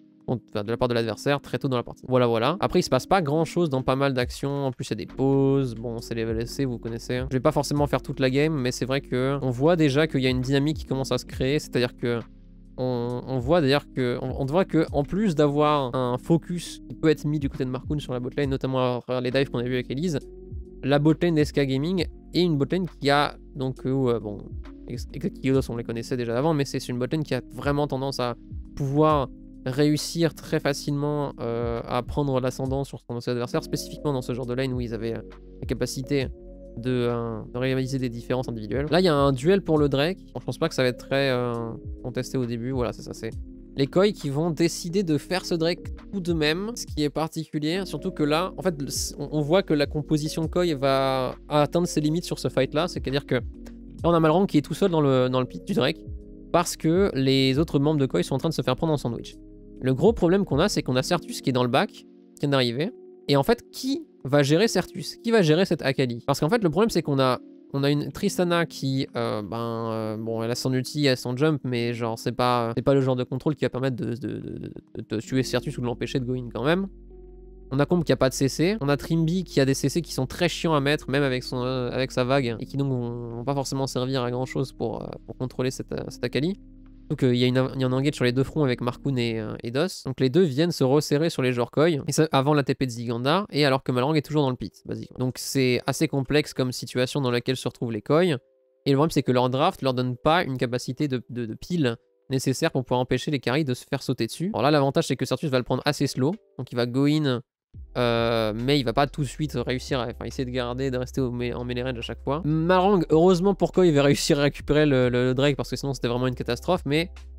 de la part de l'adversaire très tôt dans la partie. Voilà, voilà. Après, il se passe pas grand chose dans pas mal d'actions. En plus, il y a des pauses. Bon, c'est les V L C, vous connaissez. Je vais pas forcément faire toute la game, mais c'est vrai que on voit déjà qu'il y a une dynamique qui commence à se créer. C'est-à-dire que on, on voit d'ailleurs que on, on voit que en plus d'avoir un focus qui peut être mis du côté de Marcoon sur la botlane, notamment à travers les dives qu'on a vu avec Elise, la botlane d'S K Gaming est une botlane qui a donc euh, bon, Exakiodos on les connaissait déjà avant, mais c'est une botlane qui a vraiment tendance à pouvoir réussir très facilement euh, à prendre l'ascendant sur son adversaire, spécifiquement dans ce genre de lane où ils avaient euh, la capacité de, euh, de réaliser des différences individuelles. Là, il y a un duel pour le Drake. Bon, je pense pas que ça va être très euh, contesté au début. Voilà, c'est ça. C'est les Koi qui vont décider de faire ce Drake tout de même, ce qui est particulier. Surtout que là, en fait, on voit que la composition de Koi va atteindre ses limites sur ce fight-là. C'est-à-dire que là, on a Malrang qui est tout seul dans le, dans le pit du Drake parce que les autres membres de Koi sont en train de se faire prendre en sandwich. Le gros problème qu'on a, c'est qu'on a Sertus qui est dans le bac, qui vient d'arriver. Et en fait, qui va gérer Sertus? Qui va gérer cette Akali? Parce qu'en fait, le problème, c'est qu'on a, on a une Tristana qui, euh, ben, euh, bon, elle a son ulti, elle a son jump, mais genre, c'est pas, c'est pas le genre de contrôle qui va permettre de, de, de, de, de tuer Sertus ou de l'empêcher de go in quand même. On a Comp qui a pas de C C. On a Trimby qui a des C C qui sont très chiants à mettre, même avec, son, euh, avec sa vague, et qui donc vont, vont pas forcément servir à grand chose pour, euh, pour contrôler cette, cette Akali. Donc il euh, y, y a un engage sur les deux fronts avec Marcoon et, euh, et Dos. Donc les deux viennent se resserrer sur les joueurs Koi, et ça avant la T P de Ziganda, et alors que Malrang est toujours dans le pit, basiquement. Donc c'est assez complexe comme situation dans laquelle se retrouvent les Koi. Et le problème c'est que leur draft leur donne pas une capacité de, de, de pile nécessaire pour pouvoir empêcher les carries de se faire sauter dessus. Alors là l'avantage c'est que Sertus va le prendre assez slow, donc il va go in, euh, mais il va pas tout de suite réussir à enfin, essayer de garder, de rester au mé en melee range à chaque fois. Malrang, heureusement pour Koi, il va réussir à récupérer le, le, le Drake parce que sinon c'était vraiment une catastrophe, mais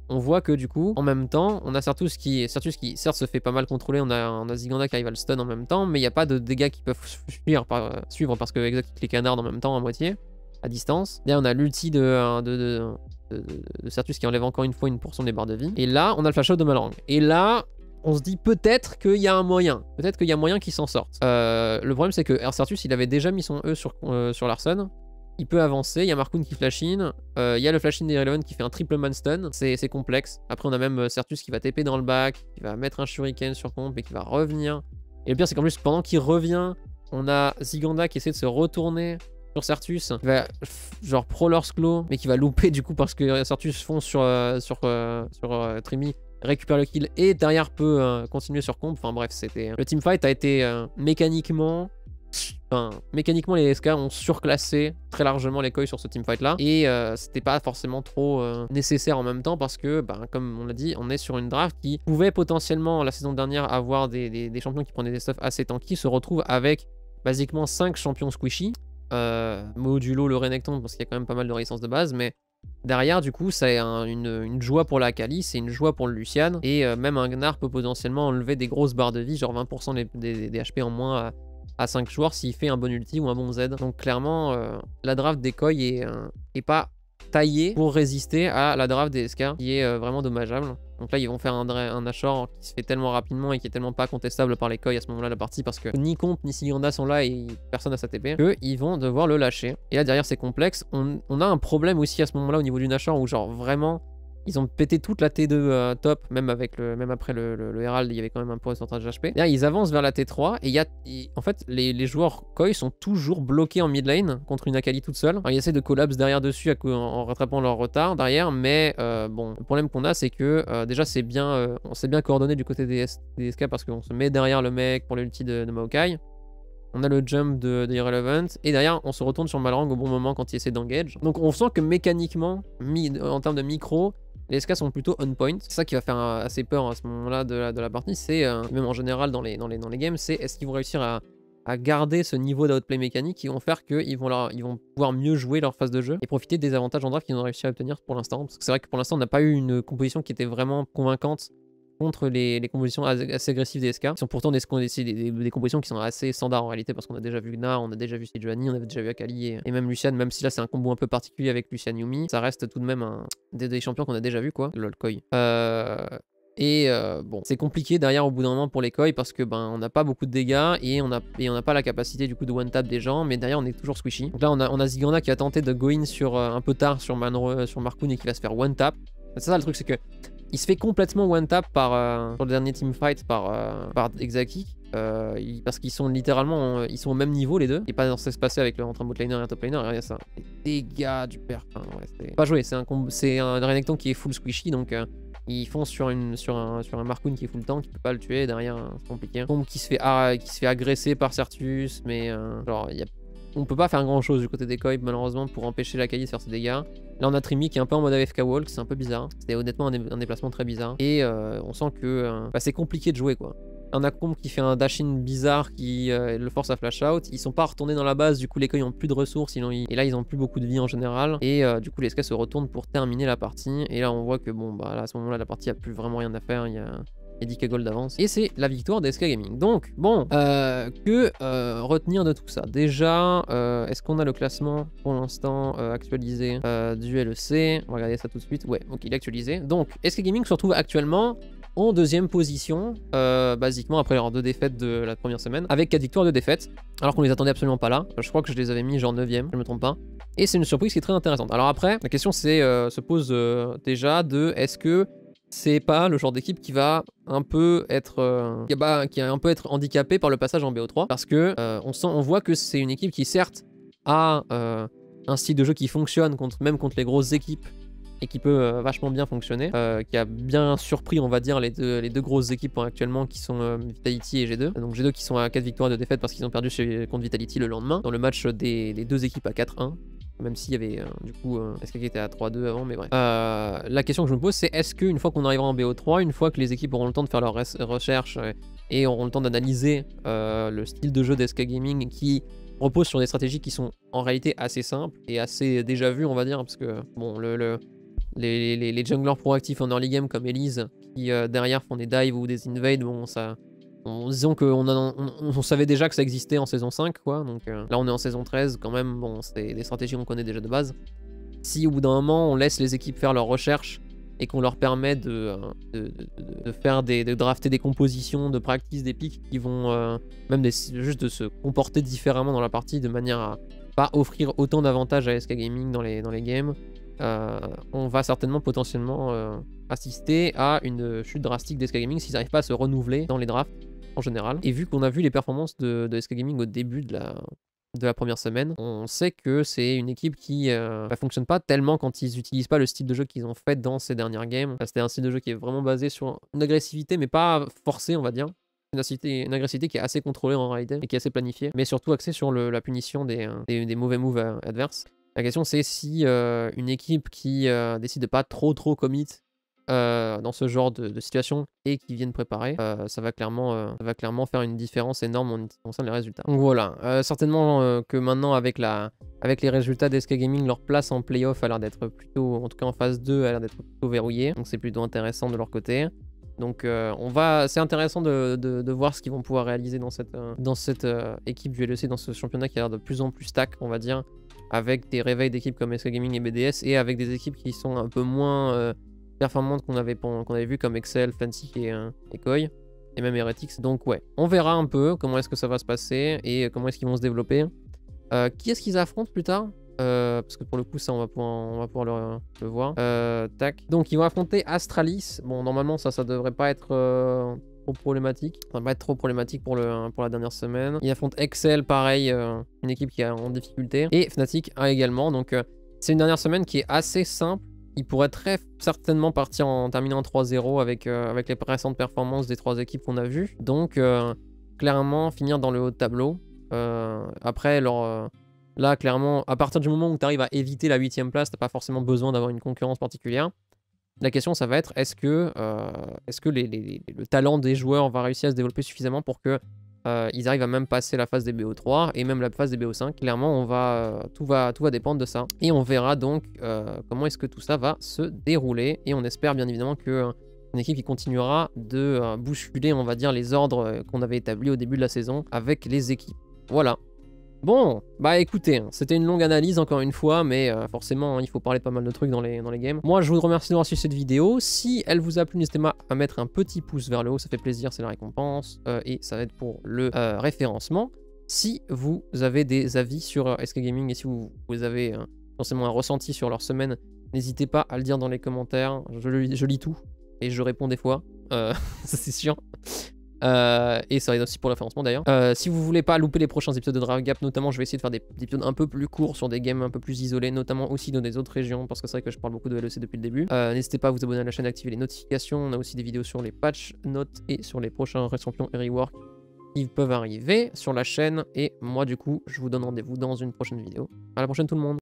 on voit que du coup, en même temps, on a Certus qui, Certus qui certes se fait pas mal contrôler, on a, on a Ziganda qui arrive à le stun en même temps, mais il n'y a pas de dégâts qui peuvent suivre, par, suivre parce que Exotic les canards en même temps à moitié, à distance. Là on a l'ulti de, de, de, de, de Certus qui enlève encore une fois une portion des barres de vie. Et là, on a le flash out de Malrang. Et là, on se dit peut-être qu'il y a un moyen. Peut-être qu'il y a moyen qu'il s'en sorte. Euh, le problème, c'est que Certus, il avait déjà mis son E sur, euh, sur Larson. Il peut avancer, il y a Markoon qui flash in, euh, il y a le flash in d'Irrelevant qui fait un triple man stun, c'est complexe. Après on a même Certus qui va T P dans le back, qui va mettre un shuriken sur comp et qui va revenir. Et le pire c'est qu'en plus pendant qu'il revient, on a Ziganda qui essaie de se retourner sur Certus, qui va genre pro leur claw, mais qui va louper du coup parce que Certus fonce sur, euh, sur, euh, sur euh, Trimi, récupère le kill et derrière peut euh, continuer sur comp. Enfin bref, c'était... Le teamfight a été euh, mécaniquement... Enfin, mécaniquement, les S K ont surclassé très largement les Koi sur ce teamfight là. Et euh, c'était pas forcément trop euh, nécessaire en même temps parce que, bah, comme on l'a dit, on est sur une draft qui pouvait potentiellement, la saison dernière, avoir des, des, des champions qui prenaient des stuffs assez tanky, se retrouve avec basiquement cinq champions squishy. Euh, modulo le Renekton parce qu'il y a quand même pas mal de résistance de base, mais derrière, du coup, c'est un, une, une joie pour la Kali, c'est une joie pour le Lucian. Et euh, même un Gnar peut potentiellement enlever des grosses barres de vie, genre vingt pour cent des, des, des H P en moins à, à cinq joueurs s'il fait un bon ulti ou un bon Z. Donc clairement, euh, la draft des Koi est, euh, est pas taillée pour résister à la draft des S K, qui est euh, vraiment dommageable. Donc là, ils vont faire un, un Ashore qui se fait tellement rapidement et qui est tellement pas contestable par les Koi à ce moment-là de la partie parce que ni Comp ni Ziganda sont là et personne n'a sa T P, qu'ils vont devoir le lâcher. Et là, derrière, c'est complexe. On, on a un problème aussi à ce moment-là au niveau du Nashor où genre vraiment... Ils ont pété toute la T deux euh, top, même, avec le, même après le, le, le Herald, il y avait quand même un pourcentage d'H P. Là, ils avancent vers la T trois et il y a, il, en fait, les, les joueurs Koi sont toujours bloqués en mid lane contre une Akali toute seule. Alors, ils essaient de collapse derrière dessus en, en rattrapant leur retard derrière, mais euh, bon, le problème qu'on a, c'est que euh, déjà, c'est bien, euh, on s'est bien coordonné du côté des, des S K parce qu'on se met derrière le mec pour l'ulti de, de Maokai. On a le jump de, de Irrelevant et derrière on se retourne sur Malrang au bon moment quand il essaie d'engage. Donc on sent que mécaniquement, mi en termes de micro, les S K sont plutôt on point. C'est ça qui va faire assez peur à ce moment-là de la, de la partie. C'est, euh, même en général dans les, dans les, dans les games, c'est est-ce qu'ils vont réussir à, à garder ce niveau d'outplay mécanique qui vont faire qu'ils vont, leur, ils vont pouvoir mieux jouer leur phase de jeu et profiter des avantages en draft qu'ils ont réussi à obtenir pour l'instant. Parce que c'est vrai que pour l'instant on n'a pas eu une composition qui était vraiment convaincante contre les, les compositions assez agressives des S K, qui sont pourtant des, des, des, des compositions qui sont assez standards en réalité, parce qu'on a déjà vu Gnar, on a déjà vu Sejuani, on avait déjà vu Akali et, et même Lucian, même si là c'est un combo un peu particulier avec Lucian Yumi, ça reste tout de même un, des, des champions qu'on a déjà vu quoi, lol Koi. Euh, et euh, bon, c'est compliqué derrière au bout d'un moment pour les Koi parce que ben on n'a pas beaucoup de dégâts et on n'a et on n'a pas la capacité du coup de one tap des gens, mais derrière on est toujours squishy. Donc là on a, on a Ziganda qui a tenté de go in sur euh, un peu tard sur, Man, sur Markoon et qui va se faire one tap. C'est ça le truc, c'est que il se fait complètement one-tap par, euh, sur le dernier teamfight par, euh, par Exaki, euh, il, parce qu'ils sont littéralement, euh, ils sont au même niveau les deux. Il n'est pas censé se passer avec le, entre un bot laner et un top laner, il y a ça. Les dégâts du père, enfin, ouais, c'est pas joué, c'est un, un Renekton qui est full squishy, donc euh, ils foncent sur, une, sur, un, sur un Markoon qui est full tank, qui peut pas le tuer, derrière c'est compliqué. Combe qui se fait, ah, qui se fait agresser par Certus, mais euh, genre, il y a on peut pas faire grand chose du côté des Koi malheureusement pour empêcher la Kali de faire ses dégâts. Là on a Trimi qui est un peu en mode A F K walk, c'est un peu bizarre. C'était honnêtement un, dé un déplacement très bizarre. Et euh, on sent que euh, bah, c'est compliqué de jouer quoi. On a Combe qui fait un dash-in bizarre qui euh, le force à flash out. Ils sont pas retournés dans la base, du coup les Koi ont plus de ressources. Ils ont, et là ils ont plus beaucoup de vie en général. Et euh, du coup les S K se retournent pour terminer la partie. Et là on voit que bon bah là, à ce moment là la partie a plus vraiment rien à faire. Il y a... Il y a dix K gold d'avance. Et c'est la victoire d'S K Gaming. Donc, bon, euh, que euh, retenir de tout ça? Déjà, euh, est-ce qu'on a le classement pour l'instant euh, actualisé euh, du L E C? On va regarder ça tout de suite. Ouais, ok, il est actualisé. Donc, S K Gaming se retrouve actuellement en deuxième position, euh, basiquement après leurs deux défaites de la première semaine, avec quatre victoires, deux défaites, alors qu'on les attendait absolument pas là. Je crois que je les avais mis genre neuvième, je me trompe pas. Et c'est une surprise qui est très intéressante. Alors après, la question c'est, euh, se pose euh, déjà de est-ce que c'est pas le genre d'équipe qui va un peu être euh, qui, va, qui va un peu être handicapé par le passage en B O trois parce que euh, on sent on voit que c'est une équipe qui certes a euh, un style de jeu qui fonctionne contre même contre les grosses équipes et qui peut euh, vachement bien fonctionner, euh, qui a bien surpris on va dire les deux, les deux grosses équipes actuellement qui sont euh, Vitality et G deux. Donc G deux qui sont à quatre victoires de défaite parce qu'ils ont perdu chez, contre Vitality le lendemain dans le match des, des deux équipes à quatre un. Même s'il y avait euh, du coup euh, S K qui était à trois deux avant, mais bref. Euh, la question que je me pose, c'est est-ce qu'une fois qu'on arrivera en B O trois, une fois que les équipes auront le temps de faire leurs recherches euh, et auront le temps d'analyser euh, le style de jeu d'S K Gaming qui repose sur des stratégies qui sont en réalité assez simples et assez déjà vues, on va dire, parce que bon, le, le, Les, les, les junglers proactifs en early game comme Elise, qui euh, derrière font des dives ou des invades, bon, ça... On, disons qu'on on, on, on savait déjà que ça existait en saison cinq, quoi. Donc euh, là, on est en saison treize, quand même, bon, c'est des stratégies qu'on connaît déjà de base. Si au bout d'un moment, on laisse les équipes faire leurs recherches et qu'on leur permet de, de, de, de faire des, de drafter des compositions, de practice des pics qui vont euh, même des, juste de se comporter différemment dans la partie de manière à pas offrir autant d'avantages à S K Gaming dans les, dans les games, euh, on va certainement potentiellement euh, assister à une chute drastique d'S K Gaming s'ils n'arrivent pas à se renouveler dans les drafts en général. Et vu qu'on a vu les performances de, de S K Gaming au début de la, de la première semaine, on sait que c'est une équipe qui euh, bah, fonctionne pas tellement quand ils utilisent pas le style de jeu qu'ils ont fait dans ces dernières games. C'était un style de jeu qui est vraiment basé sur une agressivité, mais pas forcée, on va dire. Une agressivité, une agressivité qui est assez contrôlée en réalité et qui est assez planifiée, mais surtout axée sur le, la punition des, des, des mauvais moves adverses. La question c'est si euh, une équipe qui euh, décide de pas trop trop commit Euh, dans ce genre de, de situation et qui viennent préparer, euh, ça, va clairement, euh, ça va clairement faire une différence énorme en ce qui concerne les résultats. Donc voilà, euh, certainement euh, que maintenant avec, la, avec les résultats d'S K Gaming, leur place en playoff a l'air d'être plutôt, en tout cas en phase deux, a l'air d'être plutôt verrouillée, donc c'est plutôt intéressant de leur côté. Donc euh, on va, c'est intéressant de, de, de voir ce qu'ils vont pouvoir réaliser dans cette, euh, dans cette euh, équipe du L E C, dans ce championnat qui a l'air de plus en plus stack, on va dire, avec des réveils d'équipes comme S K Gaming et B D S, et avec des équipes qui sont un peu moins euh, performantes qu'on avait, qu'on avait vu comme Excel, Fancy et, euh, et Koi, et même Heretics. Donc ouais, on verra un peu comment est-ce que ça va se passer et comment est-ce qu'ils vont se développer. Euh, qui est-ce qu'ils affrontent plus tard? Euh, parce que pour le coup ça on va pouvoir, on va pouvoir le, le voir. Euh, tac. Donc ils vont affronter Astralis. Bon normalement ça ça devrait pas être euh, trop problématique. Ça va pas être trop problématique pour, le, pour la dernière semaine. Ils affrontent Excel, pareil, euh, une équipe qui est en difficulté. Et Fnatic a également. Donc euh, c'est une dernière semaine qui est assez simple. Il pourrait très certainement partir en terminant en trois zéro avec, euh, avec les récentes performances des trois équipes qu'on a vues. Donc euh, clairement finir dans le haut de tableau. Euh, après leur... Euh, Là, clairement, à partir du moment où tu arrives à éviter la huitième place, t'as pas forcément besoin d'avoir une concurrence particulière. La question, ça va être, est-ce que, euh, est-ce que les, les, le talent des joueurs va réussir à se développer suffisamment pour que euh, ils arrivent à même passer la phase des B O trois et même la phase des B O cinq. Clairement, on va, euh, tout, va, tout va dépendre de ça. Et on verra donc euh, comment est-ce que tout ça va se dérouler. Et on espère bien évidemment que euh, une équipe qui continuera de euh, bousculer, on va dire, les ordres qu'on avait établis au début de la saison avec les équipes. Voilà. Bon, bah écoutez, c'était une longue analyse encore une fois, mais euh, forcément, hein, il faut parler de pas mal de trucs dans les, dans les games. Moi, je vous remercie d'avoir suivi cette vidéo. Si elle vous a plu, n'hésitez pas à mettre un petit pouce vers le haut, ça fait plaisir, c'est la récompense, euh, et ça va être pour le euh, référencement. Si vous avez des avis sur euh, S K Gaming et si vous, vous avez euh, forcément un ressenti sur leur semaine, n'hésitez pas à le dire dans les commentaires, je, je lis tout, et je réponds des fois, euh, ça c'est sûr. Euh, et ça va être aussi pour le référencement d'ailleurs. Euh, si vous voulez pas louper les prochains épisodes de Dragon Gap, notamment je vais essayer de faire des, des épisodes un peu plus courts sur des games un peu plus isolés, notamment aussi dans des autres régions, parce que c'est vrai que je parle beaucoup de L E C depuis le début. Euh, N'hésitez pas à vous abonner à la chaîne, à activer les notifications. On a aussi des vidéos sur les patch notes et sur les prochains champions et rework qui peuvent arriver sur la chaîne. Et moi du coup, je vous donne rendez-vous dans une prochaine vidéo. À la prochaine tout le monde.